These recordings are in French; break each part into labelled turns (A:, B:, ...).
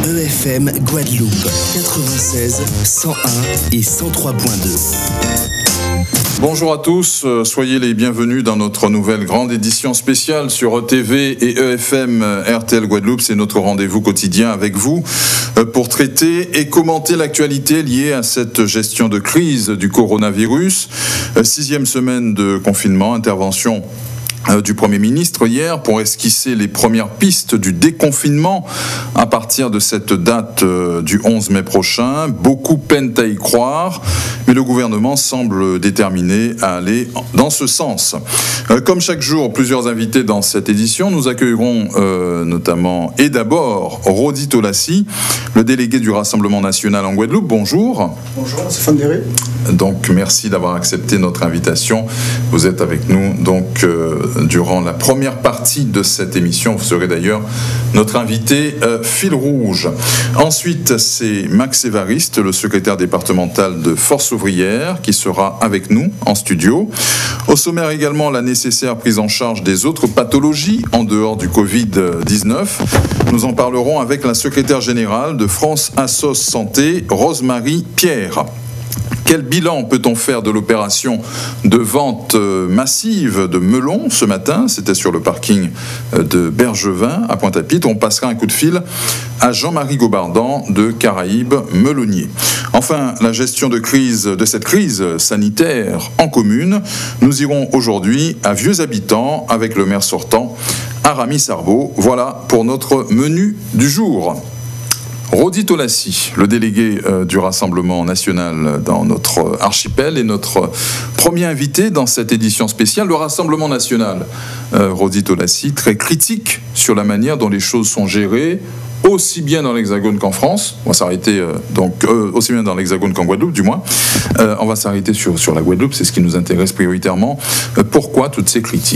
A: EFM Guadeloupe 96 101 et 103.2.
B: Bonjour à tous, soyez les bienvenus dans notre nouvelle grande édition spéciale sur ETV et EFM RTL Guadeloupe. C'est notre rendez-vous quotidien avec vous pour traiter et commenter l'actualité liée à cette gestion de crise du coronavirus. 6e semaine de confinement, intervention du Premier ministre hier pour esquisser les premières pistes du déconfinement à partir de cette date du 11 mai prochain. Beaucoup peinent à y croire, mais le gouvernement semble déterminé à aller dans ce sens. Comme chaque jour, plusieurs invités dans cette édition. Nous accueillerons notamment et d'abord Rodi Tolassi, le délégué du Rassemblement national en Guadeloupe. Bonjour.
C: Bonjour, c'est Fandéré.
B: Donc merci d'avoir accepté notre invitation. Vous êtes avec nous donc durant la première partie de cette émission. Vous serez d'ailleurs notre invité fil rouge. Ensuite, c'est Max Évariste, le secrétaire départemental de Force ouvrière, qui sera avec nous en studio. Au sommaire également, la nécessaire prise en charge des autres pathologies en dehors du Covid-19. Nous en parlerons avec la secrétaire générale de France Assos Santé, Rosemarie Pierre. Quel bilan peut-on faire de l'opération de vente massive de melons ce matin? C'était sur le parking de Bergevin à Pointe-à-Pitre. On passera un coup de fil à Jean-Marie Gobardan de Caraïbes Melonnier. Enfin, la gestion de cette crise sanitaire en commune. Nous irons aujourd'hui à Vieux-Habitants avec le maire sortant, Aramis Sarbo. Voilà pour notre menu du jour. Rodi Tolassi, le délégué du Rassemblement national dans notre archipel et notre premier invité dans cette édition spéciale. Le Rassemblement national, Rodi Tolassi, très critique sur la manière dont les choses sont gérées, aussi bien dans l'Hexagone qu'en France. On va s'arrêter aussi bien dans l'Hexagone qu'en Guadeloupe, du moins. On va s'arrêter sur la Guadeloupe, c'est ce qui nous intéresse prioritairement. Pourquoi toutes ces critiques ?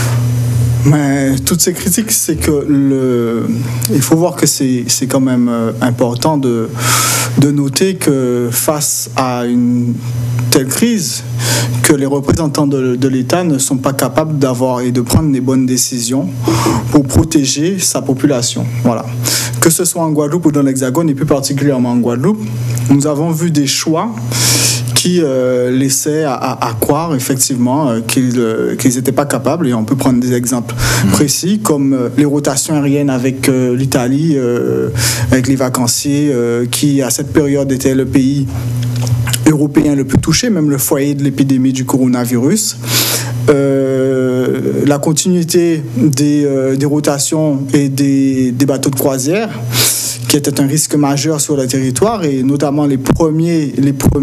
C: Mais toutes ces critiques, c'est que il faut voir que c'est quand même important de noter que face à une telle crise, que les représentants de l'État ne sont pas capables d'avoir et de prendre les bonnes décisions pour protéger sa population. Voilà. Que ce soit en Guadeloupe ou dans l'Hexagone, et plus particulièrement en Guadeloupe, nous avons vu des choix qui laissaient à croire effectivement qu'ils n'étaient pas capables, et on peut prendre des exemples précis comme les rotations aériennes avec l'Italie, avec les vacanciers qui à cette période était le pays européen le plus touché, même le foyer de l'épidémie du coronavirus. La continuité des rotations et des bateaux de croisière, qui était un risque majeur sur le territoire, et notamment les premiers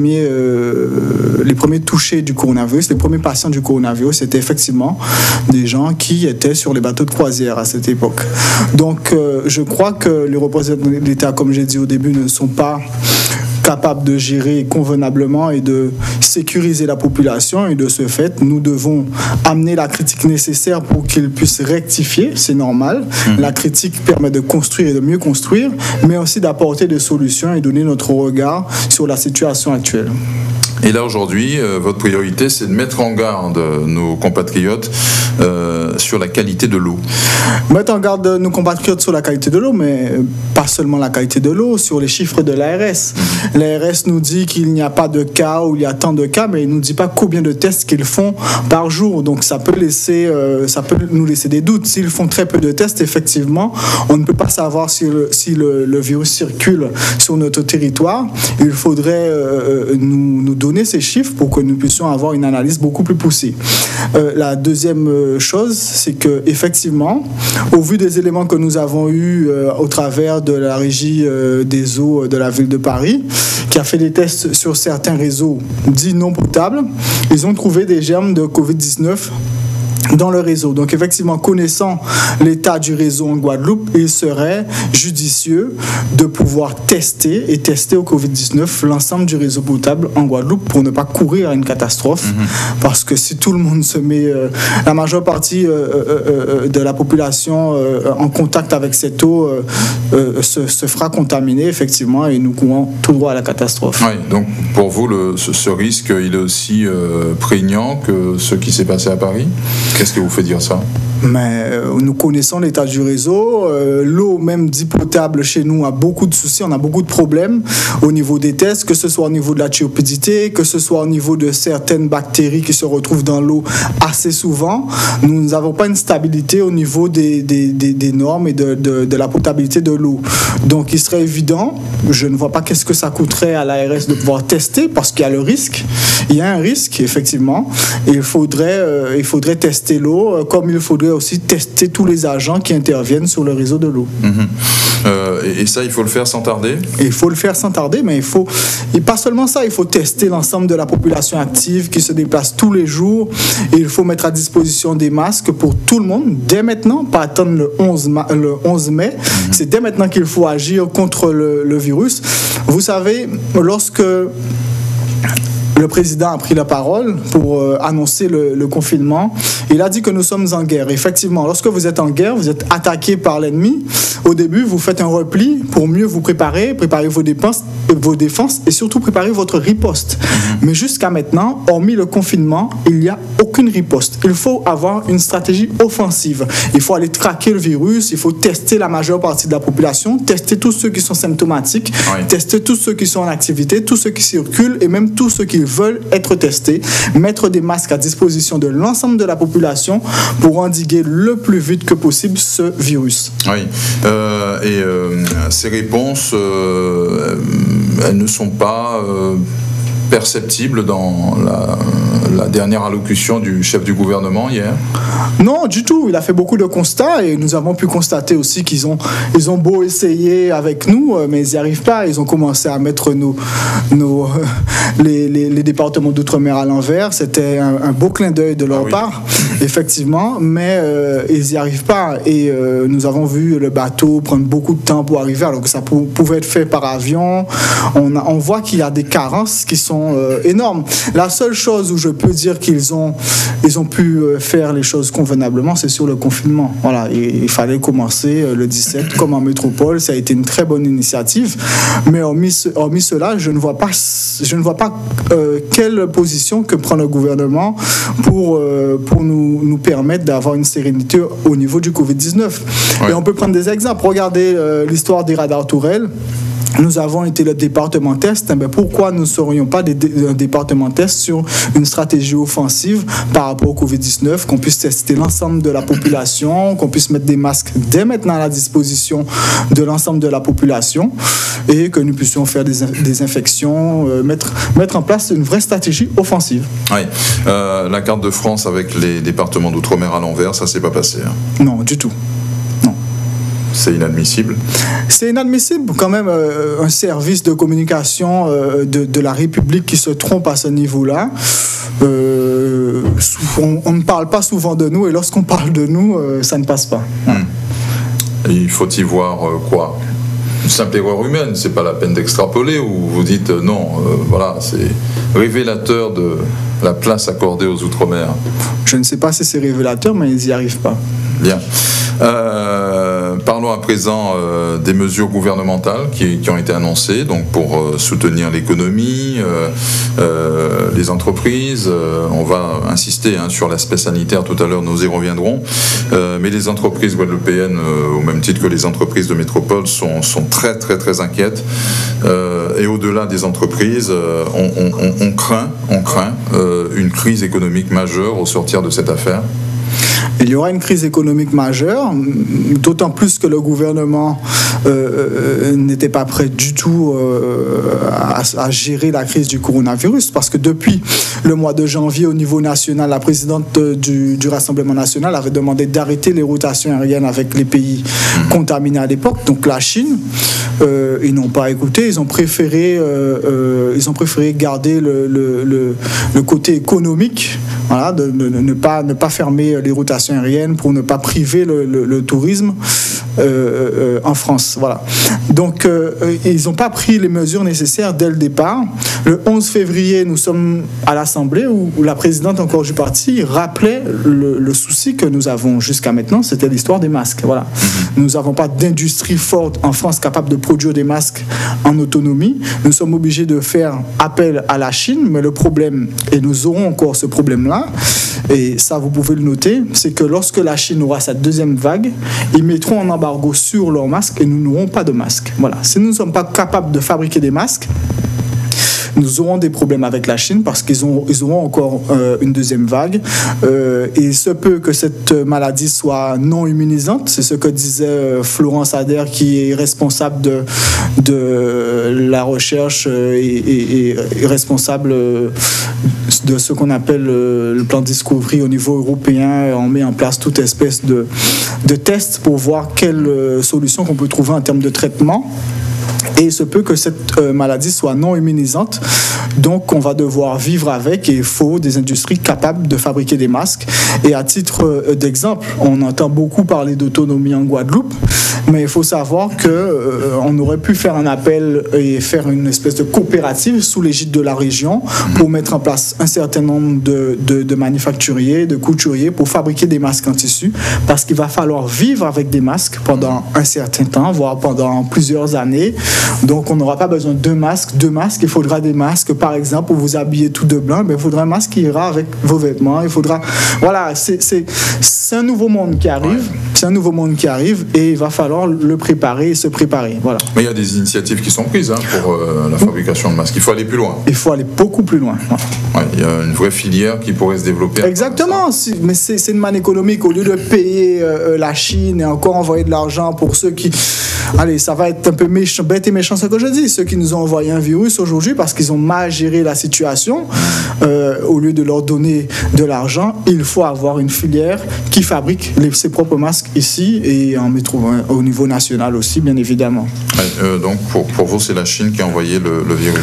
C: touchés du coronavirus, les premiers patients du coronavirus, c'était effectivement des gens qui étaient sur les bateaux de croisière à cette époque. Donc, je crois que les représentants de l'État, comme j'ai dit au début, ne sont pas capables de gérer convenablement et de sécuriser la population, et de ce fait, nous devons amener la critique nécessaire pour qu'ils puissent rectifier, c'est normal. La critique permet de construire et de mieux construire, mais aussi d'apporter des solutions et donner notre regard sur la situation actuelle.
B: Et là, aujourd'hui, votre priorité, c'est de mettre en garde nos compatriotes sur la qualité de l'eau.
C: Mettre en garde nos compatriotes sur la qualité de l'eau, mais pas seulement la qualité de l'eau, sur les chiffres de l'ARS. L'ARS nous dit qu'il n'y a pas de cas ou il y a tant de cas, mais il ne nous dit pas combien de tests qu'ils font par jour. Donc ça peut nous laisser des doutes. S'ils font très peu de tests, effectivement, on ne peut pas savoir si le virus circule sur notre territoire. Il faudrait nous donner ces chiffres pour que nous puissions avoir une analyse beaucoup plus poussée. La deuxième chose, c'est que effectivement, au vu des éléments que nous avons eus au travers de la régie des eaux de la ville de Paris, qui a fait des tests sur certains réseaux dits non potables, ils ont trouvé des germes de Covid-19 dans le réseau. Donc effectivement, connaissant l'état du réseau en Guadeloupe, il serait judicieux de pouvoir tester au Covid-19 l'ensemble du réseau potable en Guadeloupe pour ne pas courir à une catastrophe. Parce que si tout le monde se met, la majeure partie de la population en contact avec cette eau se fera contaminer effectivement, et nous courons tout droit à la catastrophe.
B: Oui, donc pour vous, ce risque, il est aussi prégnant que ce qui s'est passé à Paris. Qu'est-ce qui vous fait dire ça ?
C: Mais nous connaissons l'état du réseau. L'eau, même dit potable chez nous, a beaucoup de soucis. On a beaucoup de problèmes au niveau des tests, que ce soit au niveau de la turbidité, que ce soit au niveau de certaines bactéries qui se retrouvent dans l'eau assez souvent. Nous n'avons pas une stabilité au niveau des normes et de la potabilité de l'eau. Donc, il serait évident, je ne vois pas qu'est-ce que ça coûterait à l'ARS de pouvoir tester, parce qu'il y a le risque. Il y a un risque, effectivement. Et il faudrait tester l'eau, comme il faudrait aussi tester tous les agents qui interviennent sur le réseau de l'eau.
B: Et ça, il faut le faire sans tarder?
C: Il faut le faire sans tarder, mais et pas seulement ça, il faut tester l'ensemble de la population active qui se déplace tous les jours. Et il faut mettre à disposition des masques pour tout le monde, dès maintenant, pas attendre le 11 mai. C'est dès maintenant qu'il faut agir contre le virus. Vous savez, lorsque le président a pris la parole pour annoncer le confinement, il a dit que nous sommes en guerre. Effectivement, lorsque vous êtes en guerre, vous êtes attaqué par l'ennemi. Au début, vous faites un repli pour mieux vous préparer vos défenses et surtout préparer votre riposte. Mais jusqu'à maintenant, hormis le confinement, il n'y a aucune riposte. Il faut avoir une stratégie offensive. Il faut aller traquer le virus, il faut tester la majeure partie de la population, tester tous ceux qui sont symptomatiques, tester tous ceux qui sont en activité, tous ceux qui circulent et même tous ceux qui veulent être testés, mettre des masques à disposition de l'ensemble de la population pour endiguer le plus vite que possible ce virus.
B: Oui, ces réponses, elles ne sont pas perceptible dans la dernière allocution du chef du gouvernement hier?
C: Non, du tout. Il a fait beaucoup de constats et nous avons pu constater aussi qu'ils ont beau essayer avec nous, mais ils n'y arrivent pas. Ils ont commencé à mettre les départements d'outre-mer à l'envers. C'était un beau clin d'œil de leur part, effectivement, mais ils n'y arrivent pas. Et nous avons vu le bateau prendre beaucoup de temps pour arriver, alors que ça pouvait être fait par avion. On voit qu'il y a des carences qui sont énormes. La seule chose où je peux dire qu'ils ont pu faire les choses convenablement, c'est sur le confinement. Voilà, il fallait commencer le 17 comme en métropole. Ça a été une très bonne initiative, mais hormis cela, je ne vois pas quelle position que prend le gouvernement pour nous permettre d'avoir une sérénité au niveau du Covid-19. Et on peut prendre des exemples. Regardez l'histoire des radars tourelles. Nous avons été le département test. Mais pourquoi nous ne serions pas un département test sur une stratégie offensive par rapport au Covid-19, qu'on puisse tester l'ensemble de la population, qu'on puisse mettre des masques dès maintenant à la disposition de l'ensemble de la population et que nous puissions faire des infections, mettre en place une vraie stratégie offensive.
B: Oui. La carte de France avec les départements d'outre-mer à l'envers, ça ne s'est pas passé.
C: Non, du tout.
B: C'est inadmissible. C'est
C: inadmissible quand même, un service de communication de la République qui se trompe à ce niveau-là. On ne parle pas souvent de nous et lorsqu'on parle de nous, ça ne passe pas.
B: Il faut y voir quoi ? Une simple erreur humaine, c'est pas la peine d'extrapoler, ou vous dites non, voilà, c'est révélateur de la place accordée aux Outre-mer.
C: Je ne sais pas si c'est révélateur, mais ils n'y arrivent pas.
B: Bien. Parlons à présent des mesures gouvernementales qui ont été annoncées donc pour soutenir l'économie, les entreprises. On va insister sur l'aspect sanitaire tout à l'heure, nous y reviendrons. Mais les entreprises guadeloupéennes, au même titre que les entreprises de métropole, sont très très très inquiètes. Et au-delà des entreprises, on craint une crise économique majeure au sortir de cette affaire.
C: Il y aura une crise économique majeure, d'autant plus que le gouvernement n'était pas prêt du tout à gérer la crise du coronavirus, parce que depuis le mois de janvier au niveau national, la présidente du Rassemblement national avait demandé d'arrêter les rotations aériennes avec les pays contaminés à l'époque, donc la Chine. Ils n'ont pas écouté, ils ont préféré garder le côté économique, voilà, de ne pas fermer les rotations aériennes pour ne pas priver le tourisme. en France. Voilà. Donc, ils n'ont pas pris les mesures nécessaires dès le départ. Le 11 février, nous sommes à l'Assemblée où la présidente encore du parti rappelait le souci que nous avons jusqu'à maintenant, c'était l'histoire des masques. Voilà. Nous n'avons pas d'industrie forte en France capable de produire des masques en autonomie. Nous sommes obligés de faire appel à la Chine, mais le problème, et nous aurons encore ce problème-là, et ça vous pouvez le noter, c'est que lorsque la Chine aura sa deuxième vague, ils mettront un embargo sur leurs masques et nous n'aurons pas de masques. Voilà. Si nous ne sommes pas capables de fabriquer des masques, nous aurons des problèmes avec la Chine parce qu'ils auront encore une deuxième vague. Et il se peut que cette maladie soit non immunisante. C'est ce que disait Florence Ader, qui est responsable de la recherche et responsable de ce qu'on appelle le plan Discovery au niveau européen. On met en place toute espèce de tests pour voir quelle solution qu'on peut trouver en termes de traitement. Et il se peut que cette maladie soit non immunisante, donc on va devoir vivre avec, et il faut des industries capables de fabriquer des masques. Et à titre d'exemple, on entend beaucoup parler d'autonomie en Guadeloupe, mais il faut savoir qu'on aurait pu faire un appel et faire une espèce de coopérative sous l'égide de la région pour mettre en place un certain nombre de manufacturiers, de couturiers pour fabriquer des masques en tissu, parce qu'il va falloir vivre avec des masques pendant un certain temps, voire pendant plusieurs années. Donc on n'aura pas besoin de deux masques, il faudra des masques par exemple pour vous habiller tout de blanc, mais il faudra un masque qui ira avec vos vêtements, il faudra... Voilà, c'est un nouveau monde qui arrive, c'est un nouveau monde qui arrive et il va falloir le préparer et se préparer, voilà.
B: Mais il y a des initiatives qui sont prises pour la fabrication de masques, il faut aller plus loin.
C: Il faut aller beaucoup plus loin. Voilà.
B: Ouais, il y a une vraie filière qui pourrait se développer.
C: Exactement, mais c'est une manne économique. Au lieu de payer la Chine et encore envoyer de l'argent pour ceux qui... Allez, ça va être un peu méchant, bête et méchant ce que je dis, ceux qui nous ont envoyé un virus aujourd'hui parce qu'ils ont mal géré la situation, au lieu de leur donner de l'argent, il faut avoir une filière qui fabrique ses propres masques ici et en mettre au niveau national aussi, bien évidemment.
B: Donc pour vous, c'est la Chine qui a envoyé le virus?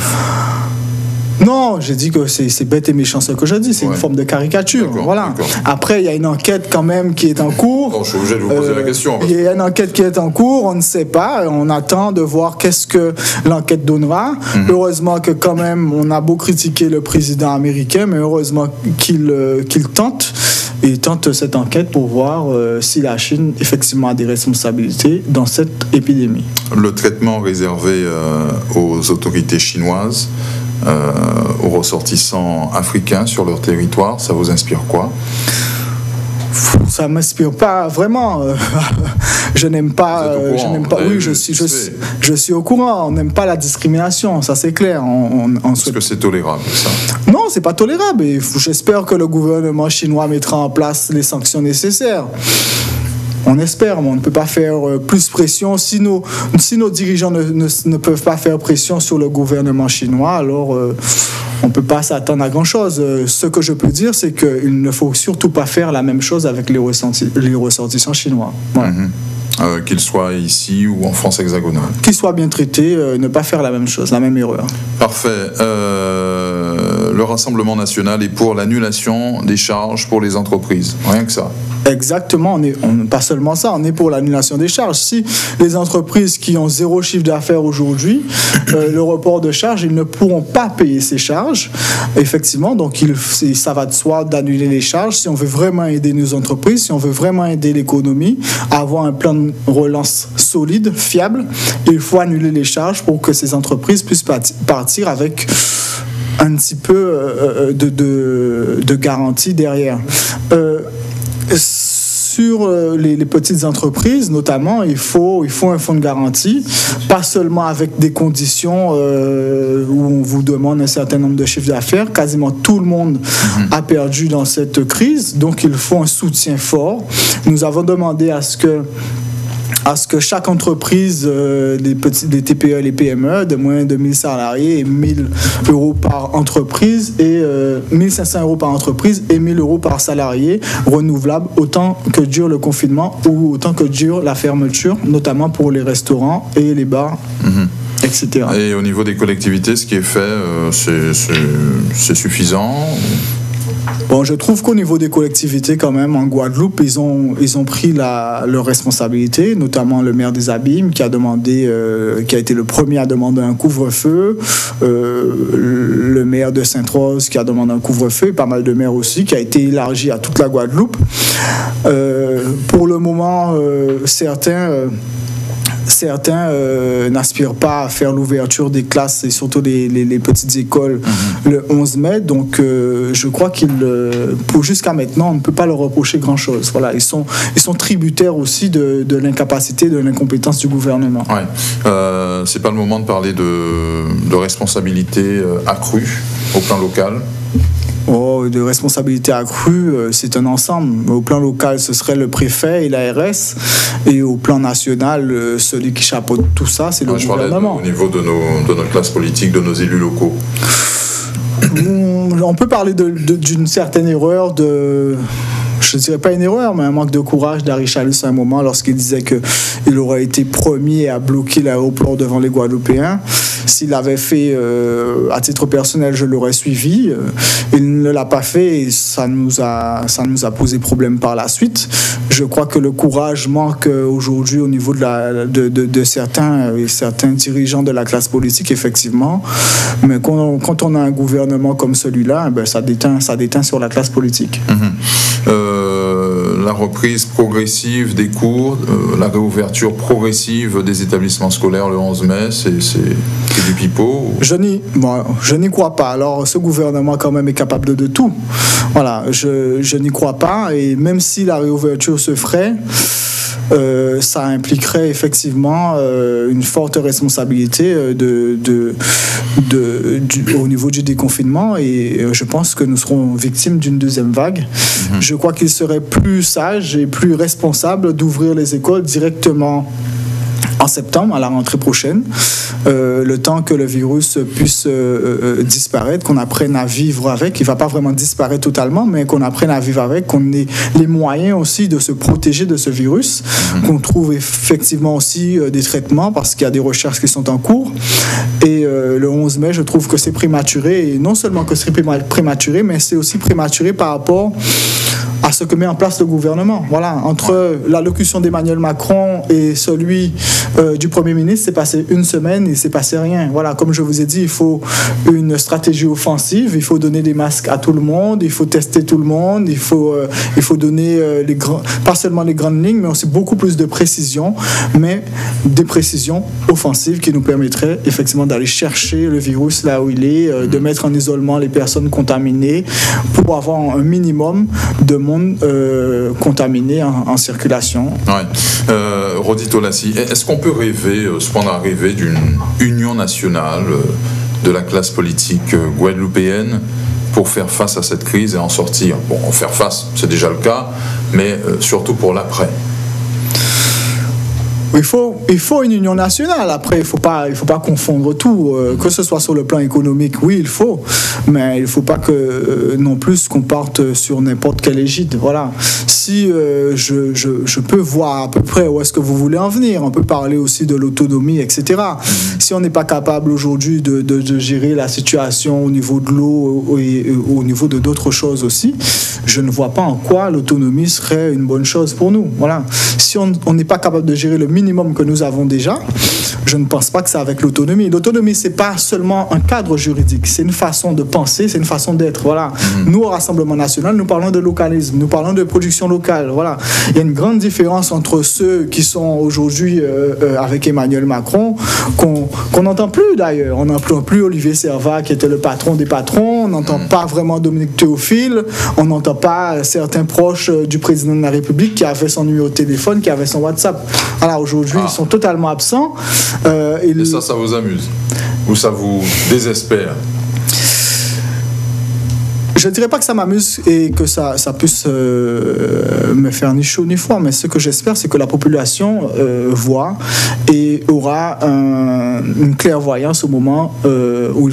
C: Non, j'ai dit que c'est bête et méchant ce que je dis, c'est une forme de caricature. Voilà. Après, il y a une enquête quand même qui est en cours.
B: Bon, je suis obligé de vous poser la question.
C: Il y a une enquête qui est en cours, on ne sait pas, on attend de voir qu'est-ce que l'enquête donnera. Heureusement que quand même, on a beau critiquer le président américain, mais heureusement qu'il tente. Et tente cette enquête pour voir si la Chine effectivement a des responsabilités dans cette épidémie.
B: Le traitement réservé aux autorités chinoises, aux ressortissants africains sur leur territoire, ça vous inspire quoi?
C: Ça m'inspire pas vraiment. Je n'aime pas. Oui, je suis au courant. On n'aime pas la discrimination, ça c'est clair.
B: Est-ce que c'est tolérable ça?
C: Non, c'est pas tolérable. Et j'espère que le gouvernement chinois mettra en place les sanctions nécessaires. On espère, mais on ne peut pas faire plus pression. Si nos dirigeants ne peuvent pas faire pression sur le gouvernement chinois, alors on ne peut pas s'attendre à grand-chose. Ce que je peux dire, c'est qu'il ne faut surtout pas faire la même chose avec les ressortissants chinois. Voilà.
B: Qu'ils soient ici ou en France hexagonale.
C: Qu'ils soient bien traités, ne pas faire la même chose, la même erreur.
B: Parfait. Le Rassemblement national est pour l'annulation des charges pour les entreprises. Rien que ça.
C: Exactement, pas seulement ça, on est pour l'annulation des charges. Si les entreprises qui ont 0 chiffre d'affaires aujourd'hui, le report de charges, ils ne pourront pas payer ces charges. Effectivement, donc ça va de soi d'annuler les charges. Si on veut vraiment aider nos entreprises, si on veut vraiment aider l'économie, avoir un plan de relance solide, fiable, il faut annuler les charges pour que ces entreprises puissent partir avec un petit peu de garantie derrière. Sur les petites entreprises, notamment, il faut un fonds de garantie, pas seulement avec des conditions où on vous demande un certain nombre de chiffres d'affaires. Quasiment tout le monde a perdu dans cette crise, donc il faut un soutien fort. Nous avons demandé à ce que chaque entreprise, les TPE et les PME, de moins de 1000 salariés, et 1000 euros par entreprise, et 1500 euros par entreprise, et 1000 euros par salarié, renouvelable autant que dure le confinement ou autant que dure la fermeture, notamment pour les restaurants et les bars. Etc.
B: Et au niveau des collectivités, ce qui est fait, c'est suffisant?
C: Bon, je trouve qu'au niveau des collectivités, quand même, en Guadeloupe, ils ont pris leur responsabilité, notamment le maire des Abîmes qui a été le premier à demander un couvre-feu, le maire de Sainte-Rose qui a demandé un couvre-feu, pas mal de maires aussi, qui a été élargi à toute la Guadeloupe. Pour le moment, certains n'aspirent pas à faire l'ouverture des classes et surtout les petites écoles le 11 mai. Donc, je crois jusqu'à maintenant, on ne peut pas leur reprocher grand-chose. Voilà, ils sont tributaires aussi de l'incapacité, de l'incompétence du gouvernement.
B: Ouais. C'est pas le moment de parler de responsabilité accrue au plan local.
C: De responsabilité accrue, c'est un ensemble. Au plan local, ce serait le préfet et l'ARS. Et au plan national, celui qui chapeaute tout ça, c'est le gouvernement.
B: Au niveau de notre classe politique, de nos élus locaux.
C: On peut parler d'une certaine erreur je ne dirais pas une erreur, mais un manque de courage d'Harry Chalus à un moment lorsqu'il disait qu'il aurait été premier à bloquer l'aéroport devant les Guadeloupéens. S'il l'avait fait à titre personnel, je l'aurais suivi. Il ne l'a pas fait et ça nous a posé problème par la suite. Je crois que le courage manque aujourd'hui au niveau de certains dirigeants de la classe politique, effectivement. Mais quand on a un gouvernement comme celui-là, ça déteint sur la classe politique.
B: La reprise progressive des cours, la réouverture progressive des établissements scolaires le 11 mai, c'est du pipeau?
C: Je n'y crois pas. Alors, ce gouvernement, quand même, est capable de tout. Voilà, je n'y crois pas. Et même si la réouverture se ferait, ça impliquerait effectivement une forte responsabilité au niveau du déconfinement et je pense que nous serons victimes d'une deuxième vague. Je crois qu'il serait plus sage et plus responsable d'ouvrir les écoles directement en septembre, à la rentrée prochaine, le temps que le virus puisse disparaître, qu'on apprenne à vivre avec. Il ne va pas vraiment disparaître totalement, mais qu'on apprenne à vivre avec, qu'on ait les moyens aussi de se protéger de ce virus, qu'on trouve effectivement aussi des traitements, parce qu'il y a des recherches qui sont en cours. Et le 11 mai, je trouve que c'est prématuré, et non seulement que c'est prématuré, mais c'est aussi prématuré par rapport à ce que met en place le gouvernement. Voilà, entre l'allocution d'Emmanuel Macron et celui du Premier ministre, c'est passé une semaine et c'est passé rien. Voilà, comme je vous ai dit, il faut une stratégie offensive, il faut donner des masques à tout le monde, il faut tester tout le monde, il faut donner pas seulement les grandes lignes, mais aussi beaucoup plus de précision, mais des précisions offensives qui nous permettraient effectivement d'aller chercher le virus là où il est, de mettre en isolement les personnes contaminées pour avoir un minimum de monde contaminé en circulation.
B: Ouais. Rodi Tolassi, est-ce qu'on peut rêver, d'une union nationale de la classe politique guadeloupéenne pour faire face à cette crise et en sortir? Bon, en faire face, c'est déjà le cas, mais surtout pour l'après.
C: Il faut une union nationale. Après, il faut pas confondre tout. Que ce soit sur le plan économique, oui, il faut. Mais il ne faut pas que non plus qu'on parte sur n'importe quelle égide. Voilà. Si je peux voir à peu près où est-ce que vous voulez en venir. On peut parler aussi de l'autonomie, etc. Si on n'est pas capable aujourd'hui de gérer la situation au niveau de l'eau et au niveau de d'autres choses aussi, je ne vois pas en quoi l'autonomie serait une bonne chose pour nous. Voilà. Si on n'est pas capable de gérer le minimum que nous avons déjà, je ne pense pas que c'est avec l'autonomie. L'autonomie, c'est pas seulement un cadre juridique, c'est une façon de penser, c'est une façon d'être. Voilà. Nous, au Rassemblement national, nous parlons de localisme, nous parlons de production locale. Voilà. Il y a une grande différence entre ceux qui sont aujourd'hui avec Emmanuel Macron, qu'on n'entend plus d'ailleurs. On n'entend plus Olivier Servat, qui était le patron des patrons. On n'entend pas vraiment Dominique Théophile. On n'entend pas certains proches du président de la République qui avaient son numéro de téléphone, qui avaient son WhatsApp. Alors aujourd'hui, ils sont totalement absents.
B: Et ça vous amuse? Ou ça vous désespère?
C: Je ne dirais pas que ça m'amuse et que ça puisse me faire ni chaud ni froid, mais ce que j'espère, c'est que la population voit et aura une clairvoyance au moment où il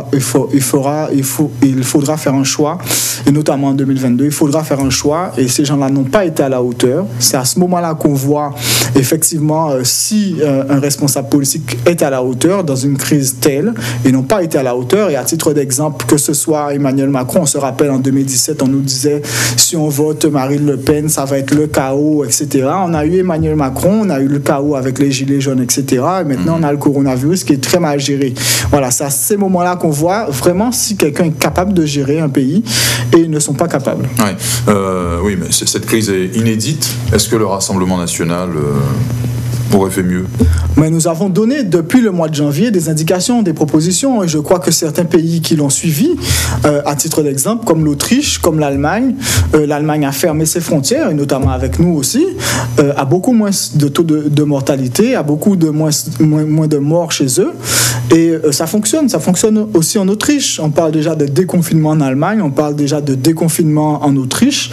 C: faudra faire un choix, et notamment en 2022, il faudra faire un choix, et ces gens-là n'ont pas été à la hauteur. C'est à ce moment-là qu'on voit effectivement si un responsable politique est à la hauteur dans une crise telle, et n'ont pas été à la hauteur. Et à titre d'exemple, que ce soit Emmanuel Macron, on se rappelle, en 2017, on nous disait si on vote Marine Le Pen, ça va être le chaos, etc. On a eu Emmanuel Macron, on a eu le chaos avec les gilets jaunes, etc. Et maintenant, on a le coronavirus qui est très mal géré. Voilà, c'est à ces moments-là qu'on voit vraiment si quelqu'un est capable de gérer un pays et ils ne sont pas capables.
B: Oui, mais cette crise est inédite. Est-ce que le Rassemblement national aurait fait mieux?
C: Mais nous avons donné depuis le mois de janvier des indications, des propositions, et je crois que certains pays qui l'ont suivi, à titre d'exemple, comme l'Autriche, comme l'Allemagne, l'Allemagne a fermé ses frontières, et notamment avec nous aussi, a beaucoup moins de taux de mortalité, a beaucoup moins de morts chez eux, et ça fonctionne aussi en Autriche. On parle déjà de déconfinement en Allemagne, on parle déjà de déconfinement en Autriche.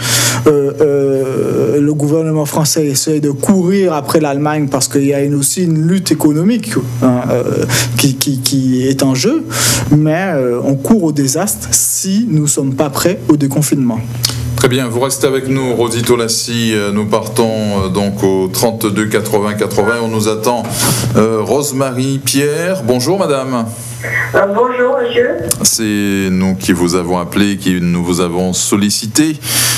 C: Le gouvernement français essaie de courir après l'Allemagne parce qu'il y a aussi une lutte économique qui est en jeu, mais on court au désastre si nous ne sommes pas prêts au déconfinement.
B: Très bien, vous restez avec nous, Rosy Tolassi. Nous partons donc au 32 80 80. On nous attend Rosemary Pierre. Bonjour madame.
D: Bonjour monsieur.
B: C'est nous qui vous avons appelé, qui nous vous avons sollicité.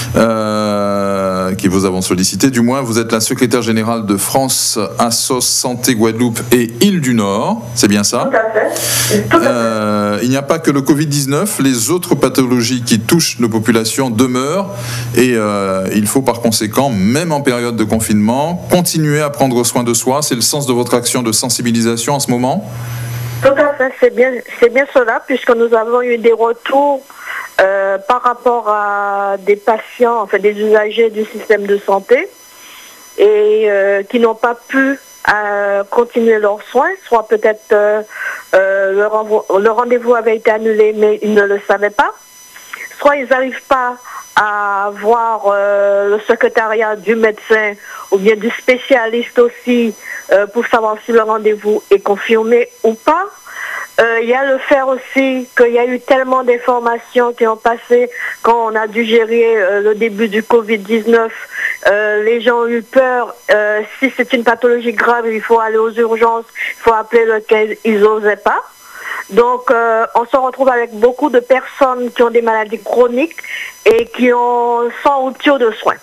B: Du moins, vous êtes la secrétaire générale de France Assos Santé Guadeloupe et Île du Nord, c'est bien ça?
D: Tout à fait.
B: Il n'y a pas que le Covid-19, les autres pathologies qui touchent nos populations demeurent et il faut par conséquent, même en période de confinement, continuer à prendre soin de soi. C'est le sens de votre action de sensibilisation en ce moment?
D: Tout à fait, c'est bien cela, puisque nous avons eu des retours par rapport à des patients, enfin des usagers du système de santé, et qui n'ont pas pu continuer leurs soins, soit peut-être le rendez-vous avait été annulé, mais ils ne le savaient pas, soit ils n'arrivent pas à voir le secrétariat du médecin ou bien du spécialiste aussi pour savoir si le rendez-vous est confirmé ou pas. Il y a le fait aussi qu'il y a eu tellement d'informations qui ont passé quand on a dû gérer le début du Covid-19. Les gens ont eu peur. Si c'est une pathologie grave, il faut aller aux urgences, il faut appeler le 15. Ils n'osaient pas. Donc, on se retrouve avec beaucoup de personnes qui ont des maladies chroniques et qui sont rupture de soins.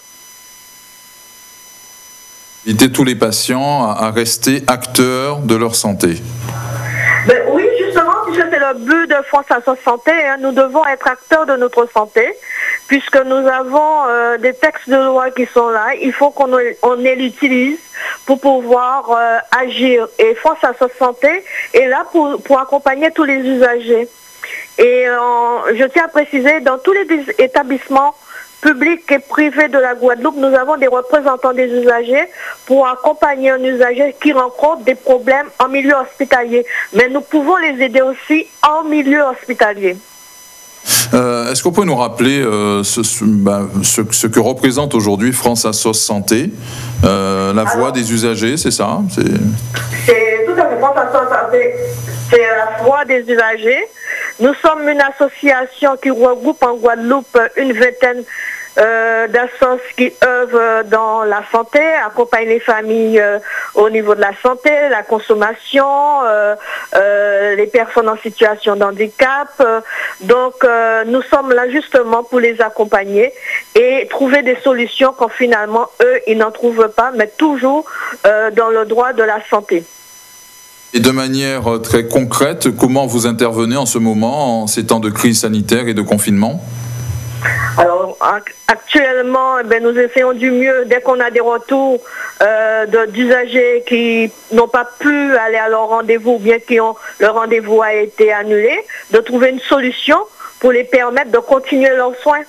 B: Inviter tous les patients à rester acteurs de leur santé.
D: Ben oui, justement, puisque c'est le but de France Assos Santé, nous devons être acteurs de notre santé, puisque nous avons des textes de loi qui sont là. Il faut qu'on les utilise pour pouvoir agir. Et France Assos Santé est là pour accompagner tous les usagers. Et je tiens à préciser, dans tous les établissements publics et privés de la Guadeloupe, nous avons des représentants des usagers pour accompagner un usager qui rencontre des problèmes en milieu hospitalier. Mais nous pouvons les aider aussi en milieu hospitalier.
B: Est-ce qu'on peut nous rappeler ce que représente aujourd'hui France Assos Santé, voix des usagers, c'est ça?
D: C'est tout à fait. France Assos Santé, c'est la voix des usagers. Nous sommes une association qui regroupe en Guadeloupe une vingtaine d'assos qui œuvrent dans la santé, accompagnent les familles au niveau de la santé, la consommation, les personnes en situation de handicap. Donc nous sommes là justement pour les accompagner et trouver des solutions quand finalement eux, ils n'en trouvent pas, mais toujours dans le droit de la santé.
B: Et de manière très concrète, comment vous intervenez en ce moment, en ces temps de crise sanitaire et de confinement?
D: Alors, actuellement, nous essayons du mieux, dès qu'on a des retours d'usagers qui n'ont pas pu aller à leur rendez-vous ou bien le rendez-vous a été annulé, de trouver une solution pour les permettre de continuer leurs soins.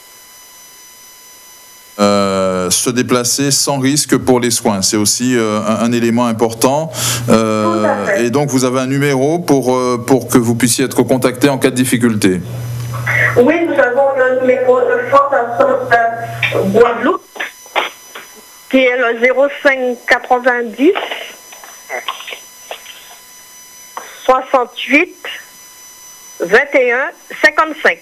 B: Se déplacer sans risque pour les soins, c'est aussi un élément important. Et donc, vous avez un numéro pour que vous puissiez être contacté en cas de difficulté.
D: Oui, nous avons le numéro de France Assos Guadeloupe, qui est le 05 90 68 21 55.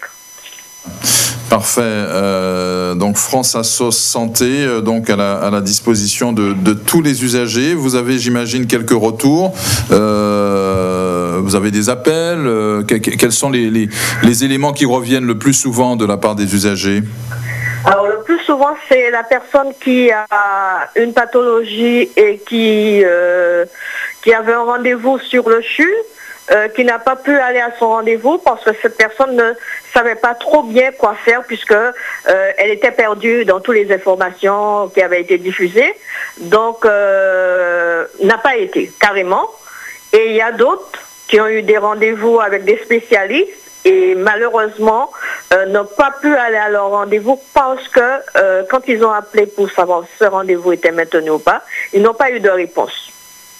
B: Parfait. Donc France Assos Santé, donc à la disposition de tous les usagers. Vous avez, j'imagine, quelques retours. Vous avez des appels? Quels sont les éléments qui reviennent le plus souvent de la part des usagers?
D: Alors, le plus souvent, c'est la personne qui a une pathologie et qui avait un rendez-vous sur le CHU, qui n'a pas pu aller à son rendez-vous parce que cette personne ne savait pas trop bien quoi faire puisque elle était perdue dans toutes les informations qui avaient été diffusées. Donc, n'a pas été, carrément. Et il y a d'autres qui ont eu des rendez-vous avec des spécialistes et malheureusement n'ont pas pu aller à leur rendez-vous parce que quand ils ont appelé pour savoir si ce rendez-vous était maintenu ou pas, ils n'ont pas eu de réponse.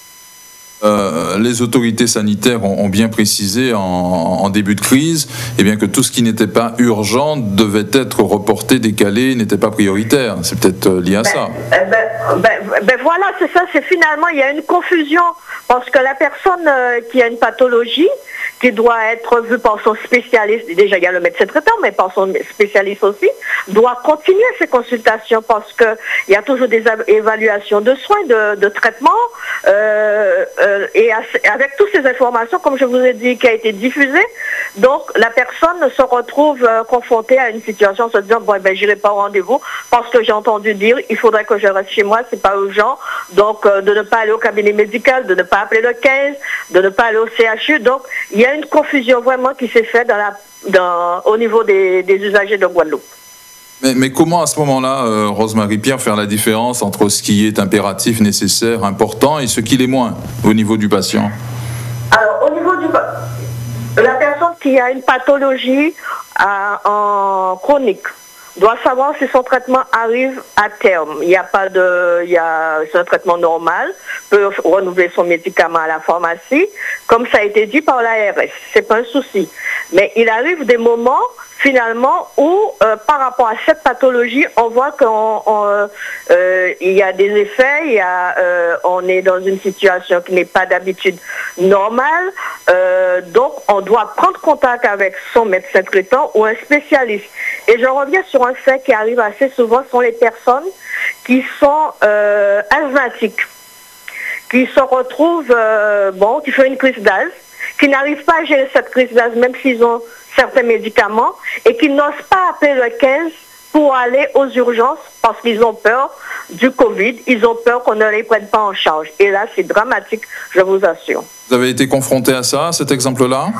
B: Les autorités sanitaires ont bien précisé en début de crise que tout ce qui n'était pas urgent devait être reporté, décalé, n'était pas prioritaire. C'est peut-être lié à ça.
D: Voilà, c'est ça. C'est finalement, il y a une confusion parce que la personne qui a une pathologie, qui doit être vue par son spécialiste, déjà il y a le médecin traitant, mais par son spécialiste aussi, doit continuer ses consultations parce qu'il y a toujours des évaluations de soins, de traitements, et avec toutes ces informations, comme je vous ai dit, qui a été diffusée, donc la personne se retrouve confrontée à une situation en se disant, j'irai pas au rendez-vous parce que j'ai entendu dire, il faudrait que je reste chez moi, c'est pas urgent, donc de ne pas aller au cabinet médical, de ne pas appeler le 15, de ne pas aller au CHU, donc il y a une confusion vraiment qui s'est faite au niveau des usagers de Guadeloupe.
B: Mais comment à ce moment-là, Rose-Marie-Pierre, faire la différence entre ce qui est impératif, nécessaire, important et ce qui l'est moins au niveau du patient?
D: Alors, au niveau la personne qui a une pathologie en chronique doit savoir si son traitement arrive à terme. C'est un traitement normal, peut renouveler son médicament à la pharmacie, comme ça a été dit par l'ARS. C'est pas un souci. Mais il arrive des moments, finalement, où, par rapport à cette pathologie, on voit qu'il y a des effets, on est dans une situation qui n'est pas d'habitude normale, donc on doit prendre contact avec son médecin traitant ou un spécialiste. Et je reviens sur un fait qui arrive assez souvent, sont les personnes qui sont asthmatiques, qui se retrouvent, qui font une crise d'asthme, qui n'arrivent pas à gérer cette crise d'asthme même s'ils ont certains médicaments et qui n'osent pas appeler le 15 pour aller aux urgences parce qu'ils ont peur du Covid, ils ont peur qu'on ne les prenne pas en charge. Et là, c'est dramatique, je vous assure.
B: Vous avez été confronté à ça, cet exemple-là?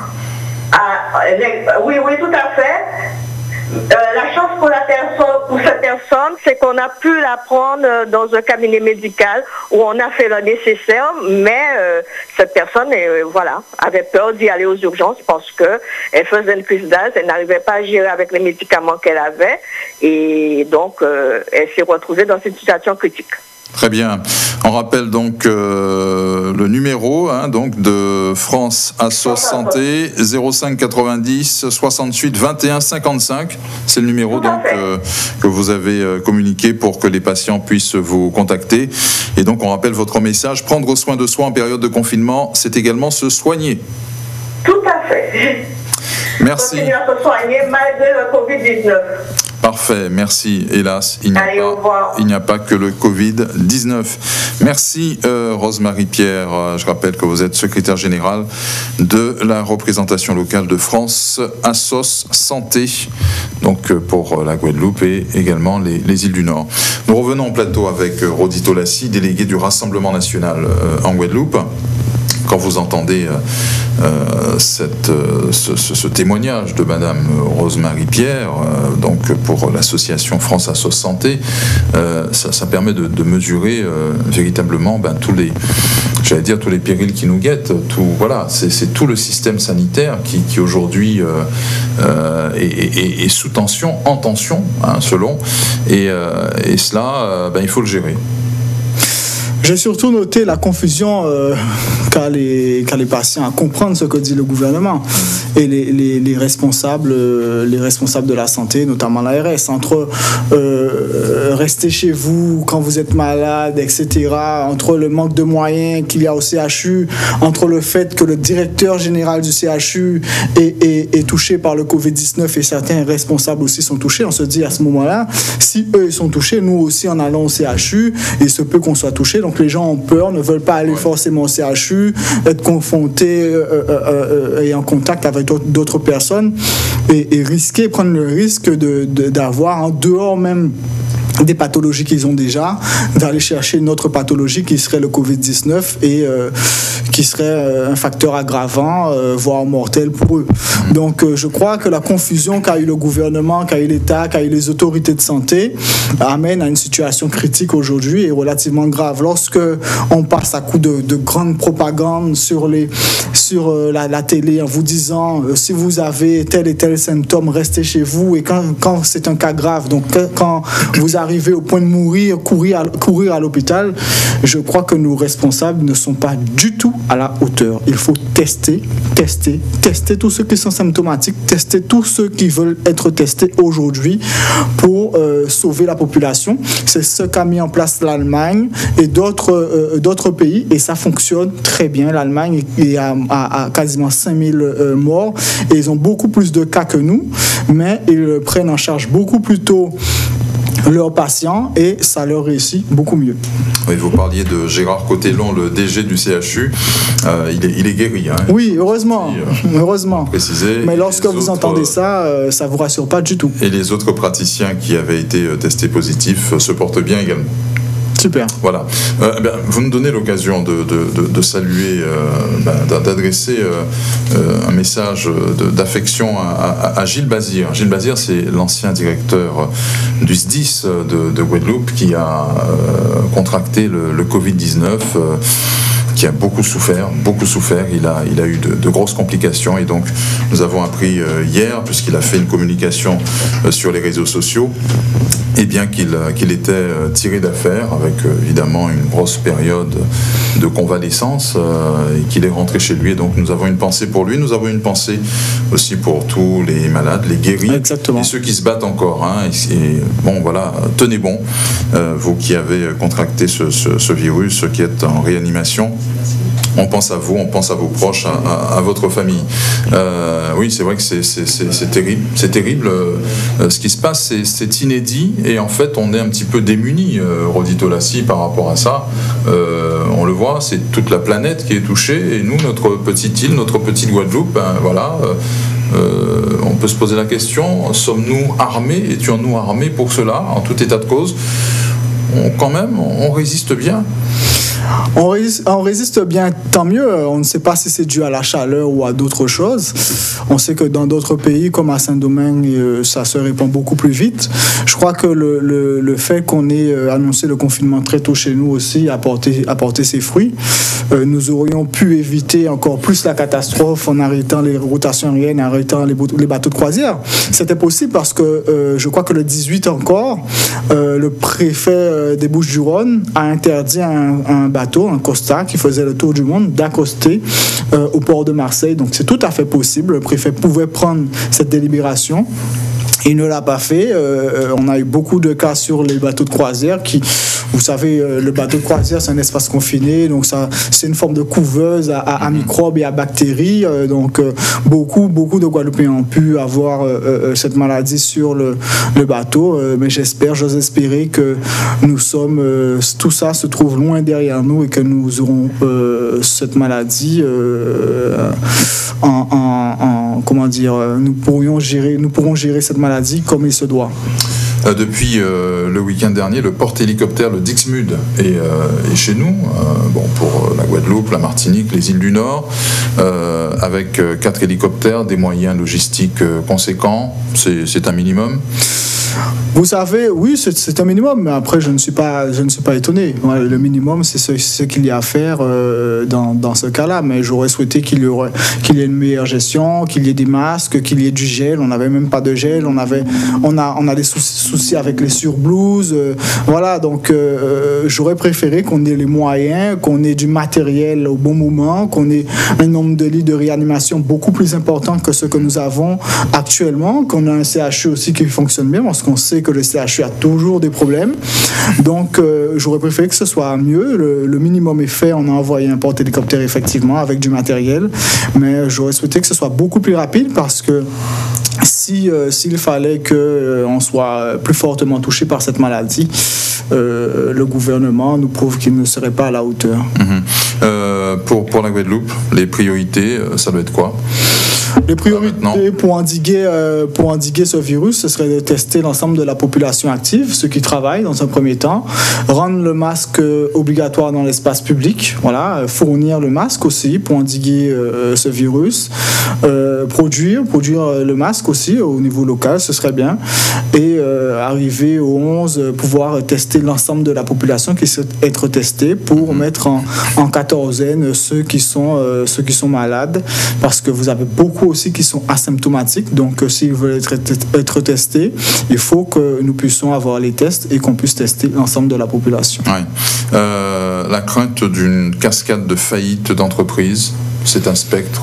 D: Oui, tout à fait. La chance pour cette personne, c'est qu'on a pu la prendre dans un cabinet médical où on a fait le nécessaire, mais cette personne avait peur d'y aller aux urgences parce qu'elle faisait une crise d'asthme, elle n'arrivait pas à gérer avec les médicaments qu'elle avait et donc elle s'est retrouvée dans une situation critique.
B: Très bien. On rappelle donc le numéro donc de France Assos Santé, 05 90 68 21 55. C'est le numéro donc que vous avez communiqué pour que les patients puissent vous contacter. Et donc on rappelle votre message, prendre soin de soi en période de confinement, c'est également se soigner.
D: Tout à fait.
B: Merci.
D: Continuer à se soigner malgré le Covid-19.
B: Parfait, merci. Hélas, il n'y a pas que le Covid-19. Merci Rose-Marie-Pierre. Je rappelle que vous êtes secrétaire générale de la représentation locale de France Assos Santé, donc pour la Guadeloupe et également les îles du Nord. Nous revenons en plateau avec Rodi Tolassi, délégué du Rassemblement national en Guadeloupe. Quand vous entendez ce témoignage de Madame Rose-Marie-Pierre, donc pour l'association France Assos Santé, ça permet de mesurer véritablement tous les périls qui nous guettent. C'est tout le système sanitaire qui aujourd'hui est sous tension, en tension, selon, et cela, il faut le gérer.
C: J'ai surtout noté la confusion qu'a les patients à comprendre ce que dit le gouvernement et les responsables de la santé, notamment l'ARS, entre rester chez vous quand vous êtes malade, etc., entre le manque de moyens qu'il y a au CHU, entre le fait que le directeur général du CHU est touché par le Covid-19 et certains responsables aussi sont touchés. On se dit à ce moment-là, si eux ils sont touchés, nous aussi en allant au CHU, il se peut qu'on soit touchés. donc les gens ont peur, ne veulent pas aller forcément au CHU, être confrontés et en contact avec d'autres personnes et prendre le risque d'avoir en dehors même des pathologies qu'ils ont déjà, d'aller chercher une autre pathologie qui serait le Covid-19 et qui serait un facteur aggravant, voire mortel pour eux. Donc je crois que la confusion qu'a eu le gouvernement, qu'a eu l'État, qu'a eu les autorités de santé amène à une situation critique aujourd'hui et relativement grave. Lorsque on passe à coup de grande propagande sur la télé en vous disant si vous avez tel et tel symptôme, restez chez vous, et quand c'est un cas grave, donc quand vous arrivez au point de mourir, courir à l'hôpital, je crois que nos responsables ne sont pas du tout à la hauteur. Il faut tester tous ceux qui sont symptomatiques, tester tous ceux qui veulent être testés aujourd'hui pour sauver la population. C'est ce qu'a mis en place l'Allemagne et d'autres pays, et ça fonctionne très bien. L'Allemagne est à quasiment 5000 morts et ils ont beaucoup plus de cas que nous, mais ils prennent en charge beaucoup plus tôt leurs patients et ça leur réussit beaucoup mieux.
B: Oui, vous parliez de Gérard Cotellon, le DG du CHU. Il est guéri. Hein.
C: Oui, heureusement.
B: Préciser.
C: Mais lorsque vous entendez ça, ça ne vous rassure pas du tout.
B: Et les autres praticiens qui avaient été testés positifs se portent bien également.
C: Super.
B: Voilà. Vous nous donnez l'occasion de saluer, d'adresser un message d'affection à Gilles Bazir. Gilles Bazir, c'est l'ancien directeur du SDIS de Guadeloupe qui a contracté le Covid-19. Qui a beaucoup souffert. Il a eu de grosses complications et donc nous avons appris hier, puisqu'il a fait une communication sur les réseaux sociaux, et bien qu'il était tiré d'affaire avec évidemment une grosse période de convalescence et qu'il est rentré chez lui. Et donc nous avons une pensée pour lui, nous avons une pensée aussi pour tous les malades, les guéris.
C: Exactement.
B: Et ceux qui se battent encore. Hein, et bon, voilà, tenez bon, vous qui avez contracté ce virus, qui êtes en réanimation. On pense à vous, on pense à vos proches, à votre famille. Oui, c'est vrai que c'est terrible. C'est terrible. Ce qui se passe, c'est inédit. Et en fait, on est un petit peu démunis, Rodi Tolassi, par rapport à ça. On le voit, c'est toute la planète qui est touchée. Et nous, notre petite île, notre petite Guadeloupe, on peut se poser la question, sommes-nous armés? Étions-nous armés pour cela, en tout état de cause? On résiste bien.
C: On résiste bien, tant mieux. On ne sait pas si c'est dû à la chaleur ou à d'autres choses. On sait que dans d'autres pays, comme à Saint-Domingue, ça se répand beaucoup plus vite. Je crois que le fait qu'on ait annoncé le confinement très tôt chez nous aussi a porté ses fruits. Nous aurions pu éviter encore plus la catastrophe en arrêtant les rotations aériennes, en arrêtant les bateaux de croisière. C'était possible parce que je crois que le 18 encore, le préfet des Bouches-du-Rhône a interdit un bateau, un Costa, qui faisait le tour du monde, d'accoster au port de Marseille. Donc c'est tout à fait possible. Le préfet pouvait prendre cette délibération. Il ne l'a pas fait. On a eu beaucoup de cas sur les bateaux de croisière qui, vous savez, le bateau de croisière, c'est un espace confiné, donc ça, c'est une forme de couveuse à microbes et à bactéries. Donc beaucoup de Guadeloupéens ont pu avoir cette maladie sur le bateau. Mais j'ose espérer que tout ça se trouve loin derrière nous et que nous aurons cette maladie nous pourrons gérer cette maladie comme il se doit.
B: Depuis le week-end dernier, le porte-hélicoptère, le Dixmude, est chez nous, pour la Guadeloupe, la Martinique, les îles du Nord, avec 4 hélicoptères, des moyens logistiques conséquents. C'est un minimum.
C: Vous savez, oui, c'est un minimum, mais après, je ne suis pas étonné. Le minimum, c'est ce qu'il y a à faire dans ce cas-là, mais j'aurais souhaité qu'il y ait une meilleure gestion, qu'il y ait des masques, qu'il y ait du gel. On n'avait même pas de gel, on a des soucis avec les surblouses. Donc j'aurais préféré qu'on ait les moyens, qu'on ait du matériel au bon moment, qu'on ait un nombre de lits de réanimation beaucoup plus important que ce que nous avons actuellement, qu'on a un CHU aussi qui fonctionne bien, parce qu'on sait que le CHU a toujours des problèmes. Donc j'aurais préféré que ce soit mieux. Le minimum est fait. On a envoyé un porte-hélicoptère effectivement avec du matériel, mais j'aurais souhaité que ce soit beaucoup plus rapide parce que s'il fallait qu'on soit plus fortement touché par cette maladie, le gouvernement nous prouve qu'il ne serait pas à la hauteur.
B: Pour la Guadeloupe, les priorités, ça doit être quoi ?
C: Les priorités pour endiguer ce virus, ce serait de tester l'ensemble de la population active, ceux qui travaillent dans un premier temps, rendre le masque obligatoire dans l'espace public, voilà, fournir le masque aussi pour endiguer ce virus, produire le masque aussi au niveau local, ce serait bien, et arriver au 11, pouvoir tester l'ensemble de la population qui souhaite être testée pour mettre en quatorzaine ceux qui sont malades, parce que vous avez beaucoup aussi qui sont asymptomatiques, donc s'ils veulent être testés, il faut que nous puissions avoir les tests et qu'on puisse tester l'ensemble de la population.
B: Oui. La crainte d'une cascade de faillites d'entreprises, c'est un spectre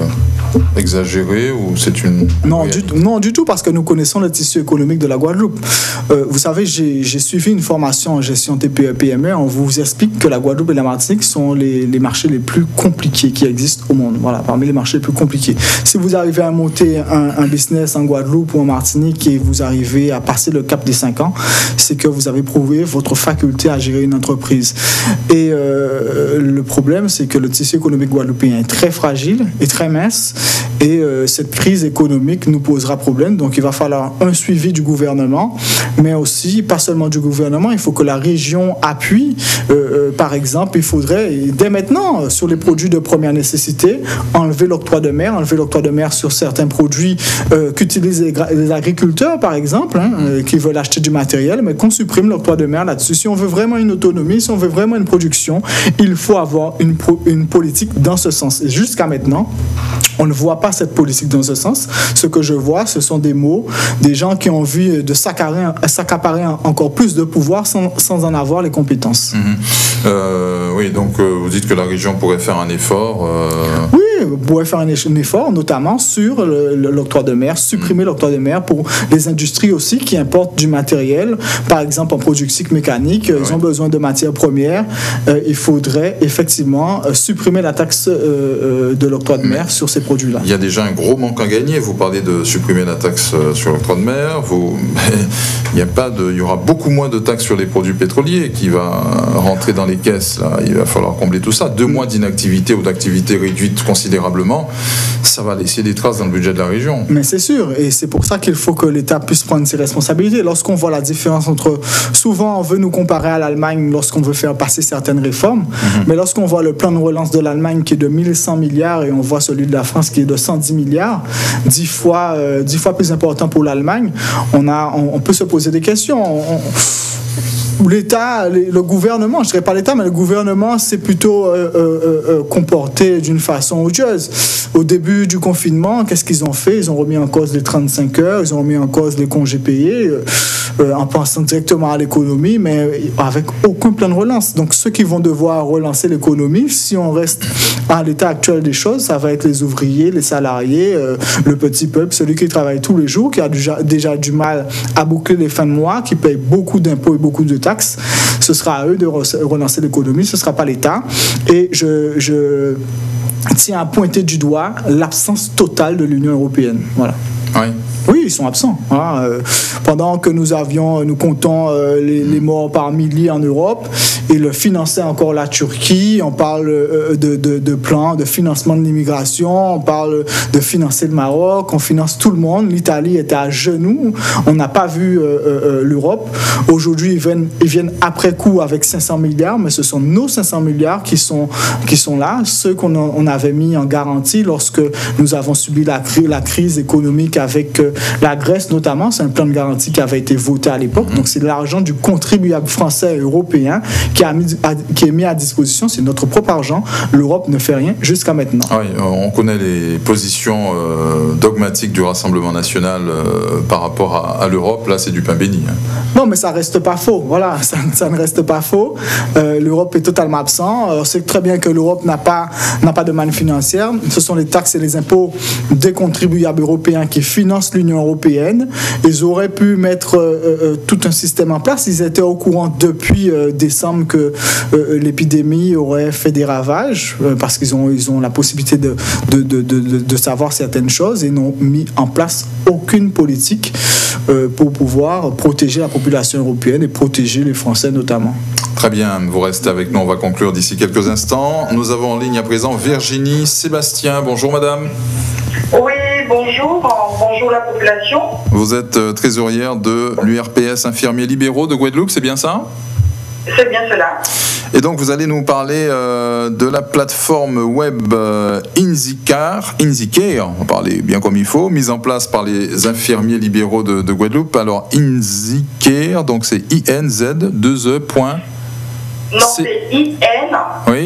B: exagéré ou c'est une...
C: Non, du tout, parce que nous connaissons le tissu économique de la Guadeloupe. Vous savez, j'ai suivi une formation en gestion TPE-PME. On vous explique que la Guadeloupe et la Martinique sont les marchés les plus compliqués qui existent au monde. Voilà, parmi les marchés les plus compliqués. Si vous arrivez à monter un business en Guadeloupe ou en Martinique et vous arrivez à passer le cap des 5 ans, c'est que vous avez prouvé votre faculté à gérer une entreprise. Et le problème, c'est que le tissu économique guadeloupéen est très fragile et très mince. Et cette crise économique nous posera problème. Donc il va falloir un suivi du gouvernement, mais aussi, pas seulement du gouvernement, il faut que la région appuie. Par exemple, il faudrait, dès maintenant, sur les produits de première nécessité, enlever l'octroi de mer sur certains produits qu'utilisent les agriculteurs, par exemple, qui veulent acheter du matériel, mais qu'on supprime l'octroi de mer là-dessus. Si on veut vraiment une autonomie, si on veut vraiment une production, il faut avoir une politique dans ce sens. Et jusqu'à maintenant, on ne voit pas cette politique dans ce sens. Ce que je vois, ce sont des mots, des gens qui ont envie de s'accaparer encore plus de pouvoir sans en avoir les compétences.
B: Oui, donc vous dites que la région pourrait faire un effort.
C: Oui, pourrait faire un effort, notamment sur l'octroi de mer, supprimer l'octroi de mer pour les industries aussi qui importent du matériel, par exemple en production mécanique, ils ont besoin de matières premières. Il faudrait effectivement supprimer la taxe de l'octroi de mer sur ces produits-là.
B: Il y a déjà un gros manque à gagner. Vous parlez de supprimer la taxe sur l'octroi de mer. Il y aura beaucoup moins de taxes sur les produits pétroliers qui va rentrer dans les caisses. Là. Il va falloir combler tout ça. 2 mois d'inactivité ou d'activité réduite considérablement, ça va laisser des traces dans le budget de la région.
C: Mais c'est sûr, et c'est pour ça qu'il faut que l'État puisse prendre ses responsabilités. Lorsqu'on voit la différence entre... Souvent, on veut nous comparer à l'Allemagne lorsqu'on veut faire passer certaines réformes, mais lorsqu'on voit le plan de relance de l'Allemagne qui est de 1100 milliards et on voit celui de la France qui est de 110 milliards, 10 fois plus important pour l'Allemagne, on peut se poser des questions. L'État, le gouvernement, je ne dirais pas l'État, mais le gouvernement s'est plutôt comporté d'une façon odieuse. Au début du confinement, qu'est-ce qu'ils ont fait ? Ils ont remis en cause les 35 heures, ils ont remis en cause les congés payés, en pensant directement à l'économie, mais avec aucun plan de relance. Donc ceux qui vont devoir relancer l'économie, si on reste à l'état actuel des choses, ça va être les ouvriers, les salariés, le petit peuple, celui qui travaille tous les jours, qui a déjà du mal à boucler les fins de mois, qui paye beaucoup d'impôts et beaucoup de taxes. Ce sera à eux de relancer l'économie, ce ne sera pas l'État. Et je tiens à pointer du doigt l'absence totale de l'Union européenne. Voilà. Oui, ils sont absents. Voilà. Pendant que nous comptons les morts par milliers en Europe et le finançait encore la Turquie, on parle de plans de financement de l'immigration, on parle de financer le Maroc, on finance tout le monde. L'Italie était à genoux, on n'a pas vu l'Europe. Aujourd'hui, ils viennent après coup avec 500 milliards, mais ce sont nos 500 milliards qui sont là, ceux qu'on avait mis en garantie lorsque nous avons subi la crise économique avec la Grèce notamment. C'est un plan de garantie qui avait été voté à l'époque, donc c'est de l'argent du contribuable français et européen qui est mis à disposition, c'est notre propre argent. L'Europe ne fait rien jusqu'à maintenant.
B: Oui, on connaît les positions dogmatiques du Rassemblement national par rapport à l'Europe. Là, c'est du pain béni.
C: Non, mais ça reste pas faux. Voilà, ça ne reste pas faux. L'Europe est totalement absente. On sait très bien que l'Europe n'a pas de manne financière. Ce sont les taxes et les impôts des contribuables européens qui financent finance l'Union européenne. Ils auraient pu mettre tout un système en place. Ils étaient au courant depuis décembre que l'épidémie aurait fait des ravages parce qu'ils ont la possibilité de savoir certaines choses et n'ont mis en place aucune politique pour pouvoir protéger la population européenne et protéger les Français notamment.
B: Très bien, vous restez avec nous, on va conclure d'ici quelques instants. Nous avons en ligne à présent Virginie Sébastien. Bonjour madame.
E: Oui, bonjour la population.
B: Vous êtes trésorière de l'URPS Infirmiers Libéraux de Guadeloupe, c'est bien ça ?
E: C'est bien cela.
B: Et donc vous allez nous parler de la plateforme web InziCare, on va parler bien comme il faut, mise en place par les infirmiers libéraux de Guadeloupe. Alors InziCare, donc c'est INZ2E.
E: Non, c'est INZ.
B: Oui.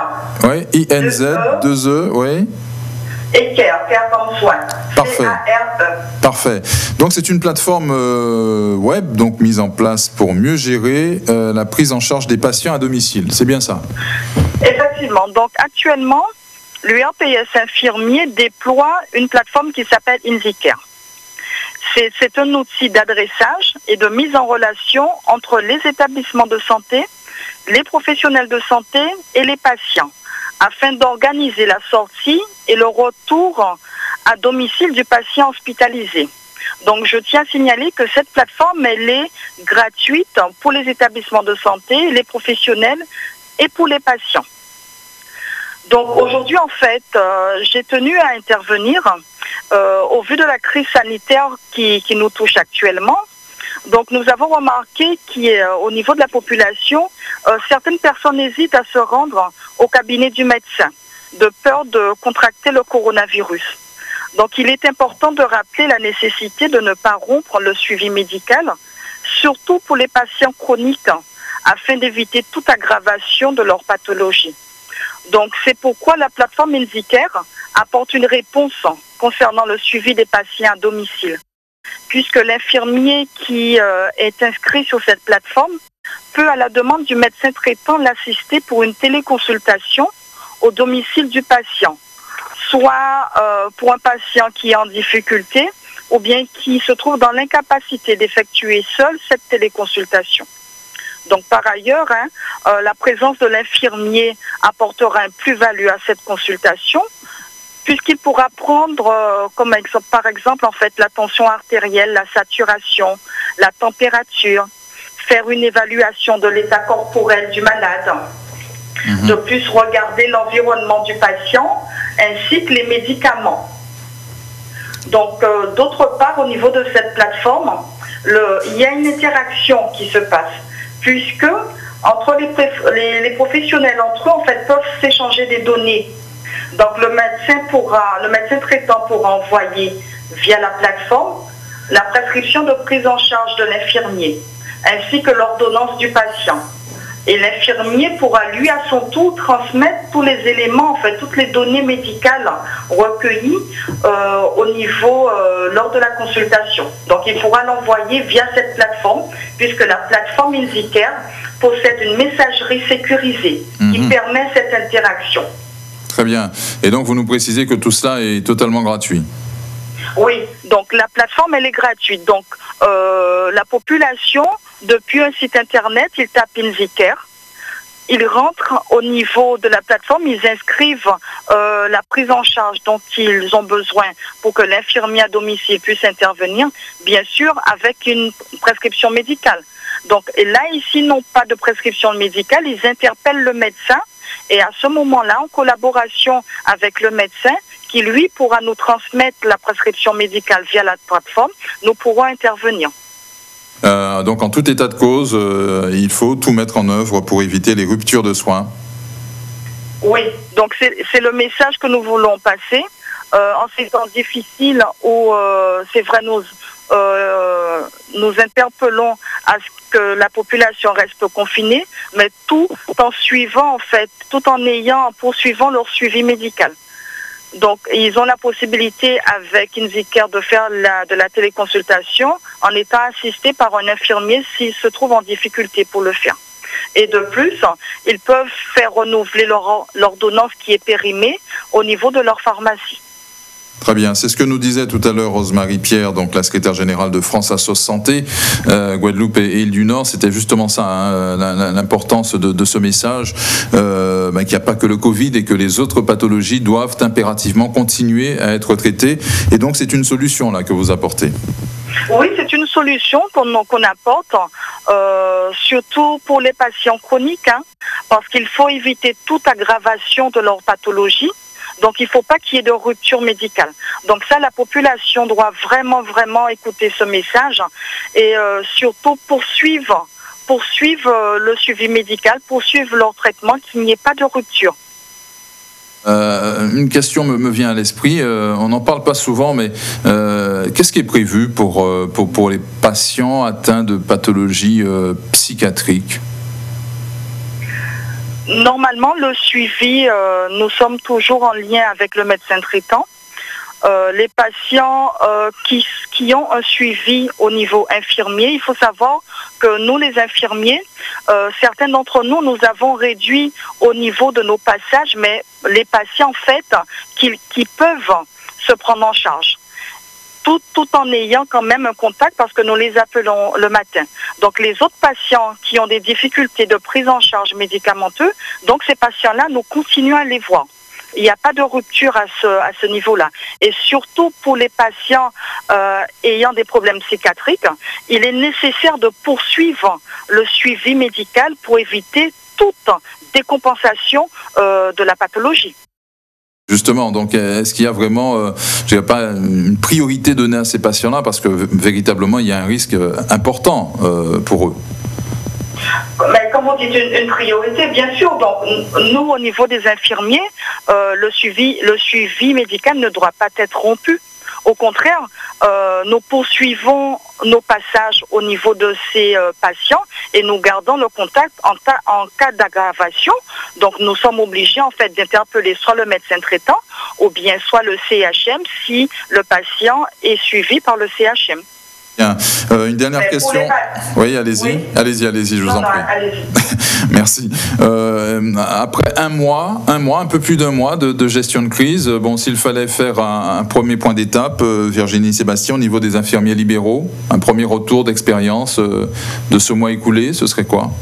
B: INZ2E, oui.
E: Et care comme soin.
B: Parfait.
E: C-A-R-E.
B: Parfait. Donc c'est une plateforme web donc mise en place pour mieux gérer la prise en charge des patients à domicile. C'est bien ça?
E: Effectivement. Donc actuellement, l'URPS Infirmier déploie une plateforme qui s'appelle InziCare. C'est un outil d'adressage et de mise en relation entre les établissements de santé, les professionnels de santé et les patients, afin d'organiser la sortie et le retour à domicile du patient hospitalisé. Donc je tiens à signaler que cette plateforme, elle est gratuite pour les établissements de santé, les professionnels et pour les patients. Donc aujourd'hui, en fait, j'ai tenu à intervenir au vu de la crise sanitaire qui nous touche actuellement. Donc nous avons remarqué qu'au niveau de la population, certaines personnes hésitent à se rendre au cabinet du médecin, de peur de contracter le coronavirus. Donc il est important de rappeler la nécessité de ne pas rompre le suivi médical, surtout pour les patients chroniques, afin d'éviter toute aggravation de leur pathologie. Donc c'est pourquoi la plateforme InziCare apporte une réponse concernant le suivi des patients à domicile, puisque l'infirmier qui est inscrit sur cette plateforme peut, à la demande du médecin traitant, l'assister pour une téléconsultation au domicile du patient, soit pour un patient qui est en difficulté ou bien qui se trouve dans l'incapacité d'effectuer seul cette téléconsultation. Donc par ailleurs, la présence de l'infirmier apportera une plus-value à cette consultation, puisqu'il pourra prendre par exemple en fait la tension artérielle, la saturation, la température, faire une évaluation de l'état corporel du malade. De plus, regarder l'environnement du patient ainsi que les médicaments. Donc d'autre part, au niveau de cette plateforme, il y a une interaction qui se passe, puisque entre les professionnels entre eux en fait peuvent s'échanger des données. Donc le médecin traitant pourra envoyer via la plateforme la prescription de prise en charge de l'infirmier, ainsi que l'ordonnance du patient. Et l'infirmier pourra lui à son tour transmettre tous les éléments, en fait toutes les données médicales recueillies lors de la consultation. Donc il pourra l'envoyer via cette plateforme, puisque la plateforme InziCare possède une messagerie sécurisée qui permet cette interaction.
B: Très bien. Et donc, vous nous précisez que tout cela est totalement gratuit.
E: Oui, donc la plateforme, elle est gratuite. Donc, la population, depuis un site internet, ils tapent InziCare. Ils rentrent au niveau de la plateforme, ils inscrivent la prise en charge dont ils ont besoin pour que l'infirmier à domicile puisse intervenir, bien sûr, avec une prescription médicale. Donc, et là, ici, ils n'ont pas de prescription médicale, ils interpellent le médecin. Et à ce moment-là, en collaboration avec le médecin, qui lui pourra nous transmettre la prescription médicale via la plateforme, nous pourrons intervenir.
B: Donc en tout état de cause, il faut tout mettre en œuvre pour éviter les ruptures de soins.
E: Oui, donc c'est le message que nous voulons passer. En ces temps difficiles où c'est vrai, nous interpellons à ce que la population reste confinée, mais tout en poursuivant leur suivi médical. Donc, ils ont la possibilité avec InziCare de faire de la téléconsultation en étant assistés par un infirmier s'ils se trouvent en difficulté pour le faire. Et de plus, ils peuvent faire renouveler leur ordonnance qui est périmée au niveau de leur pharmacie.
B: Très bien, c'est ce que nous disait tout à l'heure Rosemarie Pierre, donc la secrétaire générale de France Assos Santé, Guadeloupe et Île du Nord. C'était justement ça, l'importance de ce message, qu'il n'y a pas que le Covid et que les autres pathologies doivent impérativement continuer à être traitées. Et donc c'est une solution là que vous apportez.
E: Oui, c'est une solution qu'on apporte, surtout pour les patients chroniques, parce qu'il faut éviter toute aggravation de leur pathologie. Donc, il ne faut pas qu'il y ait de rupture médicale. Donc ça, la population doit vraiment écouter ce message et surtout poursuivre le suivi médical, poursuivre leur traitement, qu'il n'y ait pas de rupture.
B: Une question me vient à l'esprit, on n'en parle pas souvent, mais qu'est-ce qui est prévu pour les patients atteints de pathologies psychiatriques ?
E: Normalement, le suivi, nous sommes toujours en lien avec le médecin traitant. Les patients qui ont un suivi au niveau infirmier, il faut savoir que nous, les infirmiers, certains d'entre nous, nous avons réduit au niveau de nos passages, mais les patients, en fait, qui peuvent se prendre en charge. Tout en ayant quand même un contact parce que nous les appelons le matin. Donc les autres patients qui ont des difficultés de prise en charge médicamenteuse, donc ces patients-là, nous continuons à les voir. Il n'y a pas de rupture à ce niveau-là. Et surtout pour les patients ayant des problèmes psychiatriques, il est nécessaire de poursuivre le suivi médical pour éviter toute décompensation de la pathologie.
B: Justement, donc est-ce qu'il y a vraiment pas une priorité donnée à ces patients-là parce que véritablement il y a un risque important pour eux?
E: Mais comme vous dites, une priorité, bien sûr. Donc, nous, au niveau des infirmiers, le suivi médical ne doit pas être rompu. Au contraire, nous poursuivons nos passages au niveau de ces patients et nous gardons le contact en cas d'aggravation. Donc, nous sommes obligés en fait d'interpeller soit le médecin traitant ou bien soit le CHM si le patient est suivi par le CHM.
B: Bien. Une dernière question. Oui, allez-y. Oui. Allez-y, je vous en prie. Merci. Après un mois, un peu plus d'un mois de gestion de crise, bon, s'il fallait faire un premier point d'étape, Virginie Sébastien, au niveau des infirmiers libéraux, un premier retour d'expérience de ce mois écoulé, ce serait quoi?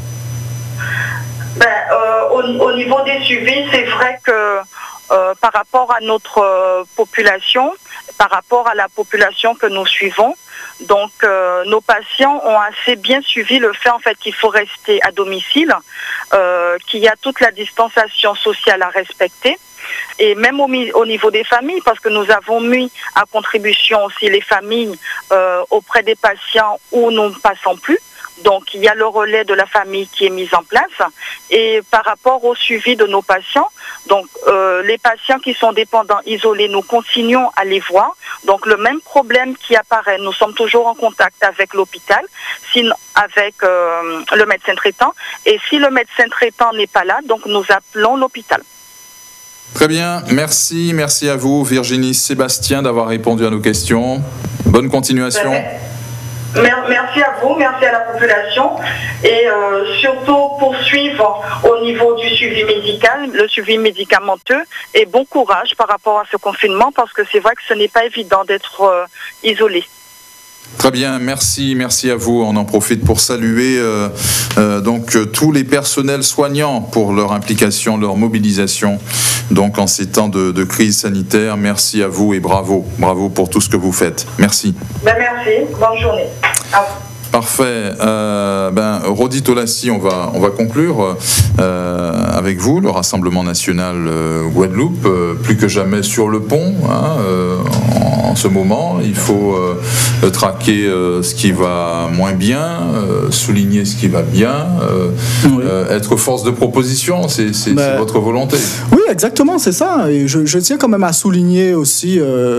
E: Au niveau des suivis, c'est vrai que par rapport à notre population, par rapport à la population que nous suivons, donc nos patients ont assez bien suivi le fait en fait qu'il faut rester à domicile, qu'il y a toute la distanciation sociale à respecter. Et même au niveau des familles, parce que nous avons mis à contribution aussi les familles auprès des patients où nous ne passons plus. Donc, il y a le relais de la famille qui est mis en place. Et par rapport au suivi de nos patients, donc les patients qui sont dépendants, isolés, nous continuons à les voir. Donc, le même problème qui apparaît, nous sommes toujours en contact avec l'hôpital, avec le médecin traitant. Et si le médecin traitant n'est pas là, donc nous appelons l'hôpital.
B: Très bien, merci à vous Virginie Sébastien d'avoir répondu à nos questions. Bonne continuation.
E: Merci à vous, merci à la population et surtout poursuivre au niveau du suivi médical, le suivi médicamenteux et bon courage par rapport à ce confinement parce que c'est vrai que ce n'est pas évident d'être isolé.
B: Très bien, merci à vous. On en profite pour saluer donc tous les personnels soignants pour leur implication, leur mobilisation donc en ces temps de crise sanitaire. Merci à vous et bravo pour tout ce que vous faites. Merci.
E: Merci, bonne journée. À vous.
B: Parfait. Rodi Tolassi, on va conclure avec vous, le Rassemblement national Guadeloupe, plus que jamais sur le pont. En ce moment, il faut traquer ce qui va moins bien, souligner ce qui va bien, être force de proposition, c'est votre volonté.
C: Oui, exactement, c'est ça. Et je tiens quand même à souligner aussi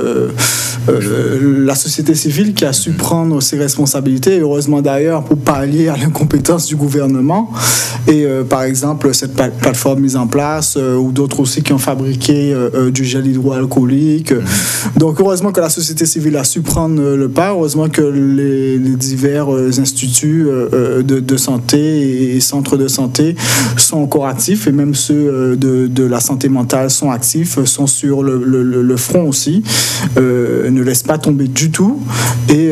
C: la société civile qui a su prendre ses responsabilités, heureusement d'ailleurs pour pallier à l'incompétence du gouvernement. Et par exemple, cette plateforme mise en place, ou d'autres aussi qui ont fabriqué du gel hydroalcoolique. Donc heureusement que la société civile a su prendre le pas. Heureusement que les divers instituts de santé et centres de santé sont encore actifs, et même ceux de la santé mentale sont actifs, sont sur le front aussi, ne laissent pas tomber du tout, et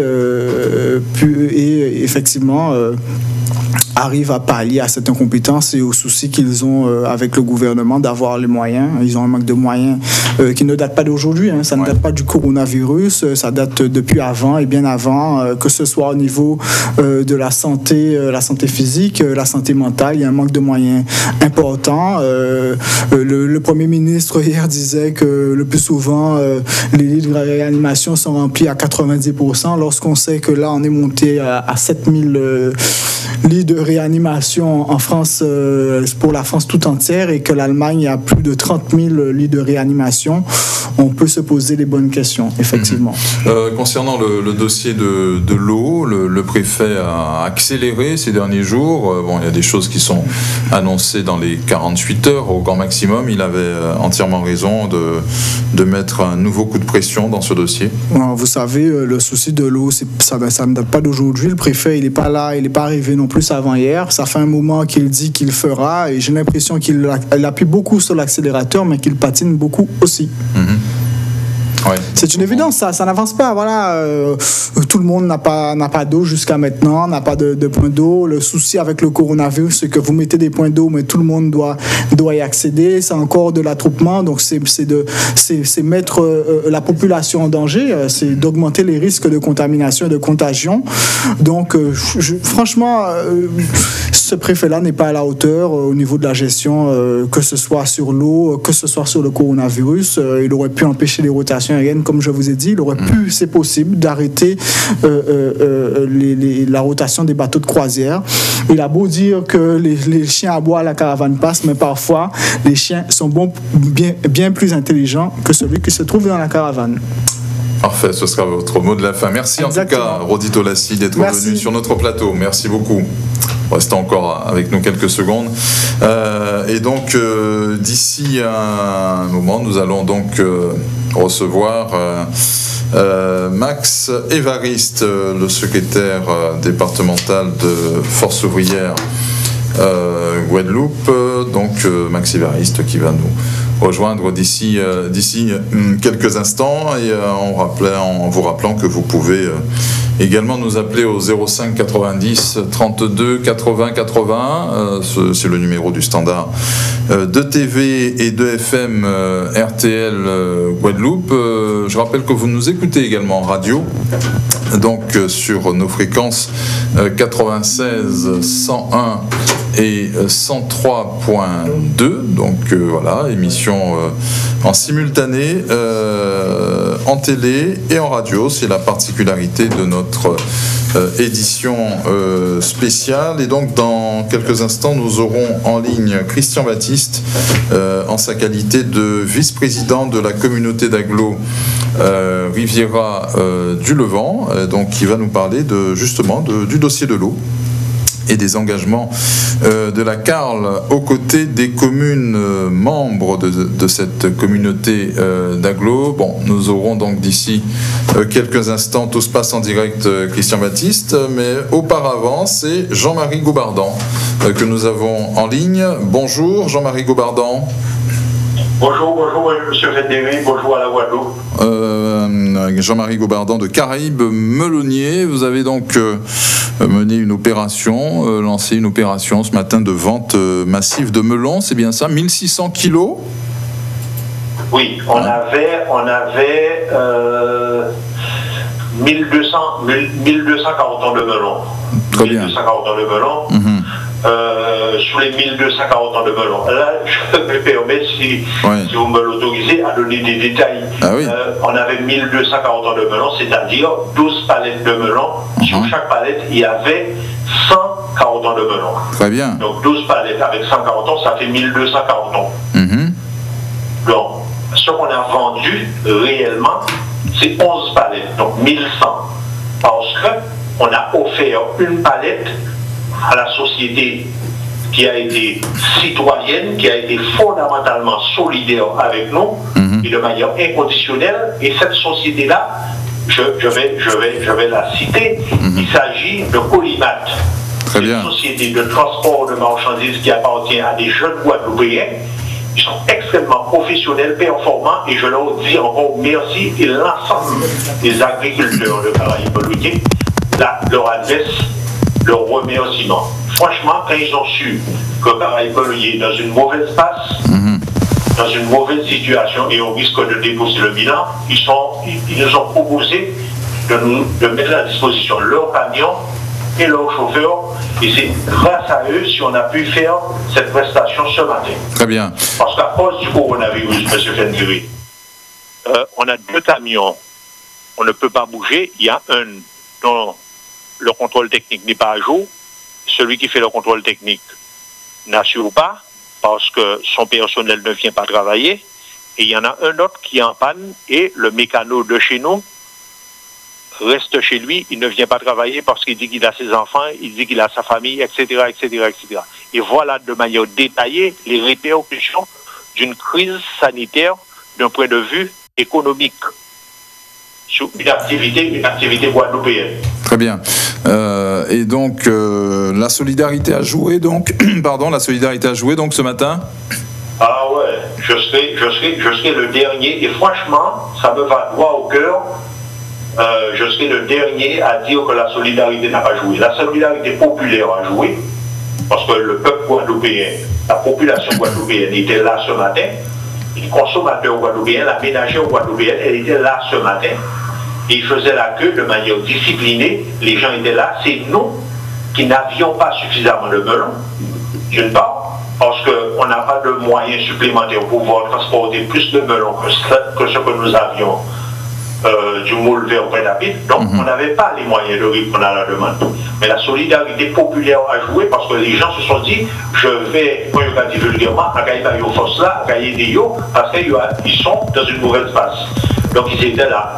C: effectivement arrivent à pallier à cette incompétence et aux soucis qu'ils ont avec le gouvernement d'avoir les moyens. Ils ont un manque de moyens qui ne date pas d'aujourd'hui, ça ne date pas du coronavirus, ça date depuis avant et bien avant, que ce soit au niveau de la santé physique, la santé mentale. Il y a un manque de moyens important. Le Premier ministre hier disait que le plus souvent les lits de réanimation sont remplis à 90%, lorsqu'on sait que là on est monté à 7000 lits de réanimation en France, pour la France tout entière, et que l'Allemagne a plus de 30 000 lits de réanimation. On peut se poser les bonnes questions, effectivement.
B: Concernant le dossier de l'eau, le préfet a accéléré ces derniers jours. Il y a des choses qui sont annoncées dans les 48 heures au grand maximum. Il avait entièrement raison de mettre un nouveau coup de pression dans ce dossier.
C: Vous savez, le souci de l'eau, ça ne date pas d'aujourd'hui. Le préfet, il n'est pas là, il n'est pas arrivé non plus avant hier. Ça fait un moment qu'il dit qu'il fera, et j'ai l'impression qu'il appuie beaucoup sur l'accélérateur, mais qu'il patine beaucoup aussi.
B: Ouais.
C: C'est une évidence, ça n'avance pas. Voilà, tout le monde n'a pas d'eau jusqu'à maintenant, n'a pas de point d'eau. Le souci avec le coronavirus, c'est que vous mettez des points d'eau, mais tout le monde doit y accéder. C'est encore de l'attroupement, donc c'est mettre la population en danger, c'est d'augmenter les risques de contamination et de contagion. Donc, franchement, ce préfet-là n'est pas à la hauteur au niveau de la gestion, que ce soit sur l'eau, que ce soit sur le coronavirus. Il aurait pu empêcher les rotations aériennes, comme je vous ai dit. Il aurait pu, c'est possible, d'arrêter la rotation des bateaux de croisière. Il a beau dire que les chiens aboient à la caravane passe, mais parfois, les chiens sont bien plus intelligents que celui qui se trouve dans la caravane.
B: Parfait, ce sera votre mot de la fin. Merci. Exactement. En tout cas, Rodi Tolassi, d'être venu sur notre plateau. Merci beaucoup. Restez encore avec nous quelques secondes. Et donc, d'ici un moment, nous allons donc recevoir Max Évariste, le secrétaire départemental de Force ouvrière Guadeloupe. Donc, Max Évariste qui va nous rejoindre d'ici quelques instants, et en vous rappelant que vous pouvez également nous appeler au 05 90 32 80 80. C'est le numéro du standard de TV et de FM RTL Guadeloupe. Je rappelle que vous nous écoutez également en radio, donc sur nos fréquences 96 101 et 103.2. Donc voilà, émission en simultané en télé et en radio. C'est la particularité de notre édition spéciale. Et donc dans quelques instants, nous aurons en ligne Christian Baptiste en sa qualité de vice-président de la communauté d'agglo Riviera du Levant, donc qui va nous parler justement du dossier de l'eau et des engagements de la CARL aux côtés des communes membres de cette communauté d'agglo. Bon, nous aurons donc d'ici quelques instants, tout se passe en direct, Christian Baptiste, mais auparavant, c'est Jean-Marie Gaubardan que nous avons en ligne. Bonjour Jean-Marie Gaubardan.
F: Bonjour, monsieur Fédéry, bonjour à la Guadeloupe.
B: Jean-Marie Gaubardan de Caraïbes Melonnier, vous avez donc mené une opération, lancé une opération ce matin de vente massive de melons, c'est bien ça, 1600 kilos?
F: Oui, on avait 1240 ans de melons.
B: Très bien.
F: 1240 ans de melons. Sur les 1240 ans de melons. Là, je me permets, si vous me l'autorisez, à donner des détails.
B: Ah oui.
F: On avait 1240 ans de melons, c'est-à-dire 12 palettes de melons. Sur chaque palette, il y avait 140 ans de melons.
B: Très bien.
F: Donc 12 palettes avec 140 ans, ça fait 1240 ans. Donc, ce qu'on a vendu réellement, c'est 11 palettes, donc 1100. Parce qu'on a offert une palette à la société qui a été citoyenne, qui a été fondamentalement solidaire avec nous, et de manière inconditionnelle. Et cette société-là, je vais la citer, il s'agit de Colimat.
B: Très bien.
F: Une société de transport de marchandises qui appartient à des jeunes Guadeloupéens. Ils sont extrêmement professionnels, performants, et je leur dis encore merci, et l'ensemble des agriculteurs de Caraïbes-Melunier leur adresse leur remerciement. Franchement, quand ils ont su que Caraïbes-Melunier est dans une mauvaise passe, dans une mauvaise situation et au risque de déposer le bilan, ils nous ont proposé de mettre à disposition leur camion et leurs chauffeurs, et c'est grâce à eux si on a pu faire cette prestation ce matin.
B: Très bien.
F: Parce qu'à cause du coronavirus, M. Fendiri, on a 2 camions, on ne peut pas bouger. Il y a un dont le contrôle technique n'est pas à jour. Celui qui fait le contrôle technique n'assure pas parce que son personnel ne vient pas travailler. Et il y en a un autre qui est en panne, et le mécano de chez nous reste chez lui, il ne vient pas travailler parce qu'il dit qu'il a ses enfants, il dit qu'il a sa famille, etc., etc., etc. Et voilà de manière détaillée les répercussions d'une crise sanitaire d'un point de vue économique sur une activité guadeloupéenne.
B: Très bien. Et donc, la solidarité a joué donc, la solidarité a joué donc ce matin.
F: Ah ouais, je serai le dernier, et franchement, ça me va droit au cœur. Je serai le dernier à dire que la solidarité n'a pas joué. La solidarité populaire a joué, parce que le peuple guadeloupéen, la population guadeloupéenne était là ce matin, les consommateurs guadeloupéens, la ménagère guadeloupéenne, elle était là ce matin, et ils faisaient la queue de manière disciplinée, les gens étaient là, c'est nous qui n'avions pas suffisamment de melons, d'une part, parce qu'on n'a pas de moyens supplémentaires pour pouvoir transporter plus de melons que ce que nous avions du moule vers Pointe-à-Pitre. Donc, on n'avait pas les moyens de répondre à la demande. Mais la solidarité populaire a joué parce que les gens se sont dit, je vais, quand je vais dire vulgairement, à Gaïba au Fosse là, à Gaïba Yo, parce qu'ils sont dans une mauvaise passe. Donc, ils étaient là.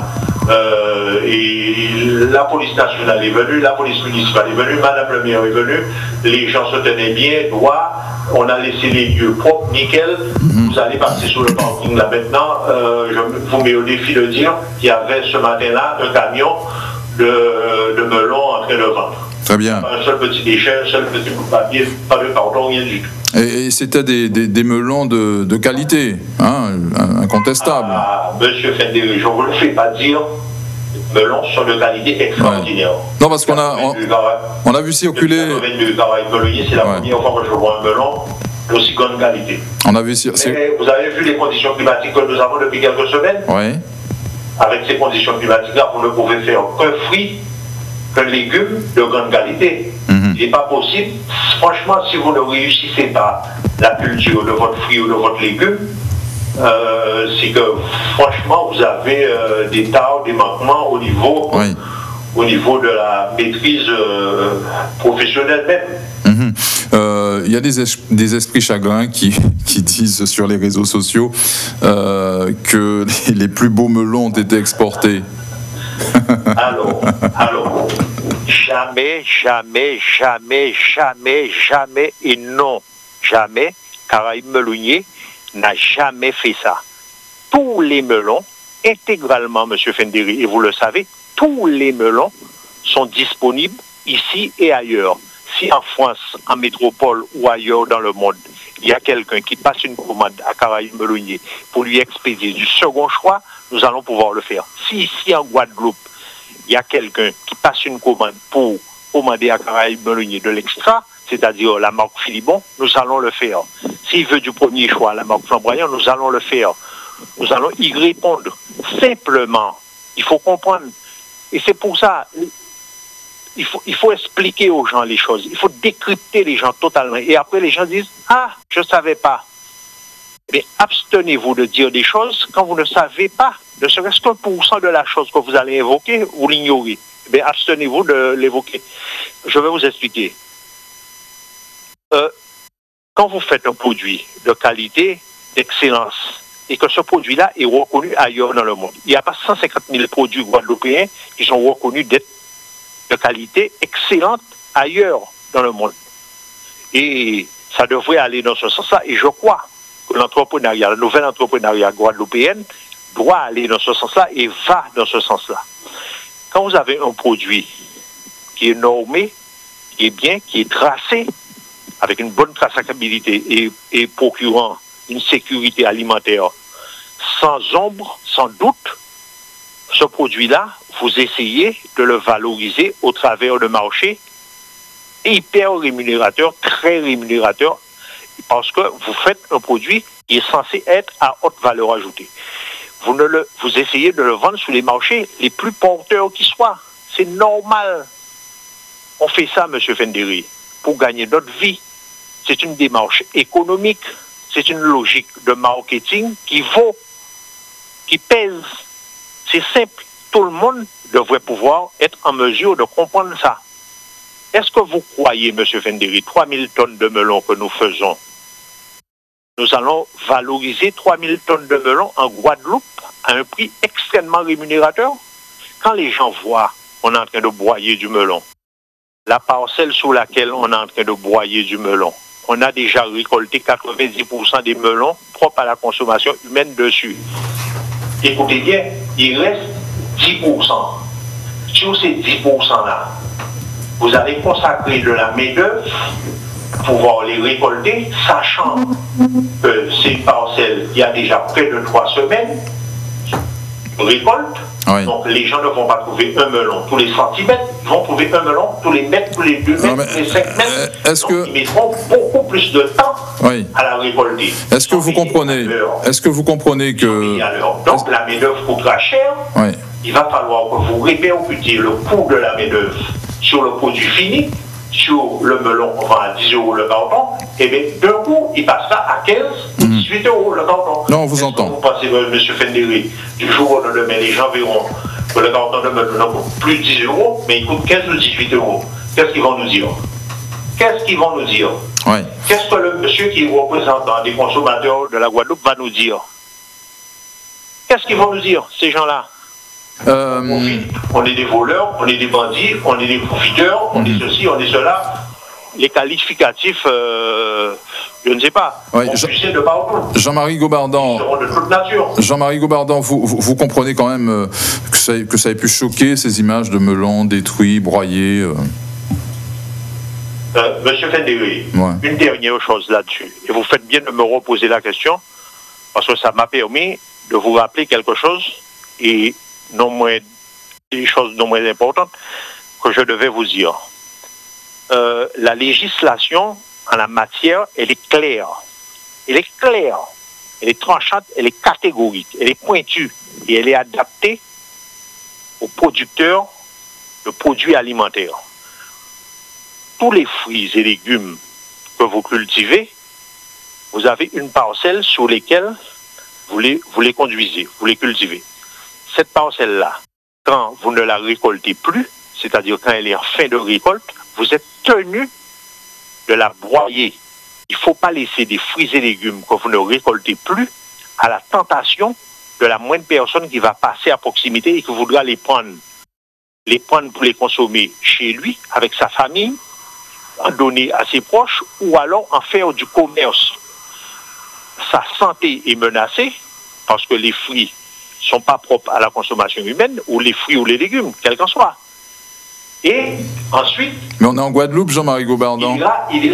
F: Et la police nationale est venue, la police municipale est venue, Madame le maire est venue, les gens se tenaient bien, droit, on a laissé les lieux propres, nickel. Vous allez passer sur le parking là maintenant. Je vous mets au défi de dire qu'il y avait ce matin-là un camion de melons en train de vendre.
B: Très bien.
F: Un seul petit déchet, un seul petit bout de papier, pas de pardon, rien du tout.
B: Et c'était des melons de qualité, hein, incontestable.
F: Monsieur Fenderi, je ne vous le fais pas dire, les melons sont de qualité extraordinaire. Ouais.
B: Non, parce qu'on a vu circuler.
F: C'est la première fois que je vois un melon d'aussi grande qualité.
B: On a vu
F: vous avez vu les conditions climatiques que nous avons depuis quelques semaines.
B: Oui.
F: Avec ces conditions climatiques-là, vous ne pouvez faire qu'un fruit, qu'un légume de grande qualité. Il n'est pas possible. Franchement, si vous ne réussissez pas la culture de votre fruit ou de votre légume, c'est que franchement, vous avez des tares, des manquements au niveau de la maîtrise professionnelle même.
B: Il y a des esprits chagrins qui disent sur les réseaux sociaux que les plus beaux melons ont été exportés.
F: Alors, jamais, et non, jamais, Caraïbes-Melunier n'a jamais fait ça. Tous les melons, intégralement, M. Fenderi, et vous le savez, tous les melons sont disponibles ici et ailleurs. Si en France, en métropole ou ailleurs dans le monde, il y a quelqu'un qui passe une commande à Caraïbes-Melunier pour lui expédier du second choix, nous allons pouvoir le faire. Si ici en Guadeloupe, il y a quelqu'un qui passe une commande pour commander à Caraïbes-Melunier de l'extra, c'est-à-dire la marque Philibon, nous allons le faire. S'il veut du premier choix, la marque Flamboyant, nous allons le faire. Nous allons y répondre. Simplement, il faut comprendre. Et c'est pour ça, il faut expliquer aux gens les choses. Il faut décrypter les gens totalement. Et après, les gens disent, ah, je ne savais pas. Mais abstenez-vous de dire des choses quand vous ne savez pas. Ne serait-ce qu'un % de la chose que vous allez évoquer, vous l'ignorez. Mais abstenez-vous de l'évoquer. Je vais vous expliquer. Quand vous faites un produit de qualité, d'excellence, et que ce produit-là est reconnu ailleurs dans le monde, il n'y a pas 150 000 produits guadeloupéens qui sont reconnus d'être de qualité excellente ailleurs dans le monde. Et ça devrait aller dans ce sens-là. Et je crois
G: l'entrepreneuriat, le nouvel entrepreneuriat guadeloupéen doit aller dans ce sens-là et va dans ce sens-là. Quand vous avez un produit qui est normé, qui est bien, qui est tracé, avec une bonne traçabilité et procurant une sécurité alimentaire sans ombre, sans doute, ce produit-là, vous essayez de le valoriser au travers de marchés hyper rémunérateurs, très rémunérateurs, parce que vous faites un produit qui est censé être à haute valeur ajoutée. Vous essayez de le vendre sur les marchés les plus porteurs qui soient. C'est normal. On fait ça, M. Fenderi, pour gagner notre vie. C'est une démarche économique, c'est une logique de marketing qui pèse. C'est simple. Tout le monde devrait pouvoir être en mesure de comprendre ça. Est-ce que vous croyez, M. Fenderi, 3000 tonnes de melons que nous faisons, nous allons valoriser 3000 tonnes de melons en Guadeloupe à un prix extrêmement rémunérateur? Quand les gens voient qu'on est en train de broyer du melon, la parcelle sur laquelle on est en train de broyer du melon, on a déjà récolté 90% des melons propres à la consommation humaine dessus.
F: Écoutez bien, il reste 10%. Sur ces 10%-là, vous allez consacrer de la main-d'œuvre pour pouvoir les récolter, sachant que ces parcelles, il y a déjà près de 3 semaines, récolte. Oui. Donc les gens ne vont pas trouver un melon tous les centimètres, ils vont trouver un melon tous les mètres, tous les 2 mètres, tous les 5 mètres. Donc ils mettront beaucoup plus de temps à la récolter.
B: Est-ce que vous comprenez que...
F: Donc la main-d'œuvre coûtera cher. Oui. Il va falloir que vous répercutiez le coût de la main-d'œuvre sur le produit fini, sur le melon, on vend à 10 € le carton, et bien d'un coup, il passera à 15 ou 18 € le carton.
B: Non, on vous entend.
F: Vous pensez, M. Fenderi, du jour au lendemain, les gens verront que le carton de melon ne coûte plus 10 €, mais il coûte 15 ou 18 €. Qu'est-ce qu'ils vont nous dire?
B: Oui.
F: Qu'est-ce que le monsieur qui est représentant des consommateurs de la Guadeloupe va nous dire? Qu'est-ce qu'ils vont nous dire, ces gens-là? On est des voleurs, on est des bandits, on est des profiteurs, on est ceci, on est cela. Les qualificatifs, je ne sais pas.
B: Oui,
F: de partout.
B: Jean-Marie Gaubardan.
F: Ils seront de toute nature.
B: Jean-Marie Gaubardan, vous comprenez quand même que ça ait pu choquer ces images de melons détruits, broyés.
F: Monsieur Fenderi, une dernière chose là-dessus. Et vous faites bien de me reposer la question, parce que ça m'a permis de vous rappeler quelque chose, et des choses non moins importantes que je devais vous dire. La législation en la matière, elle est claire. Elle est claire, elle est tranchante, elle est catégorique, elle est pointue et elle est adaptée aux producteurs de produits alimentaires. Tous les fruits et légumes que vous cultivez, vous avez une parcelle sur laquelle vous les conduisez, vous les cultivez. Cette parcelle-là, quand vous ne la récoltez plus, c'est-à-dire quand elle est en fin de récolte, vous êtes tenu de la broyer. Il ne faut pas laisser des fruits et légumes que vous ne récoltez plus à la tentation de la moindre personne qui va passer à proximité et qui voudra les prendre pour les consommer chez lui, avec sa famille, en donner à ses proches ou alors en faire du commerce. Sa santé est menacée parce que les fruits ne sont pas propres à la consommation humaine, ou les fruits ou les légumes, quels qu'en soient. Et ensuite...
B: Mais on est en Guadeloupe, Jean-Marie Gaubardan.
F: Il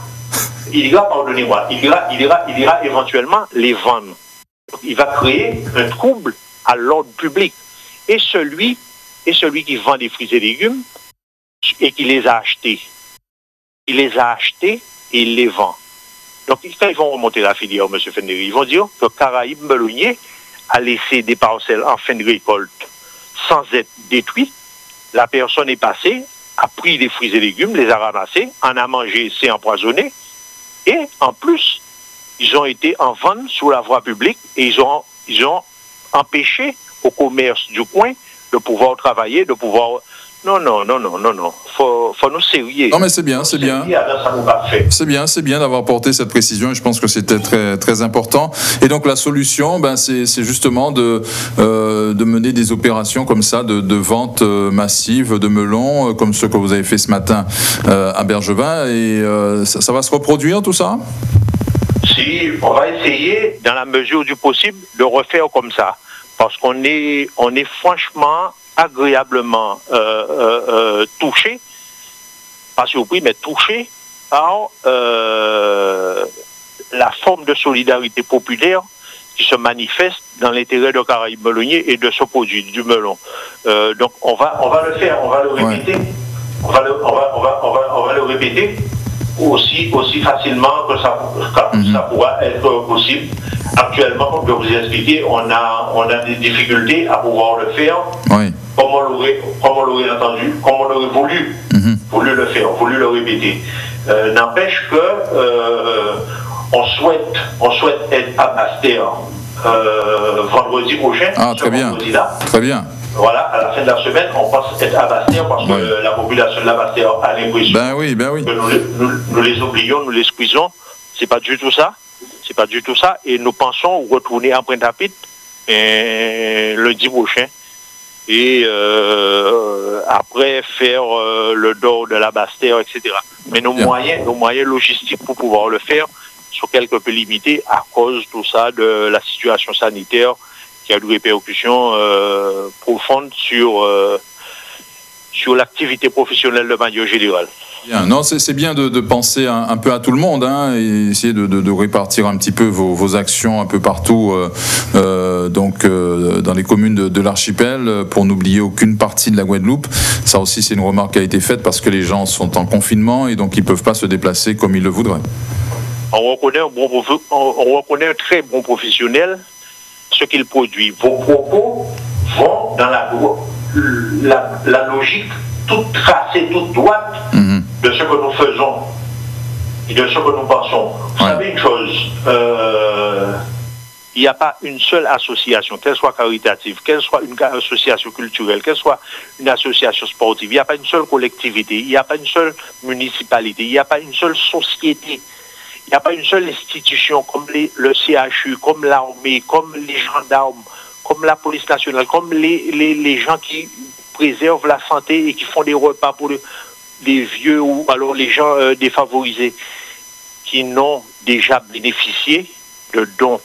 F: ira éventuellement les vendre. Il va créer un trouble à l'ordre public. Et celui qui vend des fruits et légumes et qui les a achetés, il les a achetés et il les vend. Donc, quand ils vont remonter la filière, M. Fenderi, ils vont dire que Caraïbes Melonnier a laissé des parcelles en fin de récolte sans être détruites. La personne est passée, a pris des fruits et légumes, les a ramassés, en a mangé, s'est empoisonné. Et en plus, ils ont été en vente sous la voie publique et ils ont empêché au commerce du coin de pouvoir travailler, de pouvoir... Non. Faut nous sérieux.
B: Non, mais c'est bien. C'est bien d'avoir apporté cette précision et je pense que c'était très, très important. Et donc, la solution, c'est justement de mener des opérations comme ça, de vente massive de melons, comme ce que vous avez fait ce matin à Bergevin. Et ça va se reproduire, tout ça?
G: Si, on va essayer, dans la mesure du possible, de refaire comme ça. Parce qu'on est franchement, agréablement touché, pas surpris, mais touché par la forme de solidarité populaire qui se manifeste dans l'intérêt de Caraïbes meloniers et de ce produit, du melon. Donc on va le faire, on va le répéter. Ouais. On va le répéter aussi facilement que ça pourra être possible. Actuellement, comme je vous ai expliqué, on a des difficultés à pouvoir le faire. Oui. Comme on l'aurait entendu, comme on aurait voulu le faire, voulu le répéter. N'empêche que on souhaite être à Bastère vendredi prochain.
B: Ah, très bien. Très bien.
G: Voilà, à la fin de la semaine, on pense être à Bastère parce que la population de la Bastère a l'impression que nous les oublions, nous les squeezons. C'est pas du tout ça. C'est pas du tout ça. Et nous pensons retourner en Pointe-à-Pitre lundi prochain. Et après faire le dos de la Bastère, etc. Mais nos moyens logistiques pour pouvoir le faire sont quelque peu limités à cause tout ça de la situation sanitaire qui a des répercussions profondes sur l'activité professionnelle de manière générale.
B: Bien. Non, c'est bien de penser un peu à tout le monde, hein, et essayer de répartir un petit peu vos actions un peu partout, dans les communes de l'archipel, pour n'oublier aucune partie de la Guadeloupe. Ça aussi, c'est une remarque qui a été faite parce que les gens sont en confinement et donc ils ne peuvent pas se déplacer comme ils le voudraient.
G: On reconnaît un très bon professionnel, ce qu'il produit. Vos propos vont dans la logique toute tracée, toute droite de ce que nous faisons et de ce que nous pensons. Vous savez une chose, il n'y a pas une seule association, qu'elle soit caritative, qu'elle soit une association culturelle, qu'elle soit une association sportive, il n'y a pas une seule collectivité, il n'y a pas une seule municipalité, il n'y a pas une seule société, il n'y a pas une seule institution comme le CHU, comme l'armée, comme les gendarmes, comme la police nationale, comme les gens qui préservent la santé et qui font des repas pour les vieux ou alors les gens défavorisés qui n'ont déjà bénéficié de dons,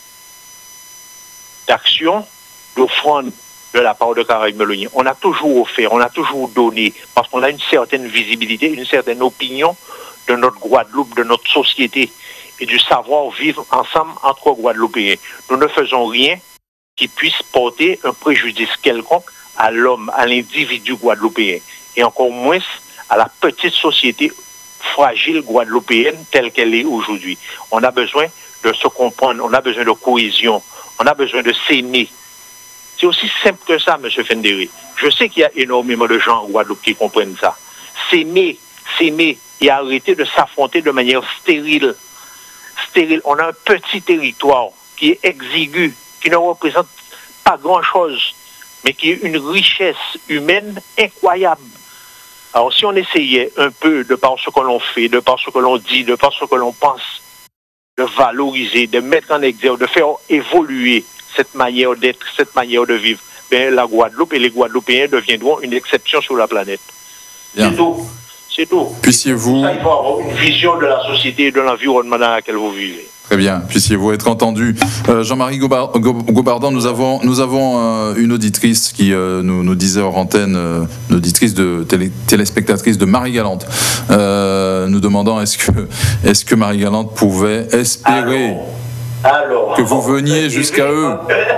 G: d'actions, d'offrandes de la part de Caraïbes meloniers. On a toujours offert, on a toujours donné, parce qu'on a une certaine visibilité, une certaine opinion de notre Guadeloupe, de notre société et du savoir-vivre ensemble entre Guadeloupéens. Nous ne faisons rien qui puisse porter un préjudice quelconque à l'homme, à l'individu guadeloupéen, et encore moins à la petite société fragile guadeloupéenne telle qu'elle est aujourd'hui. On a besoin de se comprendre, on a besoin de cohésion, on a besoin de s'aimer. C'est aussi simple que ça, M. Fenderi. Je sais qu'il y a énormément de gens en Guadeloupe qui comprennent ça. S'aimer et arrêter de s'affronter de manière stérile. On a un petit territoire qui est exigu, qui ne représente pas grand-chose, mais qui est une richesse humaine incroyable. Alors si on essayait un peu, de par ce que l'on fait, de par ce que l'on dit, de par ce que l'on pense, de valoriser, de mettre en exergue, de faire évoluer cette manière d'être, cette manière de vivre, ben, la Guadeloupe et les Guadeloupéens deviendront une exception sur la planète. Bien. C'est tout.
B: Puissiez-vous...
G: Ça, il faut avoir une vision de la société et de l'environnement dans lequel vous vivez.
B: Très bien, puissiez-vous être entendu. Jean-Marie Gaubardan, nous avons une auditrice qui nous disait hors antenne, une auditrice téléspectatrice de Marie-Galante, nous demandant est-ce que Marie-Galante pouvait espérer que vous veniez jusqu'à eux.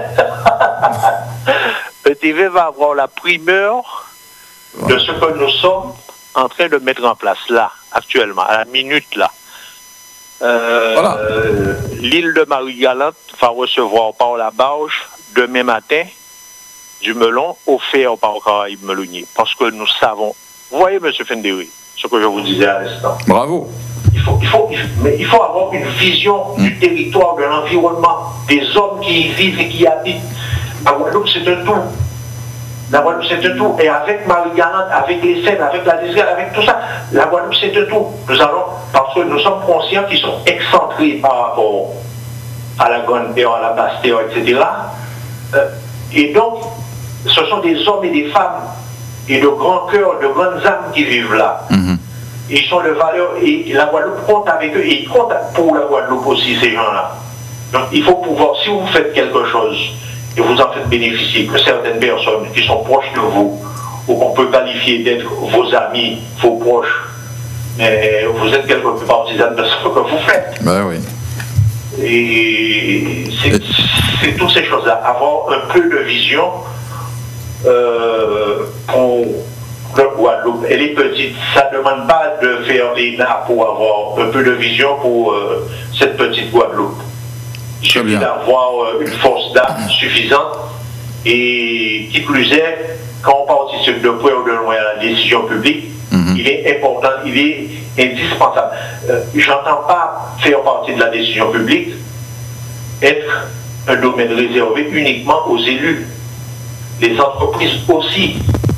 G: ETV va avoir la primeur de ce que nous sommes en train de mettre en place là, actuellement, à la minute là. Voilà. L'île de Marie-Galante va recevoir par la barge demain matin du melon offert par Caraïbes meloniers. Parce que nous savons, vous voyez M. Fenderi, ce que je vous disais à l'instant.
B: Bravo.
G: Il faut avoir une vision du territoire, de l'environnement, des hommes qui y vivent et qui y habitent. La Guadeloupe, c'est un tout. La Guadeloupe, c'est un tout. Et avec Marie-Galante, avec les Seines, avec la Désirade, avec tout ça, la Guadeloupe, c'est un tout. Nous allons, parce que nous sommes conscients qu'ils sont excentrés par rapport à la Grande-Terre, à la Basse-Terre, etc. Et donc, ce sont des hommes et des femmes et de grands cœurs, de grandes âmes qui vivent là.
F: Ils sont de valeur et la Guadeloupe compte avec eux et compte pour la Guadeloupe aussi, ces gens-là. Donc il faut pouvoir, si vous faites quelque chose et vous en faites bénéficier, que certaines personnes qui sont proches de vous, ou qu'on peut qualifier d'être vos amis, vos proches, mais vous êtes quelque peu partisane de ce que vous faites.
B: Ben oui.
F: Et c'est toutes ces choses-là. Avoir un peu de vision pour le Guadeloupe. Elle est petite. Ça ne demande pas de faire l'ENA pour avoir un peu de vision pour cette petite Guadeloupe. Il suffit d'avoir une force d'âme suffisante. Et qui plus est, quand on participe de près ou de loin à la décision publique, il est important, il est indispensable. J'entends pas faire partie de la décision publique être un domaine réservé uniquement aux élus. Les entreprises aussi.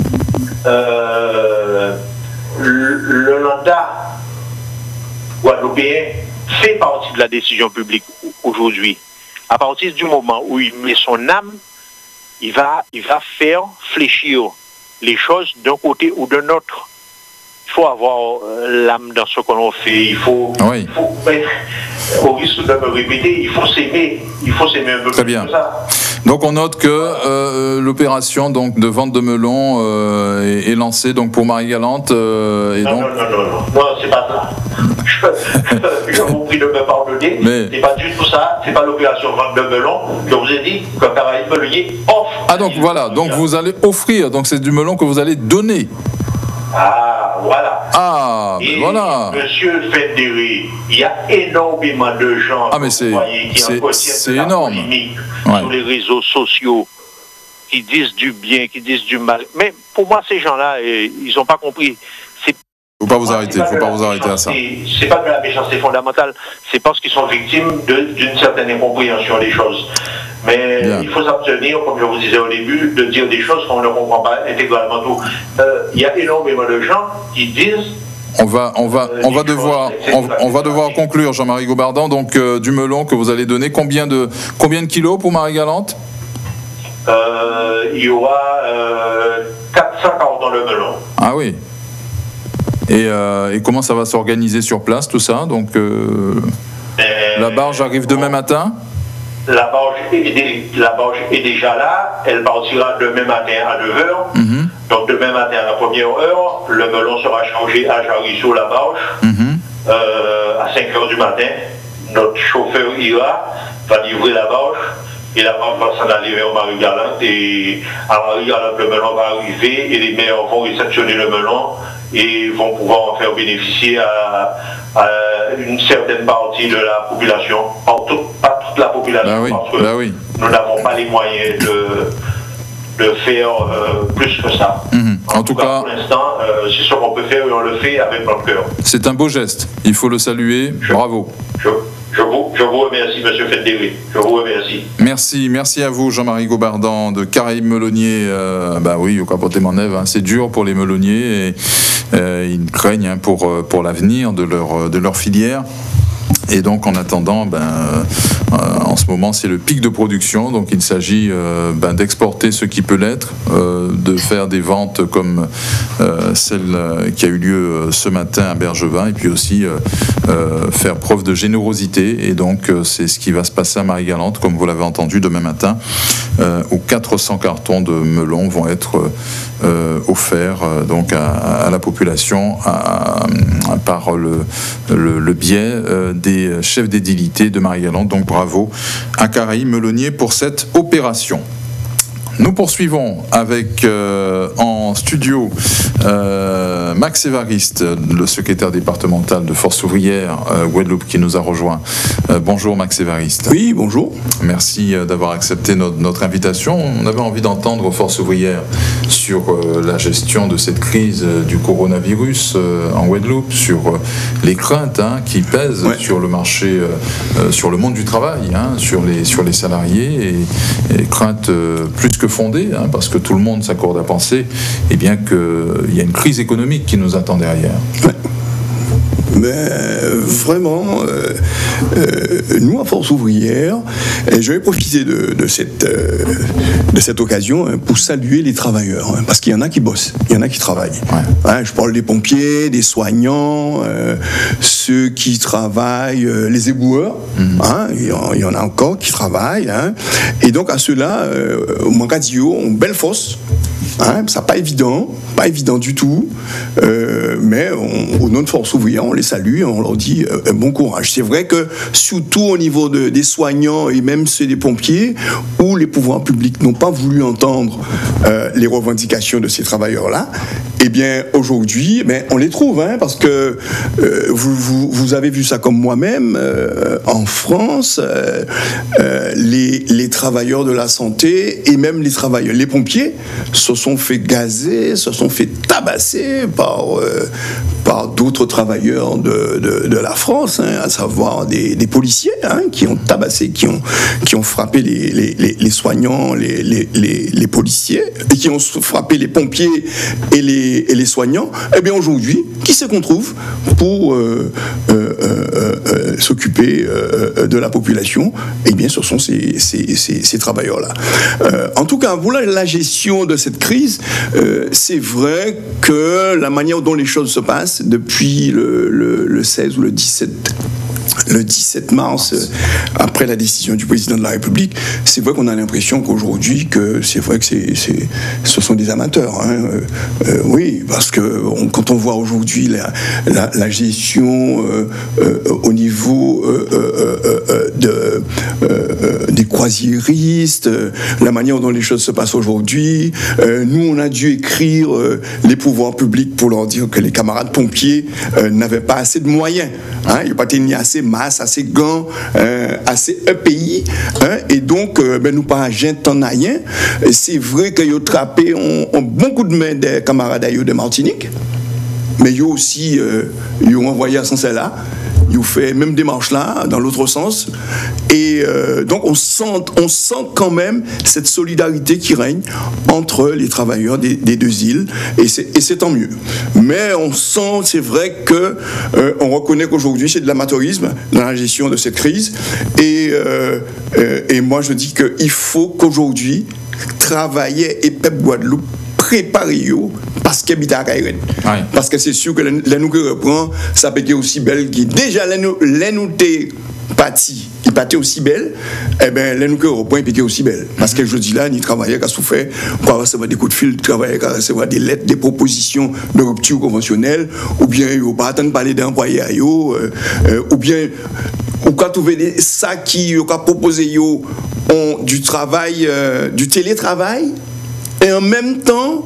F: Le mandat guadeloupéen fait partie de la décision publique aujourd'hui. À partir du moment où il met son âme, il va faire fléchir les choses d'un côté ou d'un autre. Il faut avoir l'âme dans ce que l'on fait. Il faut au risque de me répéter, il faut s'aimer un peu.
B: Très bien. Ça. Donc on note que l'opération donc de vente de melons est lancée donc pour Marie-Galante.
F: Non, c'est pas ça. Je vous prie de me pardonner. C'est pas du tout ça. C'est pas l'opération vente de melons. Je vous ai dit que Caraïbes Melonnier offre.
B: Ah donc voilà. Donc vous allez offrir. Donc c'est du melon que vous allez donner.
F: Ah, voilà.
B: Ah, ben voilà.
F: Monsieur Fédéré, il y a énormément de gens
B: c'est énorme.
F: Sur les réseaux sociaux qui disent du bien, qui disent du mal. Mais pour moi, ces gens-là, ils n'ont pas compris.
B: Faut pas vous arrêter à ça.
F: C'est pas de la méchanceté fondamentale, c'est parce qu'ils sont victimes d'une certaine incompréhension des choses. Mais il faut s'abstenir, comme je vous disais au début, de dire des choses qu'on ne comprend pas intégralement tout. Il y a énormément de gens qui disent.
B: On va devoir conclure, Jean-Marie Gaubardan. Donc du melon que vous allez donner, combien de kilos pour Marie-Galante?
F: Il y aura 400 cartons de melon.
B: Ah oui. Et comment ça va s'organiser sur place, tout ça? Donc, la barge arrive demain matin?
F: La barge est déjà là. Elle partira demain matin à 9h. Donc, demain matin à la première heure, le melon sera chargé à Jarry-sur la barge. À 5h du matin, notre chauffeur va livrer la barge. Et la barge va s'en aller vers Marie-Galante. Et à Marie-Galante, le melon va arriver et les maires vont réceptionner le melon et vont pouvoir en faire bénéficier à une certaine partie de la population, pas toute la population, parce que nous n'avons pas les moyens de faire plus que ça.
B: En tout cas,
F: pour l'instant, c'est ce qu'on peut faire et on le fait avec notre cœur.
B: C'est un beau geste, il faut le saluer, bravo.
F: Je vous remercie, monsieur Fédéré. Je vous remercie.
B: Merci à vous, Jean-Marie Gaubardan de Caraïbes Melonnier. Oui, au capoté Manève, c'est dur pour les melonniers et ils craignent pour l'avenir de leur filière. Et donc en attendant, en ce moment c'est le pic de production, donc il s'agit d'exporter ce qui peut l'être, de faire des ventes comme celle qui a eu lieu ce matin à Bergevin, et puis aussi faire preuve de générosité. Et donc c'est ce qui va se passer à Marie-Galante, comme vous l'avez entendu, demain matin, où 400 cartons de melons vont être offerts donc à la population par le biais des chefs d'édilité de Marie-Galante. Donc bravo à Caraïbes Melonnier pour cette opération. Nous poursuivons avec en studio Max Évariste, le secrétaire départemental de Force ouvrière Guadeloupe, qui nous a rejoint. Bonjour Max Évariste.
H: Oui, bonjour.
B: Merci d'avoir accepté notre invitation. On avait envie d'entendre Force ouvrière sur la gestion de cette crise du coronavirus en Guadeloupe, sur les craintes qui pèsent sur le marché, sur le monde du travail, sur les salariés, et craintes plus que fondée, parce que tout le monde s'accorde à penser qu'il y a une crise économique qui nous attend derrière.
H: Ouais. Mais vraiment, nous, à Force Ouvrière, et je vais profiter de cette occasion pour saluer les travailleurs, parce qu'il y en a qui bossent, il y en a qui travaillent. Ouais. Je parle des pompiers, des soignants, ceux qui travaillent, les éboueurs, il y en a encore qui travaillent. Et donc à ceux-là, Mancadio, on belle force. Ça pas évident du tout, mais au nom de Force Ouvrière, on les salue, on leur dit bon courage. C'est vrai que surtout au niveau des soignants et même ceux des pompiers, où les pouvoirs publics n'ont pas voulu entendre les revendications de ces travailleurs-là, eh bien aujourd'hui, on les trouve, parce que vous avez vu ça comme moi-même, en France, les travailleurs de la santé et même les pompiers se sont fait gazer, se sont fait tabasser par d'autres travailleurs de la France, à savoir des policiers qui ont tabassé, qui ont frappé les soignants, les policiers, et qui ont frappé les pompiers et les soignants. Eh bien aujourd'hui, qui c'est qu'on trouve pour s'occuper de la population? Eh bien ce sont ces travailleurs-là. En tout cas, voilà la gestion de cette crise. C'est vrai que la manière dont les choses se passent depuis le 16 ou le 17 mars, après la décision du président de la République, c'est vrai qu'on a l'impression qu'aujourd'hui, c'est vrai que ce sont des amateurs. Oui, parce que quand on voit aujourd'hui la gestion au niveau des croisiéristes, la manière dont les choses se passent aujourd'hui, nous on a dû écrire les pouvoirs publics pour leur dire que les camarades pompiers n'avaient pas assez de moyens. Il n'y a pas ni assez masse, assez gants, assez EPI, et donc nous pas agent en rien. C'est vrai que yo trappé ont beaucoup de mains des camarades de Martinique, mais yo aussi yo envoyé à sens là. Il fait même démarche là, dans l'autre sens. Et donc on sent quand même cette solidarité qui règne entre les travailleurs des deux îles. Et c'est tant mieux. Mais on sent, c'est vrai que on reconnaît qu'aujourd'hui c'est de l'amateurisme dans la gestion de cette crise. Et moi je dis qu'il faut qu'aujourd'hui travailler et Pep Guadeloupe préparer parce qu'il habite à Kairen. Parce que c'est sûr que la nous reprend, ça peut être aussi belle qui déjà la nous parti, il partait aussi belle, eh bien, les nous reprend, il était aussi belle. Parce que je dis là, il travaillait qu'à souffrir, pour recevoir des coups de fil, il travaillait qu'à recevoir des lettres, des propositions de rupture conventionnelle, ou bien, il ne pas attendre parler d'employés, ou bien, ou quand trouver ça qui a proposé du travail, du télétravail, et en même temps,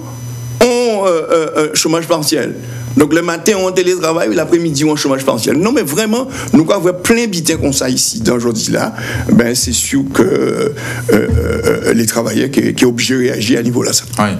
H: chômage partiel. Donc le matin, on télétravaille, l'après-midi, on chômage partiel. Non, mais vraiment, nous avons plein de bitins comme ça ici, dans aujourd'hui-là. C'est sûr que les travailleurs qui sont obligés de réagir à niveau là.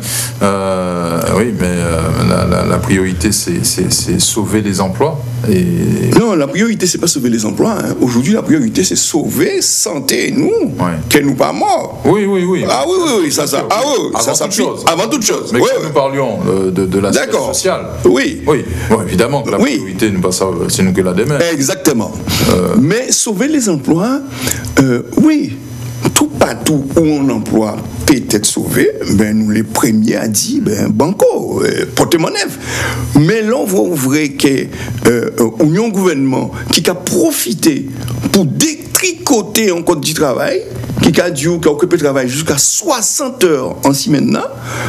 B: Oui, mais la priorité, c'est sauver les emplois.
H: Non, la priorité, c'est pas sauver les emplois. Aujourd'hui, la priorité, c'est sauver santé, nous, qu'elle nous pas mort.
B: Oui.
H: Ah oui, ça. Ah oui, avant toute chose.
B: Mais quand nous parlions de l'aspect social.
H: Oui.
B: Bon, évidemment que la priorité, c'est nous que la démêle.
H: Exactement. Mais sauver les emplois, oui. Tout partout où on emploie peut être sauvé, nous les premiers à dire, banco, portez-moi neuf. Mais là, on voit ouvrir un gouvernement qui a profité pour détricoter un code du travail, qui a occupé le travail jusqu'à 60 heures en semaine,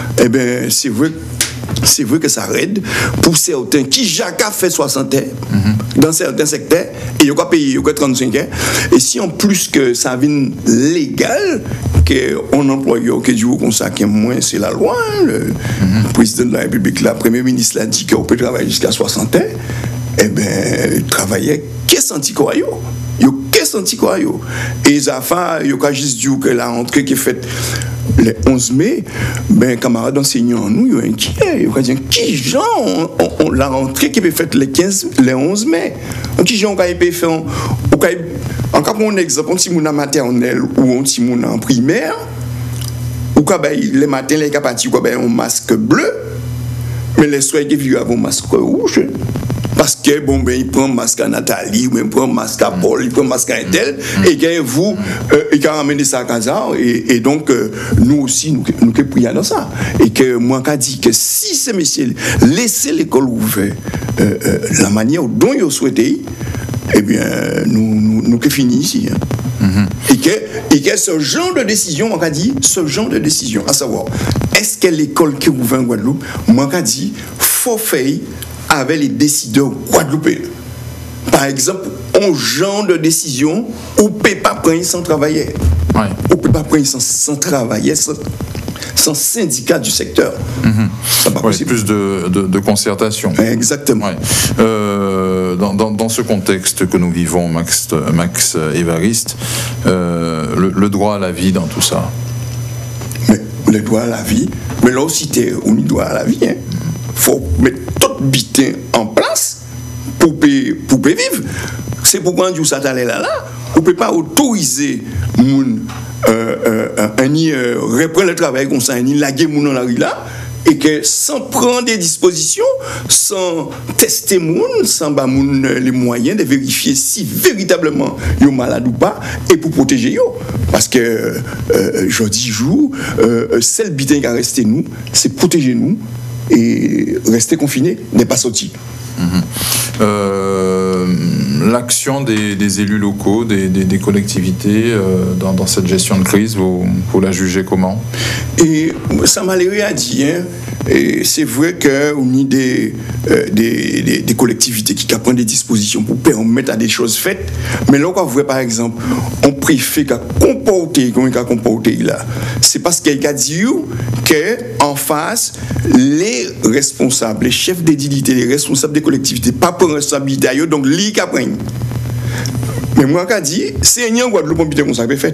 H: c'est vrai que ça aide pour certains qui Jacques a fait 60 heures dans certains secteurs et il y a payé 35 heures. Et si en plus que ça vient légal, qu'on emploie que du coup, moins c'est la loi, le président de la République, la première ministre l'a dit qu'on peut travailler jusqu'à 60 heures, il travaillait qu'est-ce antiquario. Et ça fait, il y a juste dit que la rentrée qui est faite le 11 mai, camarades enseignants, nous, ils sont inquiets. Ils vont dire, qui gens la rentrée qui est faite le 11 mai? Qui gens qui est fait en cas pour un exemple, un petit moun en maternelle ou un petit moun en primaire, ou quand les matins, les capables, un masque bleu, mais les soirs qui vivent avec un masque rouge. parce que bon ben il prend masque à Nathalie ou même prend masque à Paul, il prend masque à un tel et que vous il a ramené ça à casa et donc nous aussi nous que prions dans ça et que moi qu'a dit que si ces messieurs laisser l'école ouverte la manière dont ils souhaitaient, eh bien nous que fini ici et que ce genre de décision, moi qu'a dit ce genre de décision, à savoir est-ce que l'école qui est ouverte en Guadeloupe, moi qu'a dit faut faire avec les décideurs guadeloupéens. Par exemple, un genre de décision où on ne peut pas prendre sans travailler. Ouais. On ne peut pas prendre sans travailler, sans syndicat du secteur.
B: Ouais, plus de concertation.
H: Exactement.
B: Ouais. Dans ce contexte que nous vivons, Max Évariste, le droit à la vie dans tout ça.
H: Mais le droit à la vie, mais là aussi, on y doit à la vie. Il faut mettre tout bitin en place pour vivre. C'est pourquoi on dit ça là. On ne peut pas autoriser moun reprendre le travail comme ça, ni laguer moun dans la rue là, et que sans prendre des dispositions, sans tester moun, sans ba moun les moyens de vérifier si véritablement yo malade ou pas, et pour protéger yo. Parce que jeudi jour, seul bitin qui a resté nous, c'est protéger nous et rester confiné, n'est pas sorti.
B: L'action des élus locaux, des collectivités dans cette gestion de crise, vous la jugez comment?
H: Et ça m'a l'air à dire, et c'est vrai qu'on a des collectivités qui prennent des dispositions pour permettre à des choses faites, mais là on voit par exemple, on préfère qu'à comporter comme il a comporté là, c'est parce qu'il a dit qu'en face, les responsables, les chefs d'édilité, les responsables des collectivités, pas pour responsabilité, donc l'IA qui apprennent. Mais moi, je dis, c'est un Guadeloupe qui a fait.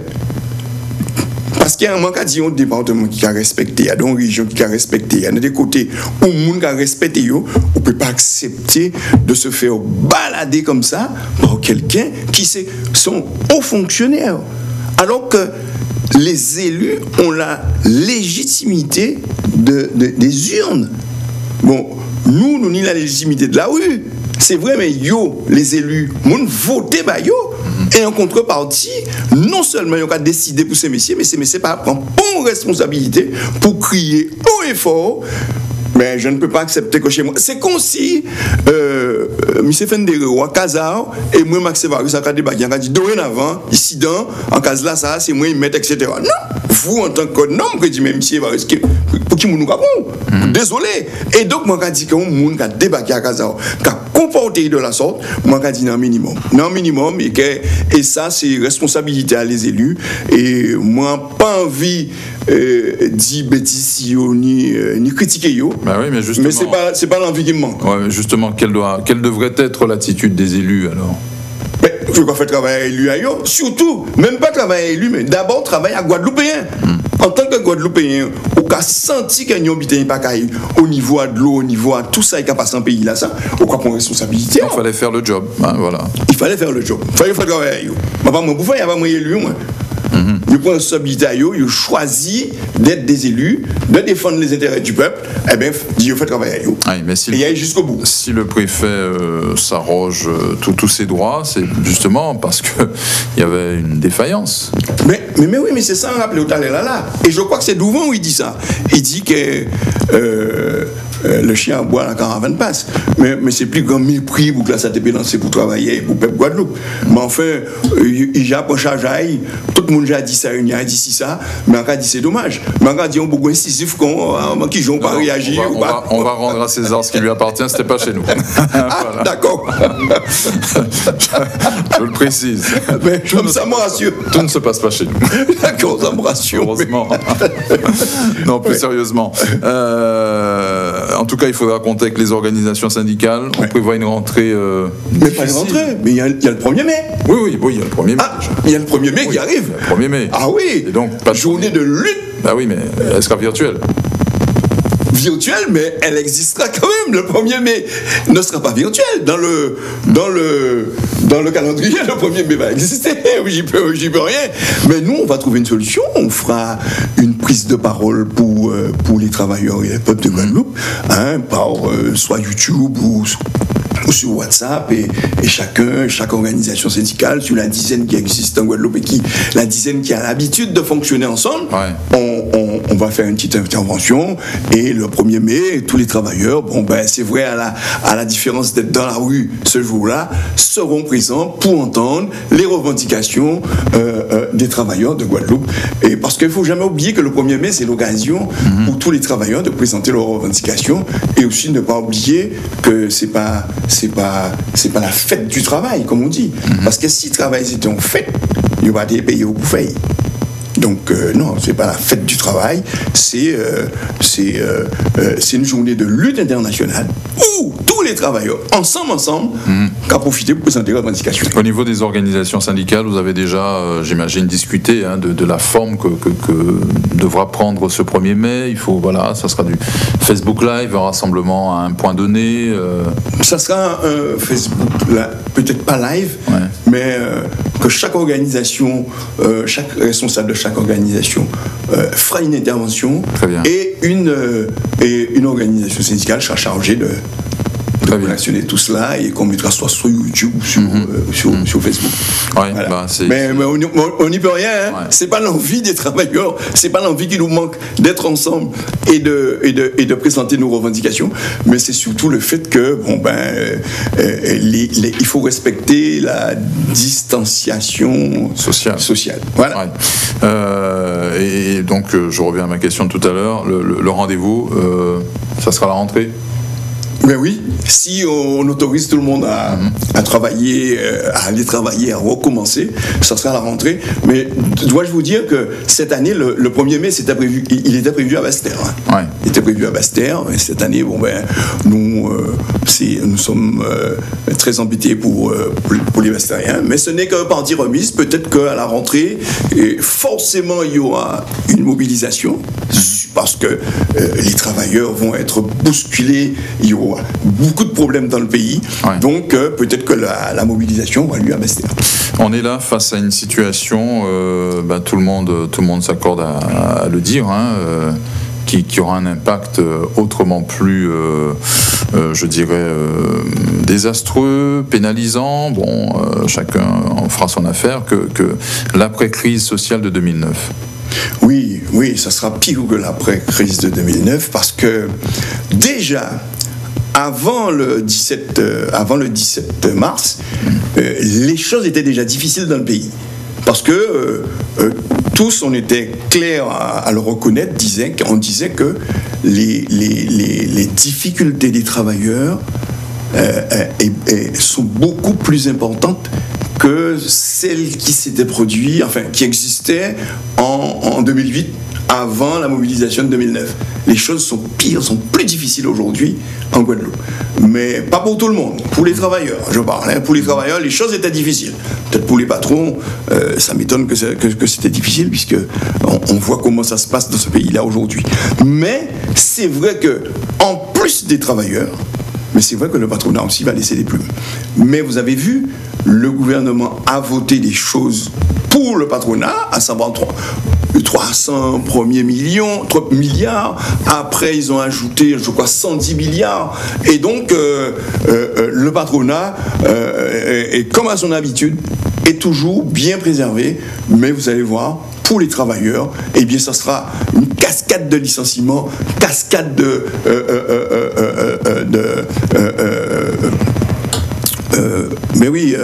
H: Parce qu'il y a un manque à dire un département qui a respecté, il y a une région qui a respecté, il y a des côtés où le monde a respecté, on ne peut pas accepter de se faire balader comme ça par quelqu'un qui sont hauts fonctionnaires. Alors que les élus ont la légitimité des urnes. Bon, nous avons la légitimité de la rue. C'est vrai, mais les élus, nous votons par yo. Et en contrepartie, non seulement ils ont décidé pour ces messieurs, mais ces messieurs prennent bonne responsabilité pour crier haut et fort. Mais je ne peux pas accepter que chez moi. C'est comme si M. Fendere à Kazar et moi, Max Évariste, à débattre. Il a dit dorénavant, ici dans, en cas là, ça, c'est moi, ils mettent, etc. Non, vous, en tant que nom, que dit M. Évariste, pour qui nous capons. Désolé. Et donc, moi, je dis que moun a débattu à Kazar, qui a comporté de la sorte, moi, je dis non minimum. Non minimum, et ça, c'est responsabilité à les élus. Et moi, pas envie dire bêtises ni critiquer yo.
B: Bah oui, mais justement.
H: Mais c'est pas l'envie qui me manque.
B: Ouais, justement, quelle devrait être l'attitude des élus alors?
H: Je ne veux pas faire travailler à élu à yo. Surtout, même pas travailler à élu, mais d'abord travailler à Guadeloupéen. En tant que Guadeloupéen, on a senti qu'il y a un pas au niveau de l'eau, au niveau de tout ça qui a passé en pays là, ça, on a prendre responsabilité.
B: Il fallait faire le job, hein, voilà.
H: Il fallait faire le job. Il fallait faire travailler à yo. Mais pas moi, pour faire, il n'y a pas moi élu, moi. Ils prennent responsabilité à eux, ils choisissent d'être des élus, de défendre les intérêts du peuple, et bien, ils font travailler à eux.
B: Oui, mais
H: et y aller jusqu'au bout.
B: Si le préfet s'arroge tous ses droits, c'est justement parce qu'il y avait une défaillance.
H: Mais oui, mais c'est ça, on rappelait au là. Et je crois que c'est Douvon où il dit ça. Il dit que le chien aboie la caravane passe. Mais c'est plus grand mépris pour que la SATP lancée pour travailler pour le peuple Guadeloupe. Mais enfin, il y a pas charge à y. Tout le monde a dit ça, il a dit ça, mais on a dit c'est dommage. Mais on a dit on beaucoup incisif qui n'ont pas réagi.
B: On va rendre à César ce qui lui appartient, c'était pas chez nous.
H: Voilà. D'accord.
B: Je le précise.
H: Mais comme ça me rassure.
B: Tout ne se passe pas chez nous.
H: D'accord, ça me rassure.
B: Heureusement. Non, plus sérieusement. En tout cas, il faudra compter avec les organisations syndicales. On prévoit une rentrée.
H: Mais pas une rentrée, mais il y a le 1er mai.
B: Oui, il y a le 1er mai.
H: Ah, il y a le 1er mai qui arrive.
B: Le 1er mai.
H: Ah oui.
B: Et donc, pas de
H: journée de lutte.
B: Bah oui, mais elle sera virtuelle.
H: Virtuelle, mais elle existera quand même. Le 1er mai ne sera pas virtuel. Dans le calendrier, le 1er mai va exister. J'y peux rien. Mais nous, on va trouver une solution. On fera une prise de parole pour les travailleurs et les peuples de Guadeloupe, par soit YouTube ou sur WhatsApp et chaque organisation syndicale, sur la dizaine qui existe en Guadeloupe et la dizaine qui a l'habitude de fonctionner ensemble, on va faire une petite intervention et le 1er mai, tous les travailleurs, c'est vrai, à la différence d'être dans la rue ce jour-là, seront présents pour entendre les revendications des travailleurs de Guadeloupe. Et parce qu'il ne faut jamais oublier que le 1er mai, c'est l'occasion pour tous les travailleurs de présenter leurs revendications et aussi ne pas oublier que c'est pas la fête du travail, comme on dit. Parce que si le travail c'était en fête, il va être payé au bouffet. Donc non, c'est pas la fête du travail, c'est une journée de lutte internationale où tous les travailleurs, ensemble, qu'à profiter pour présenter leurs revendications.
B: Au niveau des organisations syndicales, vous avez déjà, j'imagine, discuté de la forme que devra prendre ce 1er mai. Il faut, ça sera du Facebook Live, un rassemblement à un point donné.
H: Ça sera un Facebook, peut-être pas live, mais que chaque organisation, chaque responsable de chaque organisation fera une intervention et une organisation syndicale sera chargée de réactionner tout cela et qu'on mettra soit sur YouTube ou sur Facebook. Mais on n'y peut rien. C'est pas l'envie des travailleurs, c'est pas l'envie qui nous manque d'être ensemble et de présenter nos revendications, mais c'est surtout le fait que il faut respecter la distanciation sociale. Voilà.
B: Et donc je reviens à ma question de tout à l'heure. Le rendez-vous, ça sera la rentrée?
H: Ben oui, si on autorise tout le monde à travailler, à aller travailler, à recommencer, ça sera la rentrée. Mais dois-je vous dire que cette année, le 1er mai, il était prévu à Basse-Terre. Il était prévu à Basse-Terre, et cette année, nous sommes très embêtés pour les Basse-Terriens, mais ce n'est que partie remise. Peut-être qu'à la rentrée, forcément, il y aura une mobilisation, parce que les travailleurs vont être bousculés, il y aura beaucoup de problèmes dans le pays, donc peut-être que la mobilisation aura lieu à Basse-Terre.
B: On est là face à une situation, tout le monde s'accorde à le dire, qui aura un impact autrement plus, je dirais, désastreux, pénalisant. Chacun en fera son affaire, que l'après-crise sociale de 2009.
H: Oui, ça sera pire que l'après-crise de 2009, parce que déjà, avant le 17 mars, les choses étaient déjà difficiles dans le pays. Parce que tous, on était clairs à le reconnaître, on disait que les difficultés des travailleurs sont beaucoup plus importantes que celles qui s'étaient produites, qui existaient en 2008, avant la mobilisation de 2009. Les choses sont pires, sont plus difficiles aujourd'hui en Guadeloupe. Mais pas pour tout le monde, pour les travailleurs, je parle. Pour les travailleurs, les choses étaient difficiles. Peut-être pour les patrons, ça m'étonne que c'était difficile, puisque on voit comment ça se passe dans ce pays-là aujourd'hui. Mais c'est vrai que, en plus des travailleurs, mais c'est vrai que le patronat aussi va laisser des plumes. Mais vous avez vu, le gouvernement a voté des choses pour le patronat, à savoir 300 premiers milliards. Après, ils ont ajouté, je crois, 110 milliards. Et donc, le patronat, comme à son habitude, est toujours bien préservé. Mais vous allez voir, pour les travailleurs, eh bien, ça sera une cascade de licenciements, cascade mais oui,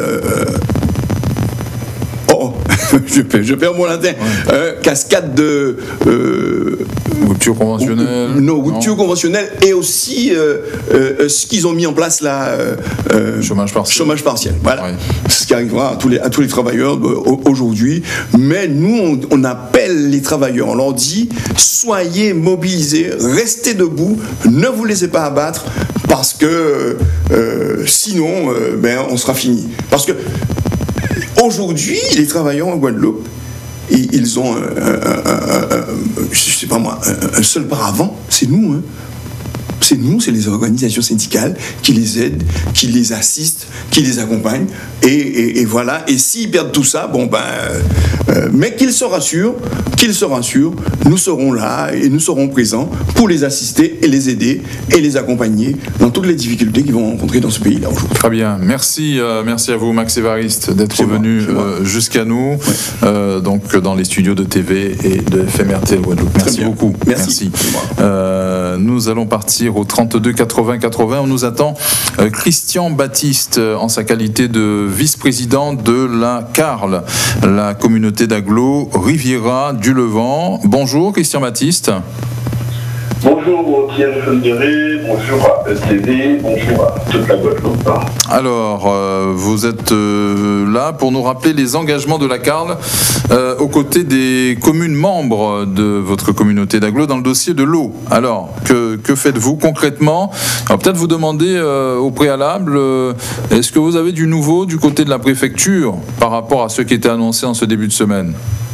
H: je perds mon latin. Cascade de
B: rupture conventionnelle.
H: Rupture conventionnelle, et aussi ce qu'ils ont mis en place là, chômage partiel. Voilà. Ouais. C'est ce qui arrivera à tous les travailleurs aujourd'hui. Mais nous, on appelle les travailleurs, on leur dit: soyez mobilisés, restez debout, ne vous laissez pas abattre, parce que sinon, on sera fini. Parce que aujourd'hui, les travailleurs en Guadeloupe, ils ont je sais pas moi, un seul paravent, c'est nous. c'est nous, c'est les organisations syndicales qui les aident, qui les assistent, qui les accompagnent. Et voilà. Et s'ils perdent tout ça, mais qu'ils se rassurent, nous serons là et nous serons présents pour les assister et les aider et les accompagner dans toutes les difficultés qu'ils vont rencontrer dans ce pays-là aujourd'hui.
B: Très bien. Merci à vous, Max Évariste, d'être venu jusqu'à nous, donc dans les studios de TV et de FMRTL Guadeloupe. Merci beaucoup.
H: Merci.
B: Nous allons partir au 32 80 80. On nous attend Christian Baptiste en sa qualité de vice-président de la CARL, la communauté d'agglo Riviera du Levant. Bonjour Christian Baptiste.
I: Bonjour Pierre Fondéré, bonjour à ETV, bonjour à toute la Guadeloupe.
B: Alors, vous êtes là pour nous rappeler les engagements de la CARL aux côtés des communes membres de votre communauté d'agglo dans le dossier de l'eau. Alors, que faites-vous concrètement? Alors, peut-être vous demander au préalable, est-ce que vous avez du nouveau du côté de la préfecture par rapport à ce qui était annoncé en ce début de semaine?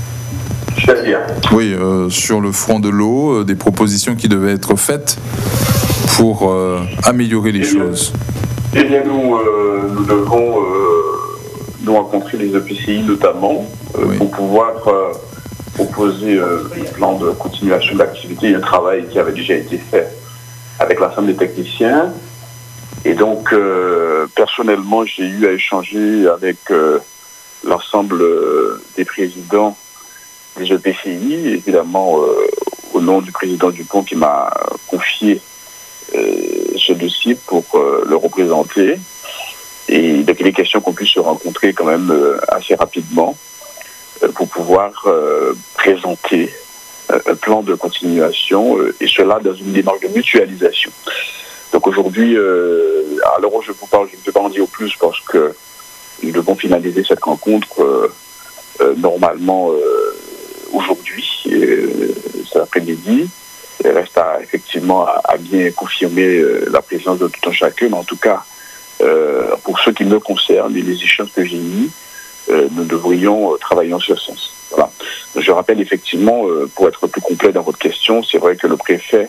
B: Oui, sur le front de l'eau, des propositions qui devaient être faites pour améliorer les choses.
I: Eh bien, nous devons nous rencontrer les EPCI notamment pour pouvoir proposer un plan de continuation d'activité et un travail qui avait déjà été fait avec l'ensemble des techniciens. Et donc, personnellement, j'ai eu à échanger avec l'ensemble des présidents des EPCI, évidemment au nom du président Dupont qui m'a confié ce dossier pour le représenter. Et donc il est question qu'on puisse se rencontrer quand même assez rapidement pour pouvoir présenter un plan de continuation et cela dans une démarche de mutualisation. Donc aujourd'hui, à l'heure où je vous parle, je ne peux pas en dire plus parce que nous devons finaliser cette rencontre normalement aujourd'hui, cet après-midi. Il reste effectivement à bien confirmer la présence de tout un chacun, mais en tout cas, pour ceux qui me concernent et les échanges que j'ai eus, nous devrions travailler en ce sens. Voilà. Je rappelle effectivement, pour être plus complet dans votre question, c'est vrai que le préfet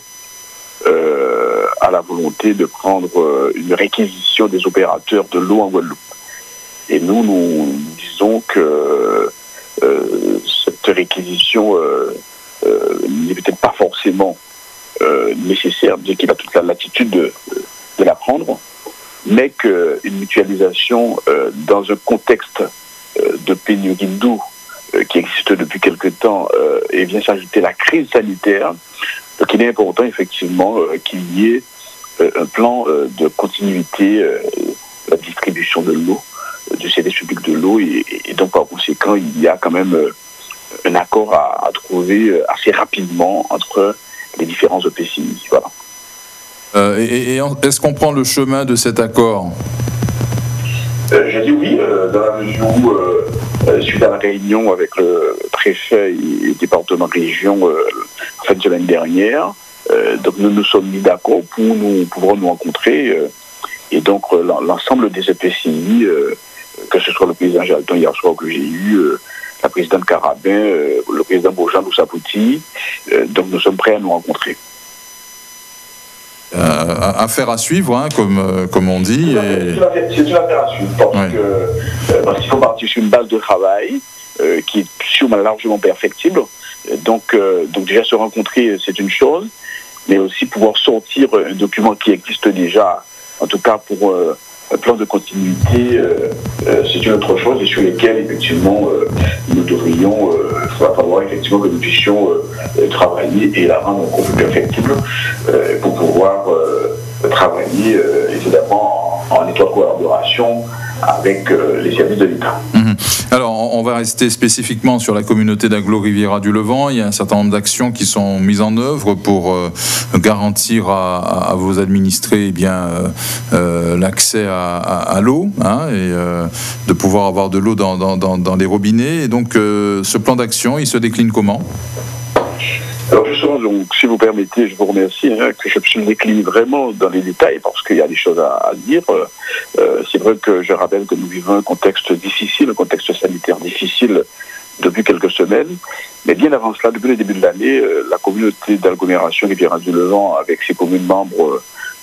I: a la volonté de prendre une réquisition des opérateurs de l'eau en Guadeloupe. Et nous disons que cette réquisition n'est peut-être pas forcément nécessaire, bien qu'il a toute la latitude de la prendre, mais qu'une mutualisation dans un contexte de pénurie d'eau qui existe depuis quelque temps et vient s'ajouter la crise sanitaire, donc il est important effectivement qu'il y ait un plan de continuité de la distribution de l'eau, du service public de l'eau, et donc par conséquent il y a quand même un accord à trouver assez rapidement entre les différents EPCI. Voilà.
B: Et est-ce qu'on prend le chemin de cet accord?
I: Je dis oui, dans la mesure où, suite à la réunion avec le préfet et le département région en fin de semaine dernière, donc nous nous sommes mis d'accord pour nous pouvoir nous rencontrer, et donc l'ensemble des EPCI, que ce soit le président Jalton hier soir que j'ai eu, la présidente Carabin, le président Bojan Doussapouti, donc nous sommes prêts à nous rencontrer.
B: Affaire à suivre, hein, comme on dit.
I: C'est une affaire à suivre, parce qu'il faut partir sur une base de travail qui est sûrement largement perfectible. Donc déjà se rencontrer, c'est une chose, mais aussi pouvoir sortir un document qui existe déjà, en tout cas pour un plan de continuité, c'est une autre chose, et sur lesquels effectivement nous devrions, il va falloir effectivement que nous puissions travailler et la rendre encore plus perfectible pour pouvoir travailler évidemment en étroite collaboration avec les services de l'État.
B: Alors, on va rester spécifiquement sur la communauté d'agglo Riviera du Levant. Il y a un certain nombre d'actions qui sont mises en œuvre pour garantir à vos administrés l'accès à l'eau, hein, et de pouvoir avoir de l'eau dans les robinets. Et donc, ce plan d'action, il se décline comment ?
I: Alors justement, donc, si vous permettez, je vous remercie que je me décline vraiment dans les détails parce qu'il y a des choses à dire. C'est vrai que je rappelle que nous vivons un contexte difficile, un contexte sanitaire difficile depuis quelques semaines. Mais bien avant cela, depuis le début de l'année, la communauté d'agglomération Riviera du Levant, avec ses communes membres,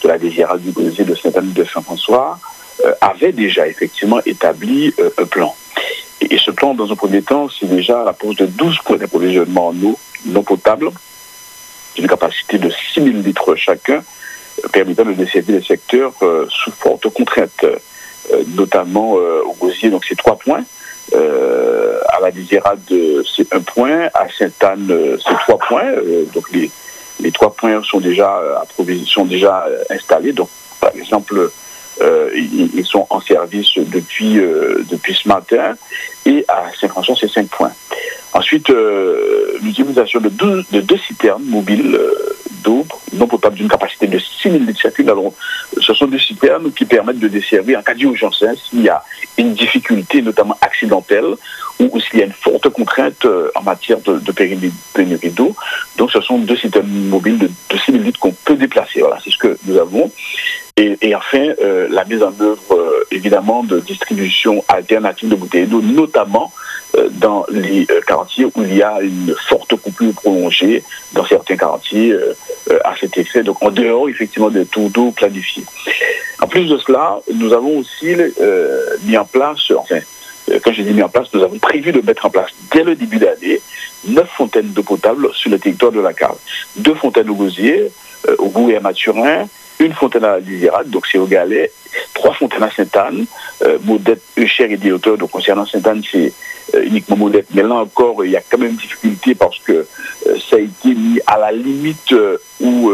I: de la Désirade du Gosier, de Sainte-Anne de Saint-François, avait déjà effectivement établi un plan. Et ce plan, dans un premier temps, c'est déjà la pose de 12 points d'approvisionnement en eau non potable, d'une capacité de 6 000 litres chacun, permettant de desservir les secteurs sous forte contrainte, notamment au Gosier, donc c'est 3 points. À la Désirade, c'est 1 point. À Sainte-Anne, c'est 3 points. Donc les 3 points sont déjà installés. Donc, par exemple, ils sont en service depuis ce matin. Et à Saint-François, c'est 5 points. Ensuite, l'utilisation de deux citernes mobiles d'eau non potable d'une capacité de 6 000 litres chacune. Alors, ce sont des citernes qui permettent de desservir en cas d'urgence, s'il y a une difficulté, notamment accidentelle, ou s'il y a une forte contrainte en matière de pénurie d'eau. Donc, ce sont 2 citernes mobiles de 6 000 litres qu'on peut déplacer. Voilà, c'est ce que nous avons. Et enfin, la mise en œuvre, évidemment, de distribution alternative de bouteilles d'eau, notamment dans les quartiers où il y a une forte coupure prolongée, dans certains quartiers, à cet effet. Donc, en dehors, effectivement, des tours d'eau planifiés. En plus de cela, nous avons aussi mis en place, quand je dis mis en place, nous avons prévu de mettre en place, dès le début d'année, 9 fontaines d'eau potable sur le territoire de la Cave. 2 fontaines au Gosier, au Bourg et à Mathurin, 1 fontaine à la Désirade, donc c'est au Galet, 3 fontaines à Sainte-Anne, Modette, Euchère et Des-Hauteurs. Donc concernant Sainte-Anne, c'est uniquement Modette. Mais là encore, il y a quand même une difficulté parce que ça a été mis à la limite où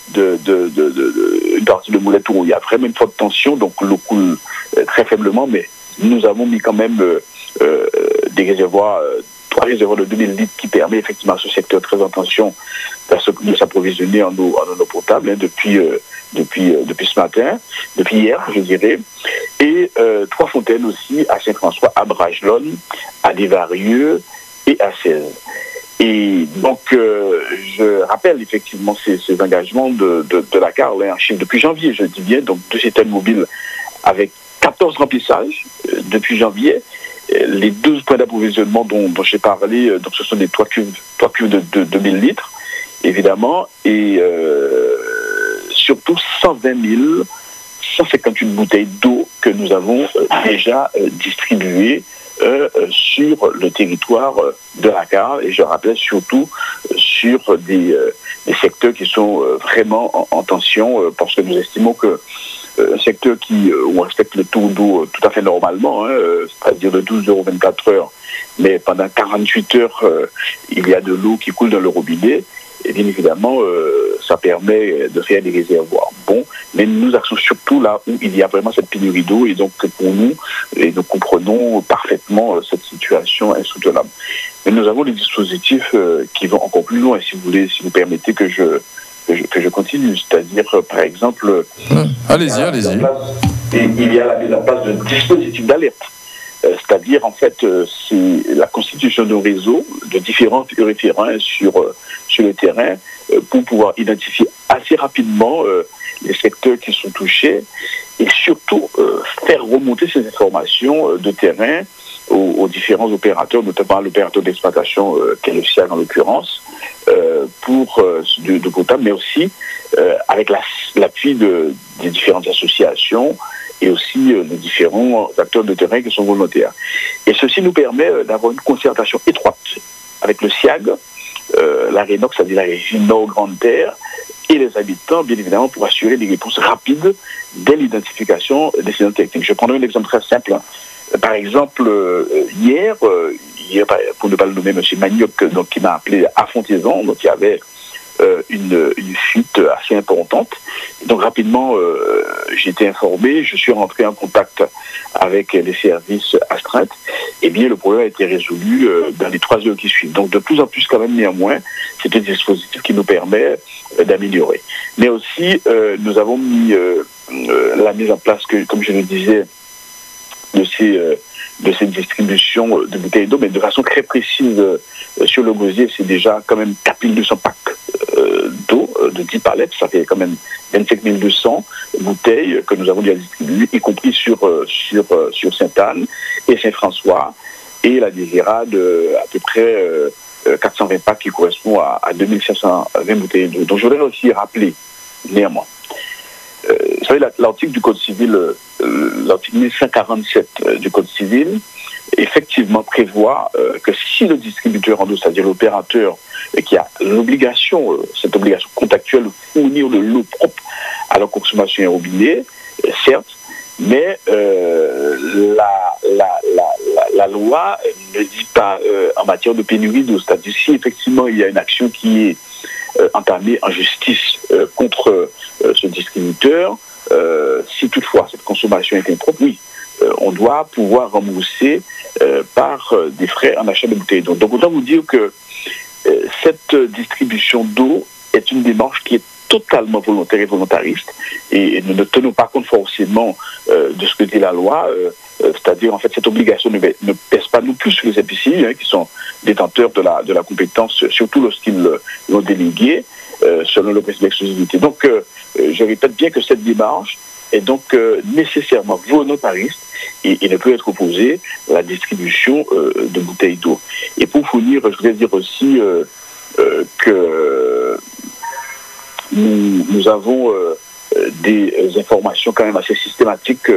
I: une partie de Modette où il y a vraiment une forte tension, donc l'eau coule très faiblement, mais nous avons mis quand même des réservoirs, 3 réservoirs de 2000 litres qui permet effectivement à ce secteur très en tension de s'approvisionner en eau potable depuis ce matin, depuis hier, je dirais. Et 3 fontaines aussi à Saint-François, à Bragelonne, à Desvarieux et à 16. Et donc, je rappelle effectivement ces engagements de la CARL, en chiffre depuis janvier, je dis bien, donc 2 citernes mobiles avec 14 remplissages depuis janvier. Les 12 points d'approvisionnement dont j'ai parlé, donc ce sont des 3 cuves de 2000 litres, évidemment, et surtout 158 bouteilles d'eau que nous avons déjà distribuées sur le territoire de la Cave, et je rappelle surtout sur des secteurs qui sont vraiment en tension, parce que nous estimons que un secteur où on respecte le taux d'eau tout à fait normalement, c'est-à-dire de 12 € 24 heures, mais pendant 48 heures, il y a de l'eau qui coule dans le robinet, et bien évidemment, ça permet de faire des réservoirs. Bon, mais nous axons surtout là où il y a vraiment cette pénurie d'eau, et donc pour nous, et nous comprenons parfaitement cette situation insoutenable. Mais nous avons des dispositifs qui vont encore plus loin, si vous permettez que je continue, c'est-à-dire, par exemple...
B: Allez-y.
I: Il y a la mise en place de dispositifs d'alerte. C'est-à-dire, en fait, c'est la constitution d'un réseau de différents référents sur le terrain pour pouvoir identifier assez rapidement les secteurs qui sont touchés et surtout faire remonter ces informations de terrain aux différents opérateurs, notamment à l'opérateur d'exploitation, qui est le SIAG en l'occurrence, pour de potable, mais aussi avec l'appui des différentes associations et aussi les différents acteurs de terrain qui sont volontaires. Et ceci nous permet d'avoir une concertation étroite avec le SIAG, la RENOC, c'est-à-dire la Régie Nord-Grande-Terre, et les habitants, bien évidemment, pour assurer des réponses rapides dès l'identification des incidents techniques. Je prendrai un exemple très simple. Par exemple, hier, pour ne pas le nommer, M. Magnoc, donc, qui m'a appelé à Fontaison, donc il y avait une fuite assez importante. Donc rapidement, j'ai été informé, je suis rentré en contact avec les services astreintes, et bien le problème a été résolu dans les 3 heures qui suivent. Donc de plus en plus quand même, néanmoins, c'est un dispositif qui nous permet d'améliorer. Mais aussi, nous avons mis la mise en place, comme je le disais, de ces distributions de bouteilles d'eau, mais de façon très précise sur le Gosier, c'est déjà quand même 4200 packs d'eau, de 10 palettes, ça fait quand même 25 200 bouteilles que nous avons déjà distribuées, y compris sur Sainte-Anne et Saint-François, et la Désirade, à peu près 420 packs qui correspondent à 2520 bouteilles d'eau. Donc je voudrais aussi rappeler, néanmoins, vous savez, l'article du Code civil, l'article 1147 du Code civil, effectivement prévoit que si le distributeur en eau, c'est-à-dire l'opérateur, qui a l'obligation, cette obligation contractuelle de fournir de l'eau propre à la consommation et au robinet, certes, mais la loi ne dit pas en matière de pénurie d'eau, c'est-à-dire si effectivement il y a une action qui est entamée en justice contre ce distributeur, si toutefois cette consommation est impropre, oui, on doit pouvoir rembourser par des frais en achat de bouteilles d'eau. Donc autant vous dire que cette distribution d'eau est une démarche qui est totalement volontaire et volontariste, et nous ne tenons pas compte forcément de ce que dit la loi, c'est-à-dire en fait cette obligation ne pèse pas non plus sur les EPCI qui sont détenteurs de la compétence, surtout lorsqu'ils l'ont déléguée selon le principe d'exclusivité. Donc je répète bien que cette démarche est donc nécessairement volontariste et ne peut être opposée à la distribution de bouteilles d'eau. Et pour finir, je voudrais dire aussi que nous avons des informations quand même assez systématiques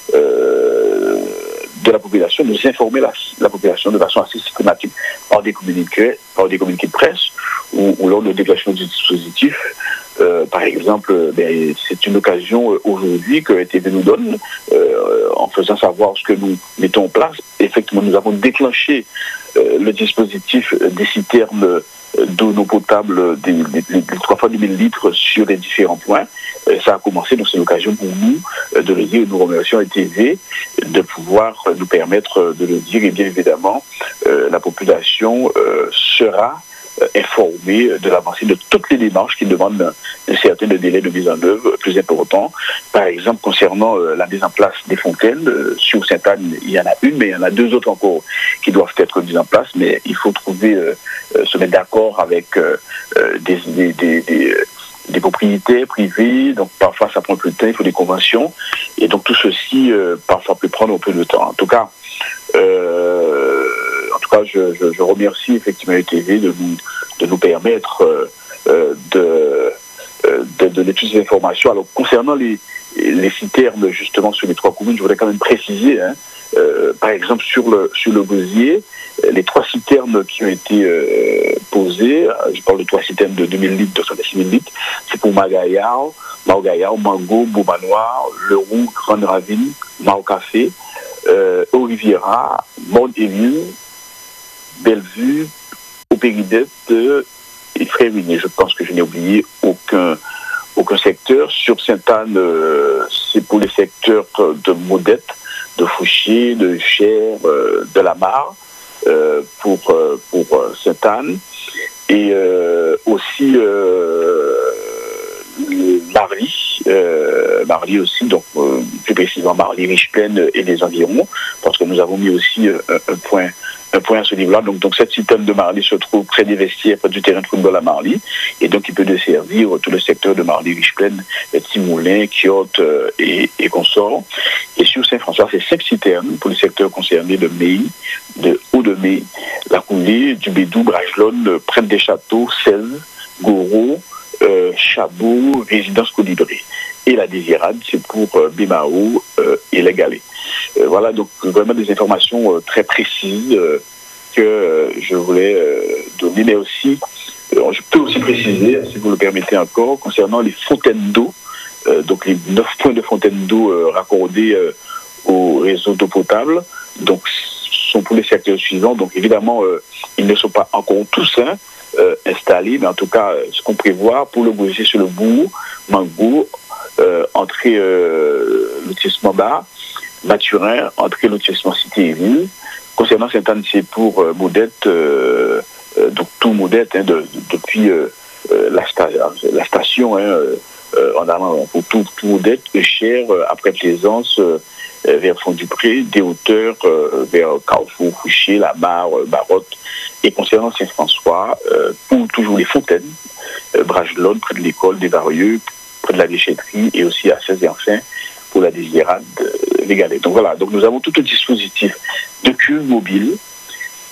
I: de la population, nous informer la population de façon assez systématique par des communiqués de presse ou lors de déclaration du dispositif. Par exemple, c'est une occasion aujourd'hui que TV nous donne en faisant savoir ce que nous mettons en place. Effectivement, nous avons déclenché le dispositif des citernes d'eau non potable des 3 fois 2000 litres sur les différents points. Ça a commencé, donc c'est l'occasion pour nous de le dire. Nous remercions TV de pouvoir nous permettre de le dire. Et bien évidemment, la population sera informée de l'avancée de toutes les démarches qui demandent un certain délai de mise en œuvre plus important. Par exemple, concernant la mise en place des fontaines, sur Sainte-Anne, il y en a une, mais il y en a 2 autres encore qui doivent être mises en place. Mais il faut trouver, se mettre d'accord avec des propriétaires privés, donc parfois ça prend un peu de temps, il faut des conventions, et donc tout ceci parfois peut prendre un peu de temps. En tout cas, je remercie effectivement TV de nous permettre de donner toutes ces informations. Alors concernant les citernes justement sur les 3 communes, je voudrais quand même préciser, par exemple sur le Gosier, les 3 citernes qui ont été posées, je parle de 3 citernes de 2000 litres, 206 000 litres, c'est pour Margayao, Mango, Beaumanoir, Le Roux, Grande Ravine, Mao Café, au Riviera, Mont-Émile, Bellevue, au Péridette et Frévigné. Je pense que je n'ai oublié aucun secteur. Sur Sainte-Anne, c'est pour les secteurs de Modette, de Fouché, de Cher, de la Mare, pour Sainte-Anne. Et aussi Marly aussi, donc plus précisément Marly, Riche-Plaine et les environs, parce que nous avons mis aussi un point à ce niveau-là. Donc cette citerne de Marly se trouve près des vestiaires, près du terrain de football à Marly, et donc il peut desservir tout le secteur de Marly, Riche-Plaine, Timoulin, Kyoto et consorts. Et sur Saint-François, c'est 5 citernes pour les secteurs concernés de Meilly, de Haut-de-Mai, La Coulée, du Bédou, Bragelonne, Prête des Châteaux, Sèvres, Goro, Chabot, Résidence Colibri. Et la Désirade, c'est pour Bimao et les Galets. Voilà, donc vraiment des informations très précises que je voulais donner, mais aussi, je peux aussi préciser, si vous le permettez encore, concernant les fontaines d'eau, donc les 9 points de fontaines d'eau raccordés au réseau d'eau potable, donc sont pour les secteurs suivants. Donc évidemment, ils ne sont pas encore tous installés, mais en tout cas, ce qu'on prévoit pour le Gosier sur le bourg, Mango, entrée lotissement bas, Mathurin, entrée lotissement Cité et Ville. Concernant Sainte-Anne, c'est pour Modette, donc tout Modette, depuis la station, en allant pour tout Modette, Cher, après Plaisance, vers Fond-du-Pré, des hauteurs vers Carrefour, Fouché, La Mare, Barotte. Et concernant Saint-François, pour toujours les fontaines, Bragelonne, près de l'école des Varieux, près de la déchetterie, et aussi à 16 et enfin pour la Désirade, les Galets. Donc voilà, donc nous avons tout un dispositif de cuves mobiles,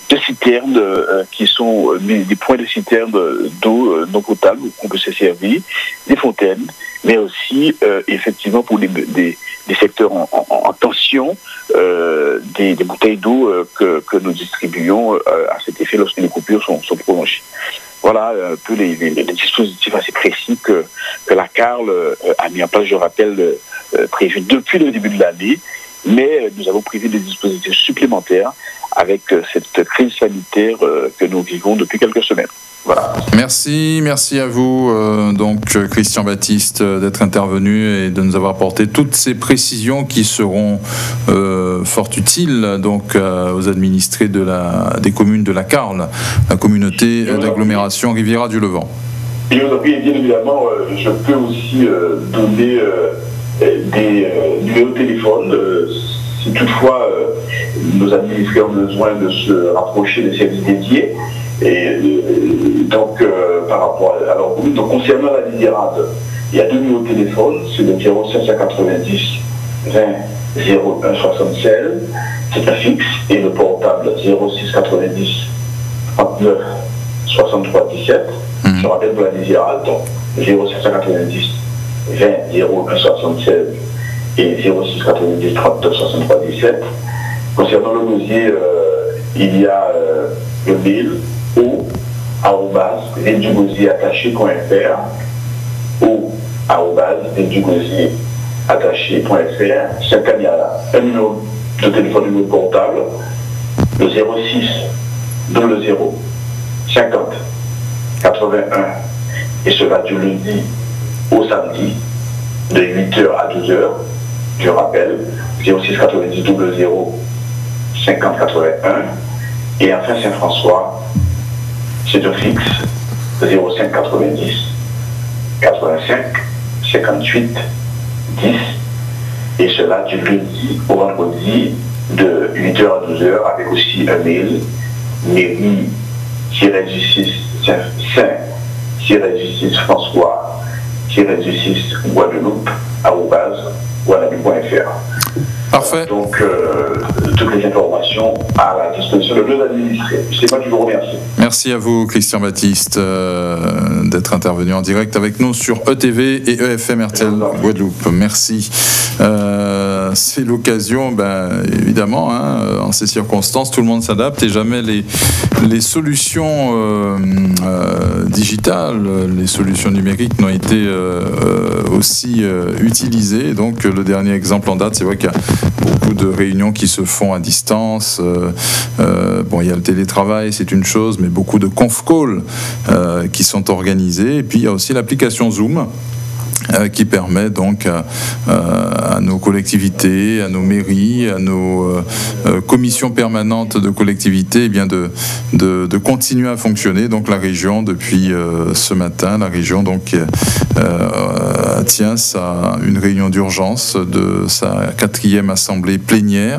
I: de citernes qui sont des points de citernes d'eau non potable où on peut se servir, des fontaines, mais aussi effectivement pour des secteurs en tension, des bouteilles d'eau que nous distribuons à cet effet lorsque les coupures sont prolongées. Voilà un peu les dispositifs assez précis que la CARL a mis en place, je rappelle, prévu depuis le début de l'année, mais nous avons prévu des dispositifs supplémentaires avec cette crise sanitaire que nous vivons depuis quelques semaines. Voilà.
B: Merci à vous, Christian Baptiste, d'être intervenu et de nous avoir apporté toutes ces précisions qui seront fort utiles aux administrés des communes de la CARL, la communauté d'agglomération Riviera du Levant.
I: Et bien évidemment, je peux aussi donner des numéros de téléphone si toutefois nos administrés ont besoin de se rapprocher des services dédiés. Et donc, par rapport à leur commune, donc concernant la ligne rade, il y a deux numéros de téléphone, c'est le 0590 20 01 76, c'est un fixe, et le portable 0690 39 63 17. Je rappelle pour la ligne rade, donc 0590 20 01 76 et 0690 39 63 17. Concernant le gosier, il y a le mail au@vendugosierattaché.fr au@vendugosierattaché.fr. Chaque année, il y a un numéro de téléphone, numéro portable, le 06 00 50 81, et cela du lundi au samedi de 8h à 12h. Je rappelle, 06 90 00 50 81. Et enfin Saint-François, c'est un fixe, 05 90 85 58 10, et cela du lundi au vendredi de 8h à 12h, avec aussi un mail, mairie-du-6 Saint-du-6 François-du-6 Guadeloupe @guadeloupe.fr.
B: Parfait.
I: Donc, toutes les informations à la disposition de nos administrés. C'est moi qui vous remercie.
B: Merci à vous, Christian Baptiste, d'être intervenu en direct avec nous sur ETV et EFM RTL Guadeloupe. Merci. C'est l'occasion, évidemment, en ces circonstances, tout le monde s'adapte et jamais les solutions digitales, les solutions numériques n'ont été aussi utilisées. Donc, le dernier exemple en date, c'est vrai qu'il y a beaucoup de réunions qui se font à distance. Il y a le télétravail, c'est une chose, mais beaucoup de conf calls qui sont organisés. Et puis, il y a aussi l'application Zoom, qui permet donc à nos collectivités, à nos mairies, à nos commissions permanentes de collectivités, de continuer à fonctionner. Donc la région, depuis ce matin, la région tient une réunion d'urgence de sa 4e assemblée plénière,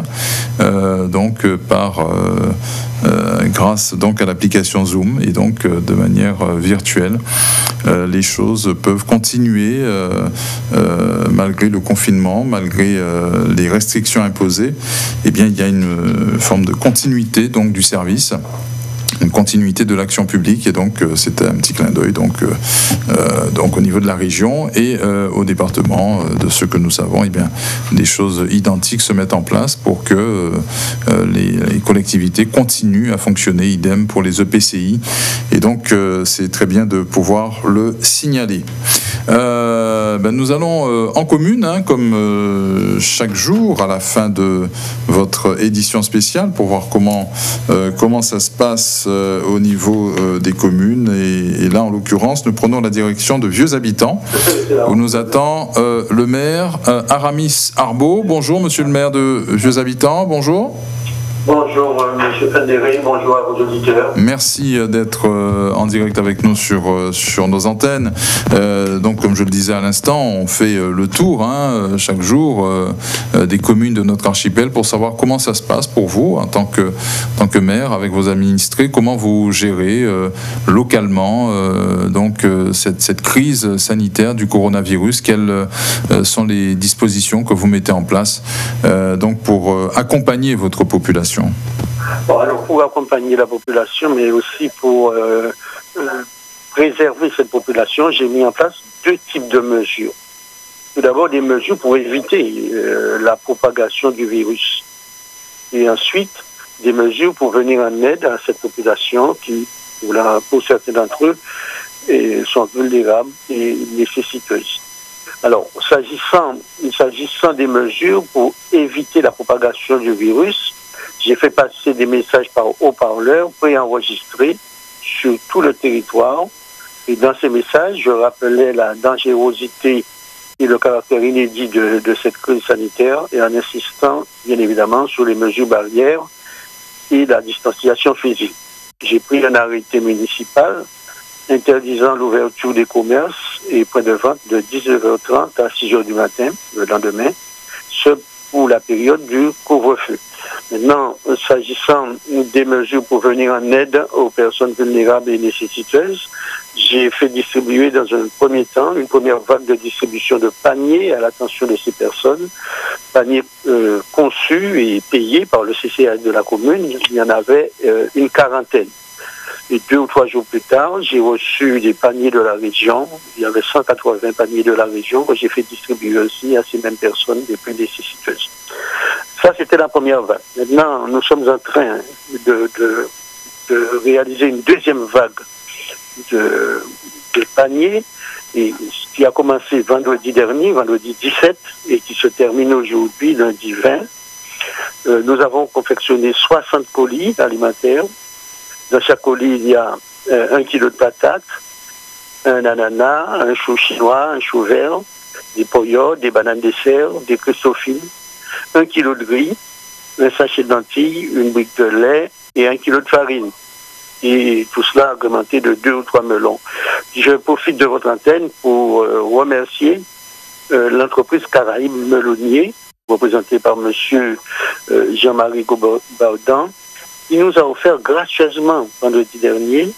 B: grâce à l'application Zoom, et donc de manière virtuelle, les choses peuvent continuer malgré le confinement, malgré les restrictions imposées. Il y a une forme de continuité du service, une continuité de l'action publique, et donc c'était un petit clin d'œil au niveau de la région et au département, de ce que nous savons, des choses identiques se mettent en place pour que les collectivités continuent à fonctionner, idem pour les EPCI, et donc c'est très bien de pouvoir le signaler. Nous allons en commune, comme chaque jour à la fin de votre édition spéciale, pour voir comment ça se passe au niveau des communes, et là en l'occurrence nous prenons la direction de Vieux Habitants où nous attend le maire Aramis Arbeau. Bonjour monsieur le maire de Vieux Habitants, bonjour.
J: Bonjour monsieur Fendéré, bonjour à vos auditeurs.
B: Merci d'être en direct avec nous sur nos antennes. Donc comme je le disais à l'instant, on fait le tour chaque jour des communes de notre archipel pour savoir comment ça se passe pour vous en tant que maire avec vos administrés, comment vous gérez localement cette crise sanitaire du coronavirus, quelles sont les dispositions que vous mettez en place pour accompagner votre population population?
K: Bon, alors pour accompagner la population, mais aussi pour préserver cette population, j'ai mis en place 2 types de mesures. Tout d'abord, des mesures pour éviter la propagation du virus. Et ensuite, des mesures pour venir en aide à cette population qui, pour certains d'entre eux, sont vulnérables et nécessiteuses. Alors, s'agissant des mesures pour éviter la propagation du virus, j'ai fait passer des messages par haut-parleur préenregistrés sur tout le territoire. Et dans ces messages, je rappelais la dangerosité et le caractère inédit de cette crise sanitaire et en insistant, bien évidemment, sur les mesures barrières et la distanciation physique. J'ai pris un arrêté municipal interdisant l'ouverture des commerces et points de vente de 19h30 à 6h du matin, le lendemain, ce pour la période du couvre-feu. Maintenant, s'agissant des mesures pour venir en aide aux personnes vulnérables et nécessiteuses, j'ai fait distribuer dans un premier temps une première vague de distribution de paniers à l'attention de ces personnes, paniers conçus et payés par le CCAS de la commune. Il y en avait une quarantaine. Et 2 ou 3 jours plus tard, j'ai reçu des paniers de la région. Il y avait 180 paniers de la région que j'ai fait distribuer aussi à ces mêmes personnes les plus nécessiteuses. Ça, c'était la première vague. Maintenant, nous sommes en train de réaliser une deuxième vague de paniers, et qui a commencé vendredi dernier, vendredi 17, et qui se termine aujourd'hui, lundi 20. Nous avons confectionné 60 colis alimentaires. Dans chaque colis, il y a 1 kilo de patates, un ananas, un chou chinois, un chou vert, des poyotes, des bananes dessert, des christophines, 1 kilo de riz, un sachet de lentilles, une brique de lait et 1 kilo de farine. Et tout cela augmenté de 2 ou 3 melons. Je profite de votre antenne pour remercier l'entreprise Caraïbes Melonnier, représentée par M. Jean-Marie Gobaudan, qui nous a offert gracieusement, vendredi dernier,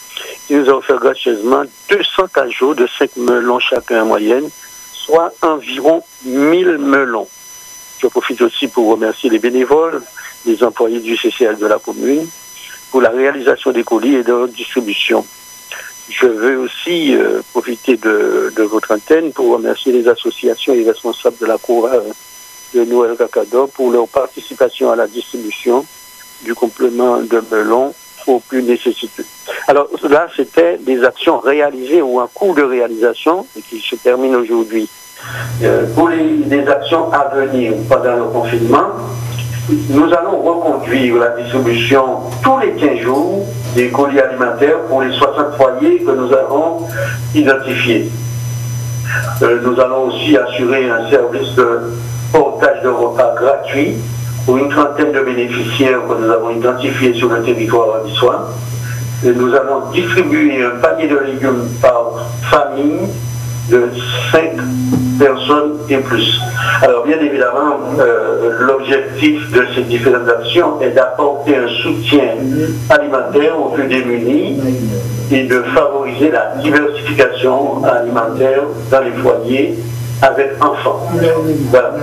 K: 200 cajots de 5 melons chacun en moyenne, soit environ 1000 melons. Je profite aussi pour remercier les bénévoles, les employés du CCL de la commune, pour la réalisation des colis et de leur distribution. Je veux aussi profiter de votre antenne pour remercier les associations et responsables de la Cour de Noël Kakador pour leur participation à la distribution du complément de melon aux plus nécessiteux. Alors là, c'était des actions réalisées ou en cours de réalisation et qui se terminent aujourd'hui. Pour les actions à venir pendant le confinement, nous allons reconduire la distribution tous les 15 jours des colis alimentaires pour les 60 foyers que nous avons identifiés. Nous allons aussi assurer un service de portage de repas gratuit pour une trentaine de bénéficiaires que nous avons identifiés sur le territoire niçois. Nous allons distribuer un panier de légumes par famille de 5 personnes et plus. Alors bien évidemment, l'objectif de ces différentes actions est d'apporter un soutien alimentaire aux plus démunis et de favoriser la diversification alimentaire dans les foyers avec enfants. Voilà.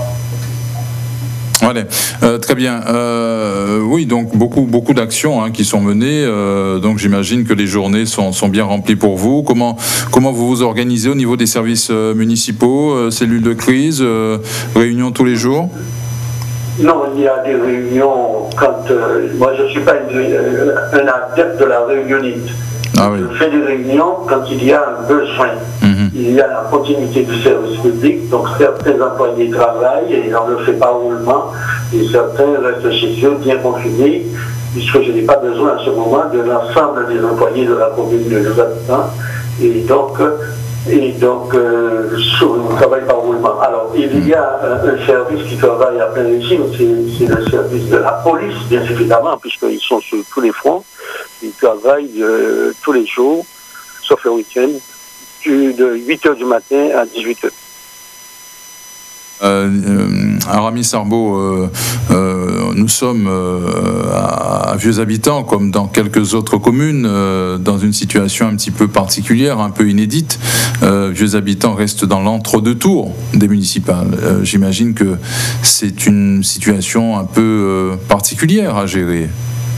B: Allez, très bien. Oui, donc beaucoup d'actions qui sont menées. Donc j'imagine que les journées sont bien remplies pour vous. Comment vous vous organisez au niveau des services municipaux, cellules de crise, réunions tous les jours?
J: Non, il y a des réunions quand... moi, je ne suis pas un adepte de la réunionnite. Ah oui. Je fais des réunions quand il y a un besoin. Il y a la continuité du service public, donc certains employés travaillent et on ne le fait pas roulement, et certains restent chez eux bien confinés, puisque je n'ai pas besoin à ce moment de l'ensemble des employés de la commune de nos habitants, et donc on ne travaille pas roulement. Alors, il y a un service qui travaille à plein régime, c'est le service de la police, bien évidemment, puisqu'ils sont sur tous les fronts, ils travaillent tous les jours, sauf le week-end, de 8h du matin à 18h.
B: Aramis Sarbo, nous sommes à Vieux-Habitants, comme dans quelques autres communes, dans une situation un petit peu particulière, un peu inédite. Vieux-Habitants reste dans l'entre-deux-tours des municipales. J'imagine que c'est une situation un peu particulière à gérer, non ?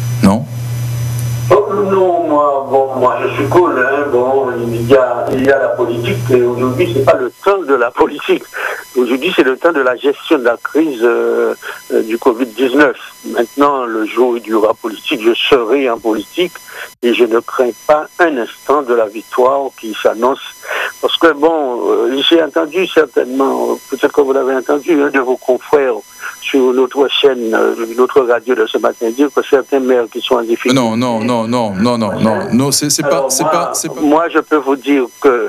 J: Non, moi je suis cool. Hein. Bon, il y a la politique, mais aujourd'hui c'est pas le temps de la politique. Aujourd'hui c'est le temps de la gestion de la crise du Covid-19. Maintenant, le jour où il y aura politique, je serai en politique et je ne crains pas un instant de la victoire qui s'annonce. Parce que j'ai entendu certainement, peut-être que vous l'avez entendu, un de vos confrères sur notre chaîne, notre radio de ce matin, dire que certains maires qui sont en difficulté.
B: Non, c'est pas.
J: Moi, je peux vous dire que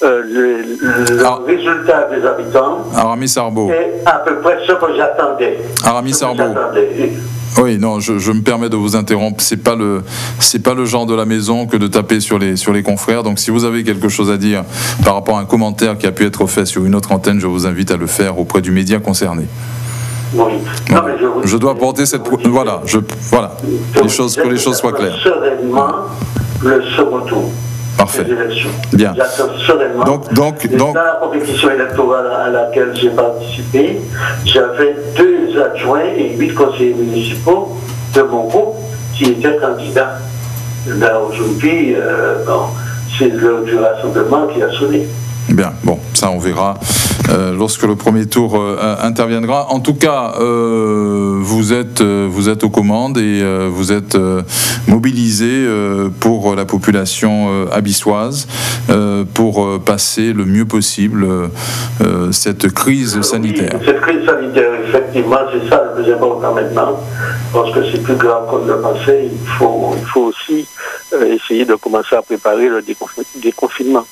J: le résultat des habitants
B: Aramis Sarbo
J: est à peu près ce que j'attendais.
B: Aramis Sarbo. Oui, non, je me permets de vous interrompre. C'est pas le genre de la maison que de taper sur les confrères. Donc, si vous avez quelque chose à dire par rapport à un commentaire qui a pu être fait sur une autre antenne, je vous invite à le faire auprès du média concerné.
J: Oui. Non, mais
B: je dois porter cette. Voilà. Que les choses soient claires.
J: Sereinement le second tour.
B: Parfait.
J: Des élections.
B: Bien.
J: J'attends sereinement.
B: Donc.
J: Dans la compétition électorale à laquelle j'ai participé, j'avais 2 adjoints et 8 conseillers municipaux de mon groupe qui étaient candidats. Là, aujourd'hui, c'est l'heure du rassemblement qui a sonné.
B: Bien, bon, ça on verra lorsque le premier tour interviendra. En tout cas, vous êtes aux commandes et vous êtes mobilisés pour la population abyssoise, pour passer le mieux possible cette crise sanitaire.
J: Cette crise sanitaire, effectivement, c'est ça le plus important maintenant, parce que c'est plus grave qu'on le pensait. Il faut aussi essayer de commencer à préparer le déconfinement.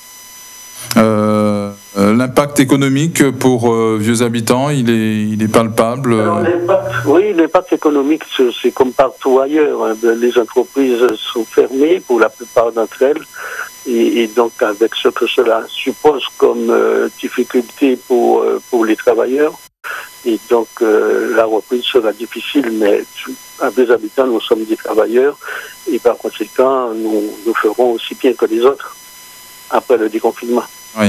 B: L'impact économique pour Vieux-Habitants, il est palpable.
J: Alors, l'impact économique, c'est comme partout ailleurs. Les entreprises sont fermées pour la plupart d'entre elles. Et donc, avec ce que cela suppose comme difficulté pour les travailleurs. Et donc, la reprise sera difficile, mais à Vieux-Habitants, nous sommes des travailleurs. Et par conséquent, nous ferons aussi bien que les autres après le déconfinement.
B: Oui.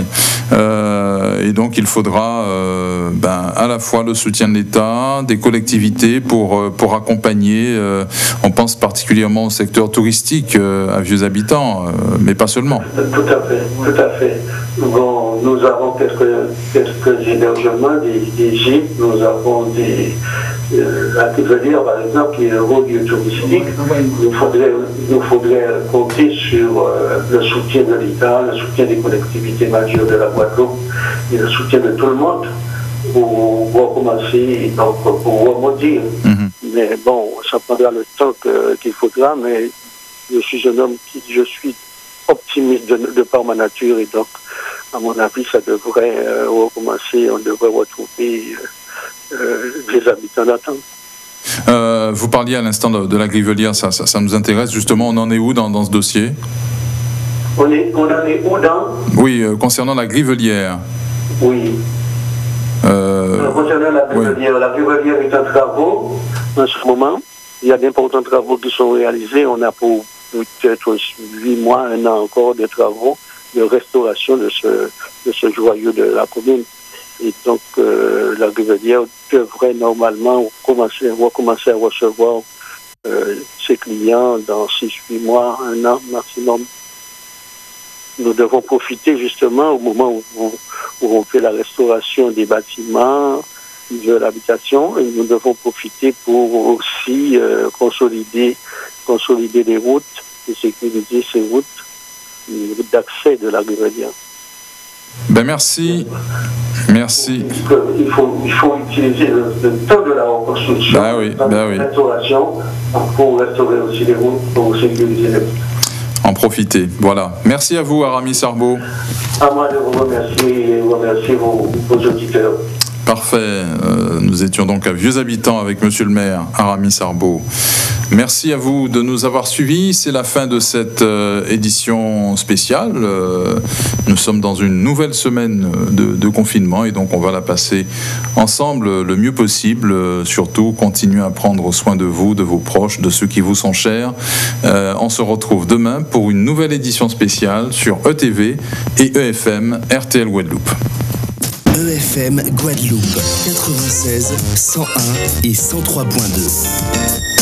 B: Et donc il faudra à la fois le soutien de l'État, des collectivités pour accompagner. On pense particulièrement au secteur touristique à Vieux-Habitants, mais pas seulement.
J: Tout à fait. Bon, nous avons quelques hébergements, des gîtes, nous avons la Tivolière, par exemple, qui est un gros lieu touristique. Nous faudrait compter sur le soutien de l'État, le soutien des collectivités majeures de la Guadeloupe et le soutien de tout le monde pour recommencer, donc pour remonter. Mais bon, ça prendra le temps qu'il faudra, mais je suis un homme je suis optimiste de par ma nature et donc, à mon avis, ça devrait recommencer, on devrait retrouver les habitants d'attente.
B: Vous parliez à l'instant de la Grivelière, ça nous intéresse justement. On en est où dans ce dossier ?
J: On en est où dans ?
B: Oui, concernant la Grivelière.
J: Oui. Concernant la Grivelière est en travaux en ce moment. Il y a d'importants travaux qui sont réalisés. On a pour peut-être 8 mois, 1 an encore de travaux de restauration de ce joyau de la commune. Et donc, la Grivelière devrait normalement recommencer à recevoir ses clients dans 6-8 mois, 1 an maximum. Nous devons profiter justement au moment où on fait la restauration des bâtiments, de l'habitation, et nous devons profiter pour aussi consolider les routes et sécuriser ces routes, les routes d'accès de la Grivelière.
B: Merci.
J: Il faut utiliser le temps de la reconstruction, de la restauration, pour restaurer aussi les routes, pour sécuriser les routes.
B: En profiter. Voilà. Merci à vous, Aramis Sarbo.
J: À moi de vous remercier et remercier vos auditeurs.
B: Parfait. Nous étions donc à Vieux Habitants avec Monsieur le maire, Aramis Arbaud. Merci à vous de nous avoir suivis. C'est la fin de cette édition spéciale. Nous sommes dans une nouvelle semaine de confinement et donc on va la passer ensemble le mieux possible. Surtout, continuez à prendre soin de vous, de vos proches, de ceux qui vous sont chers. On se retrouve demain pour une nouvelle édition spéciale sur ETV et EFM RTL Guadeloupe.
A: EFM Guadeloupe 96 101 et 103.2.